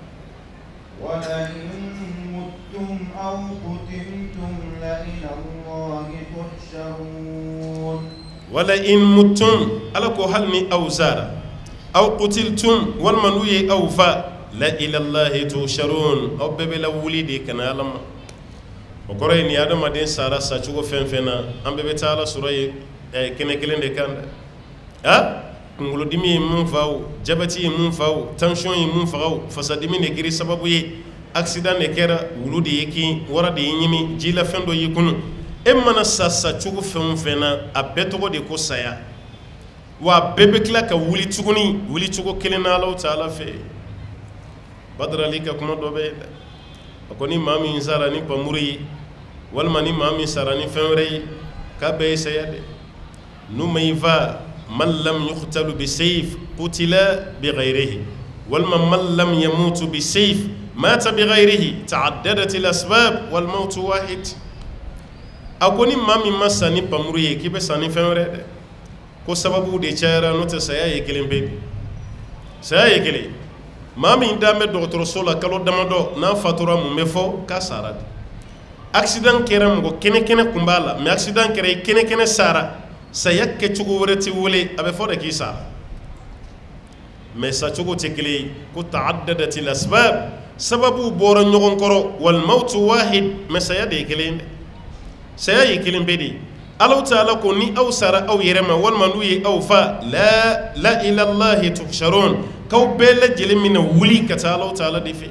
ولئن متم أو قتلتم لإلى الله تحشرون ولئن متم ala ko hali ni aw sara aw qutiltum walima n'u ye aw fa la ila allahi tusharun aw bɛɛ bɛ lawuli de ka na ala ma o kɔrɔ ye ni adamaden sara sacogo fɛn fɛn na an bɛɛ bɛ taa ala sɔrɔ ye kɛnɛ kelen de kan dɛ a kunkolodimi ye mun fa o jabɛti ye mun fa o tansiyɔn ye mun faga o fasadimi de kɛra sababu ye accident de kɛra wulu de ye kin wara de ye ɲimi jilafɛn dɔ y'i kunu e mana sa sacogo fɛn o fɛn na a bɛɛ tɔgɔ de ko saya wa a bɛɛ bɛ tila ka wuli tuguni wuli cogo kelen na Alahu Taala fɛ Badara Ali ka kuma dɔ bɛ yen dɛ a ko ni maa min sara ni pamuru ye walima ni maa min sara ni fɛn wɛrɛ ye k'a bɛɛ ye saya dɛ n'u ma i fa man lam yuqtalu bi sayf qutila bi ghayrihi walima man lam yamutu bi sayf mata bi ghayrihi ta'addadat al asbab wal maut wahid a ko ni maa min ma sa ni pamuru ye k'i bɛ sa ni fɛn wɛrɛ dɛ ko sababu de cayara n'o tɛ saya ye kelen bɛ bi saya ye kelen maa min dan bɛ dɔgɔtɔrɔso la kalo damadɔ n'a fatura mun bɛ fɔ k'a sara de accident kɛra mɔgɔ kɛnɛ kɛnɛ kun b'a la mais accident kɛra i kɛnɛ kɛnɛ sara saya kɛcogo wɛrɛ tɛ wele a bɛ fɔ de k'i sara mais sacogo tɛ kelen ye ko ta'addadat al asbab sababu bɔra ɲɔgɔn kɔrɔ wal mautu wahid mais saya de ye kelen dɛ saya ye kelen bɛ de Alahu Taala ko ni aw sara aw yɛrɛ ma walima n'u ye aw fa la la ila allahi tuhsharun k'aw bɛɛ lajɛlen bɛna wuli ka taa Alahu Taala de fɛ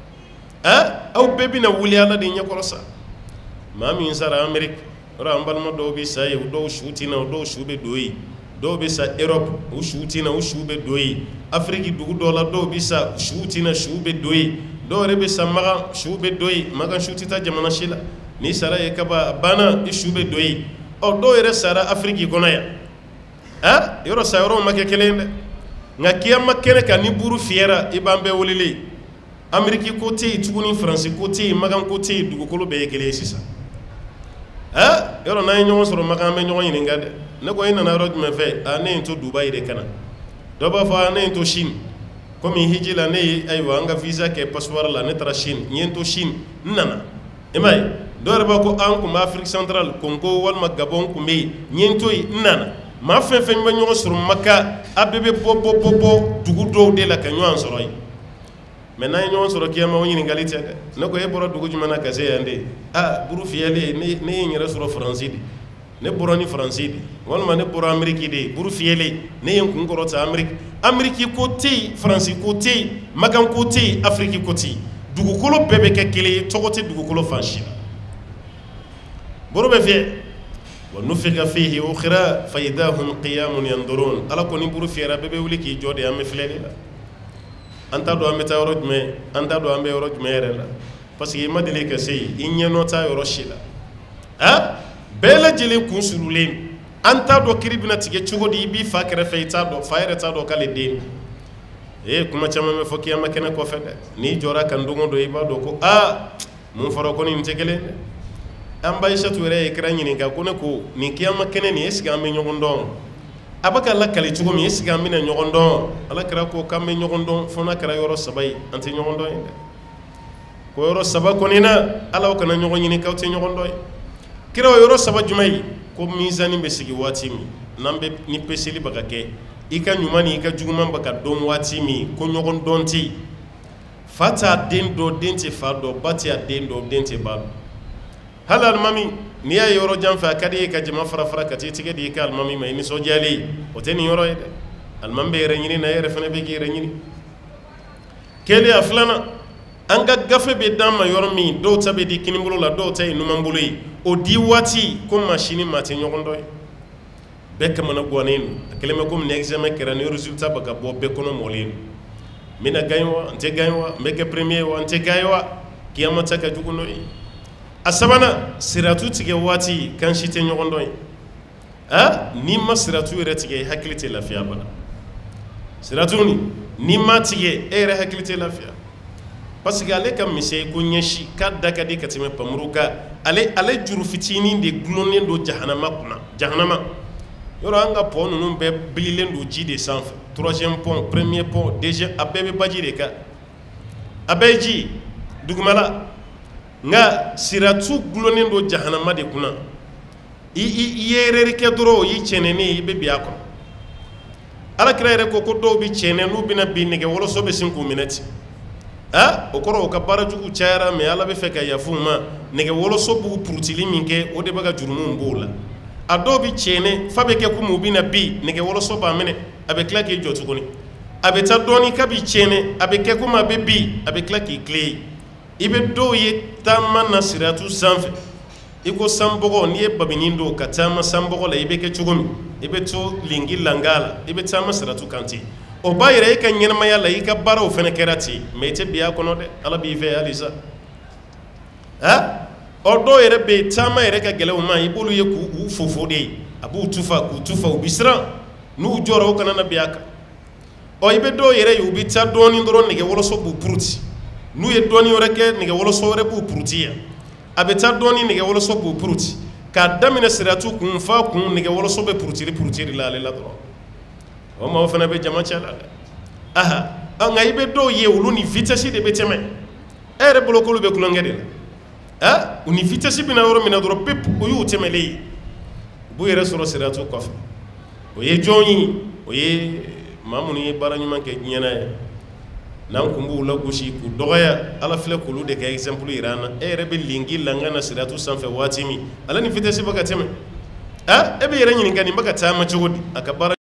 a aw bɛɛ bɛna wuli ala de ɲɛkɔrɔ sa maa min sara Amérique o an balima dɔw bɛ sa yen o dɔw su tɛ na o dɔw su bɛ don yen dɔw bɛ sa Europe o su tɛ na o su bɛ don yen Afrique dugu dɔw la dɔw bɛ sa su tɛ na su bɛ don yen dɔw yɛrɛ bɛ sa Magan su bɛ don yen Magan su tɛ taa jamana si la ni sara ye kaba banna i su bɛ don yen ɔ dɔw yɛrɛ sara Afrique kɔnɔ yan a yɔrɔ sa yɔrɔw ma kɛ kelen dɛ nka kiyama kɛnɛ kan ni buru fiyɛra i b'an bɛɛ welelen Amérique ko tɛ yen tuguni Faransi ko tɛ yen Magan ko tɛ yen dugukolo bɛɛ ye kelen ye sisan a yɔrɔ n'an ye ɲɔgɔn sɔrɔ Magan an bɛ ɲɔgɔn ɲininka dɛ ne ko e nana yɔrɔ jumɛn fɛ a ne ye n to Dubayi de kana dɔw b'a fɔ a ne ye n to Chine komi hiji la ne ye ayiwa an ka visa kɛ passeport la ne taara Chine n ye n to Chine n nana i m'a ye dɔw yɛrɛ b'a ko an kun bɛ Afrique centrale Congo walima Gabon kun bɛ yen n ye n to yen n nana maa fɛn fɛn bɛ ɲɔgɔn sɔrɔ Maka a bɛɛ bɛ bɔ bɔ bɔ bɔ dugu dɔw de la ka ɲɔgɔn sɔrɔ yen mais n'an ye ɲɔgɔn sɔrɔ kiyama o ɲininkali tɛ dɛ ne ko e bɔra dugu jumɛn na ka se yan de a buru fiyɛlen ne ne ye n yɛrɛ sɔrɔ Faransi de ne bɔra ni Faransi de walima ne bɔra Amérique de buru fiyɛlen ne ye n kun kɔrɔta Amérique Amérique ko tɛ yen Faransi ko tɛ yen Magan ko tɛ yen Afrique ko tɛ yen dugukolo bɛɛ bɛ kɛ kelen ye tɔgɔ tɛ dugukolo fan si la boro bɛ fiyɛ wa nufiqa fihi ukhra fa idahum qiyamun yanzurun ala ko ni buru fiyɛra bɛɛ bɛ wuli k'i jɔ de an bɛ filɛ de la an t'a dɔn an bɛ taa yɔrɔ jumɛn an t'a dɔn an bɛ yɔrɔ jumɛn yɛrɛ la parce que i ma deli ka se yen i ɲɛnɔ taa yɔrɔ si la a bɛɛ lajɛlen kun surulen an t'a dɔn kiri bɛna tigɛ cogo di i b'i fa kɛrɛfɛ i t'a dɔn fa yɛrɛ t'a dɔn k'ale den ee kuma caman bɛ fɔ kiyama kɛnɛ kɔfɛ dɛ n'i jɔra kan don o don i b'a dɔn ko aa mun fɔra ko nin tɛ kelen dɛ an ba Aishatu yɛrɛ ye kira ɲininka ko ne ko nin kiyama kɛnɛ nin est ce que an bɛ ɲɔgɔn dɔn a bɛ ka lakali cogo min est ce que an bɛna ɲɔgɔn dɔn ala kira ko k'an bɛ ɲɔgɔn dɔn fo n'a kɛra yɔrɔ saba ye an tɛ ɲɔgɔn dɔn ye dɛ ko yɔrɔ saba kɔni na ala kana ɲɔgɔn ɲini k'aw tɛ ɲɔgɔn dɔn ye kira o yɔrɔ saba jumɛn ye ko mizani bɛ sigi waati min n'an bɛ ni peseli bɛ ka kɛ i ka ɲuman ni i ka juguman bɛ ka dɔn waati min ko ɲɔgɔn dɔn tɛ yen fa t'a den dɔn den tɛ fa dɔn ba t'a den dɔn den tɛ ba dɔn hali alimami n'i y'a ye yɔrɔ jan fɛ a ka di ye ka jama fara fara ka t'i tigɛ di i ka alimami ma i nisɔndiyalen o tɛ nin yɔrɔ ye dɛ alimami bɛ yɛrɛ ɲini na e yɛrɛ fana bɛ k'i yɛrɛ ɲini kelen a filanan an ka gafe bɛ d'an ma yɔrɔ min dɔw ta bɛ di kinibolo la dɔw ta ye numanbolo ye o di waati ko maa si ni maa tɛ ɲɔgɔn dɔn ye bɛɛ kamana guwanen don a kɛlen bɛ komi ni examen kɛra ni résultat bɛ ka bɔ bɛɛ kɔnɔ mɔlen don n bɛna gagner wa n tɛ gagner wa n bɛ kɛ premier wa n tɛ gagner wa kiyama ta ka jugu n'o ye a sabanan siratu tigɛ waati kan si tɛ ɲɔgɔn dɔn ye a n'i ma siratu yɛrɛ tigɛ i hakili tɛ lafiya bala siratu ni ni ma tigɛ e yɛrɛ hakili tɛ lafiya parce que ale ka misɛn ko ɲɛsi k'a da ka di ka tɛmɛ pamuru kan ale ale juru fitinin de gulonnen don jahanama kunna jahanama yɔrɔ an ka pont ninnu bɛɛ bililen don ji de sanfɛ troisième pont premier pont deuxième a bɛɛ bɛ baji de kan a bɛɛ ye ji dugumala nka siratu gulonnen don jahanama de kunna i i ye erreur kɛ dɔrɔn o y'i cɛnɛnen i bɛ bin a kɔnɔ alakira yɛrɛ ko ko dɔw bɛ cɛnɛ n'u bɛna bin nɛgɛ wɔlɔsɔ bɛ sin k'u minɛ ten ah o kɔrɔ o ka baara jugu cayara mais ala bɛ fɛ ka yafa u ma nɛgɛ wɔlɔsɔ b'u purutili min kɛ o de bɛ ka jurumunw b'o la a dɔw bɛ cɛnɛ fa bɛ kɛ komi u bɛna bin nɛgɛ wɔlɔsɔ b'a minɛ a bɛ tila k'i jɔ tuguni a bɛ taa dɔɔni k'a bɛ cɛnɛ a bɛ kɛ komi a bɛ bin a bɛ tila k'i tilen i bɛ dɔw ye taama na siratu sanfɛ i ko sanbɔgɔ n'i ye babini don ka taama sanbɔgɔ la i bɛ kɛ cogo min i bɛ to lingi langa la i bɛ taama siratu kan ten o b'a yɛrɛ e ka ɲɛnamaya la i ka baaraw fana kɛra ten mais i tɛ bi a kɔnɔ dɛ ala b'i fɛ halisa ah ɔ dɔw yɛrɛ bɛ yen taama yɛrɛ ka gɛlɛn u ma i b'olu ye k'u fofo de ye a b'u tufa k'u tufa u bɛ siran n'u jɔra u kana na bi a kan ɔ i bɛ dɔw yɛrɛ ye u bɛ taa dɔɔni dɔrɔn nɛgɛ wɔlɔsɔ b'u puruti n'u ye dɔɔni wɛrɛ kɛ nɛgɛ wɔlɔsɔ wɛrɛ b'u puruti yan a bɛ taa dɔɔni nɛgɛ wɔlɔsɔ b'u puruti k'a daminɛ siratu kun fa kun nɛgɛ wɔlɔsɔ bɛ purutili purutili la ale la dɔrɔn o maaw fana bɛ jama cɛ la dɛ aha nka i bɛ dɔw ye olu ni vitesse de bɛ tɛmɛ e yɛrɛ bolo k'olu bɛ kulonkɛ de la ah u ni vitesse bɛ na yɔrɔ min na dɔrɔn pepu o y'u tɛmɛlen ye u b'u yɛrɛ sɔrɔ siratu kɔfɛ o ye jɔn ye o ye maa minnu ye baara ɲuman kɛ diɲɛ na ye n'an kun b'u lagosi k'u dɔgɔya ala filɛ k'olu de kɛ exemple yira an na e yɛrɛ bɛ lingi langa na siratu sanfɛ waati min ale ni vitesse bɛ ka tɛmɛ ah e bɛ yɛrɛ ɲininka nin bɛ ka taama cogo di a ka baara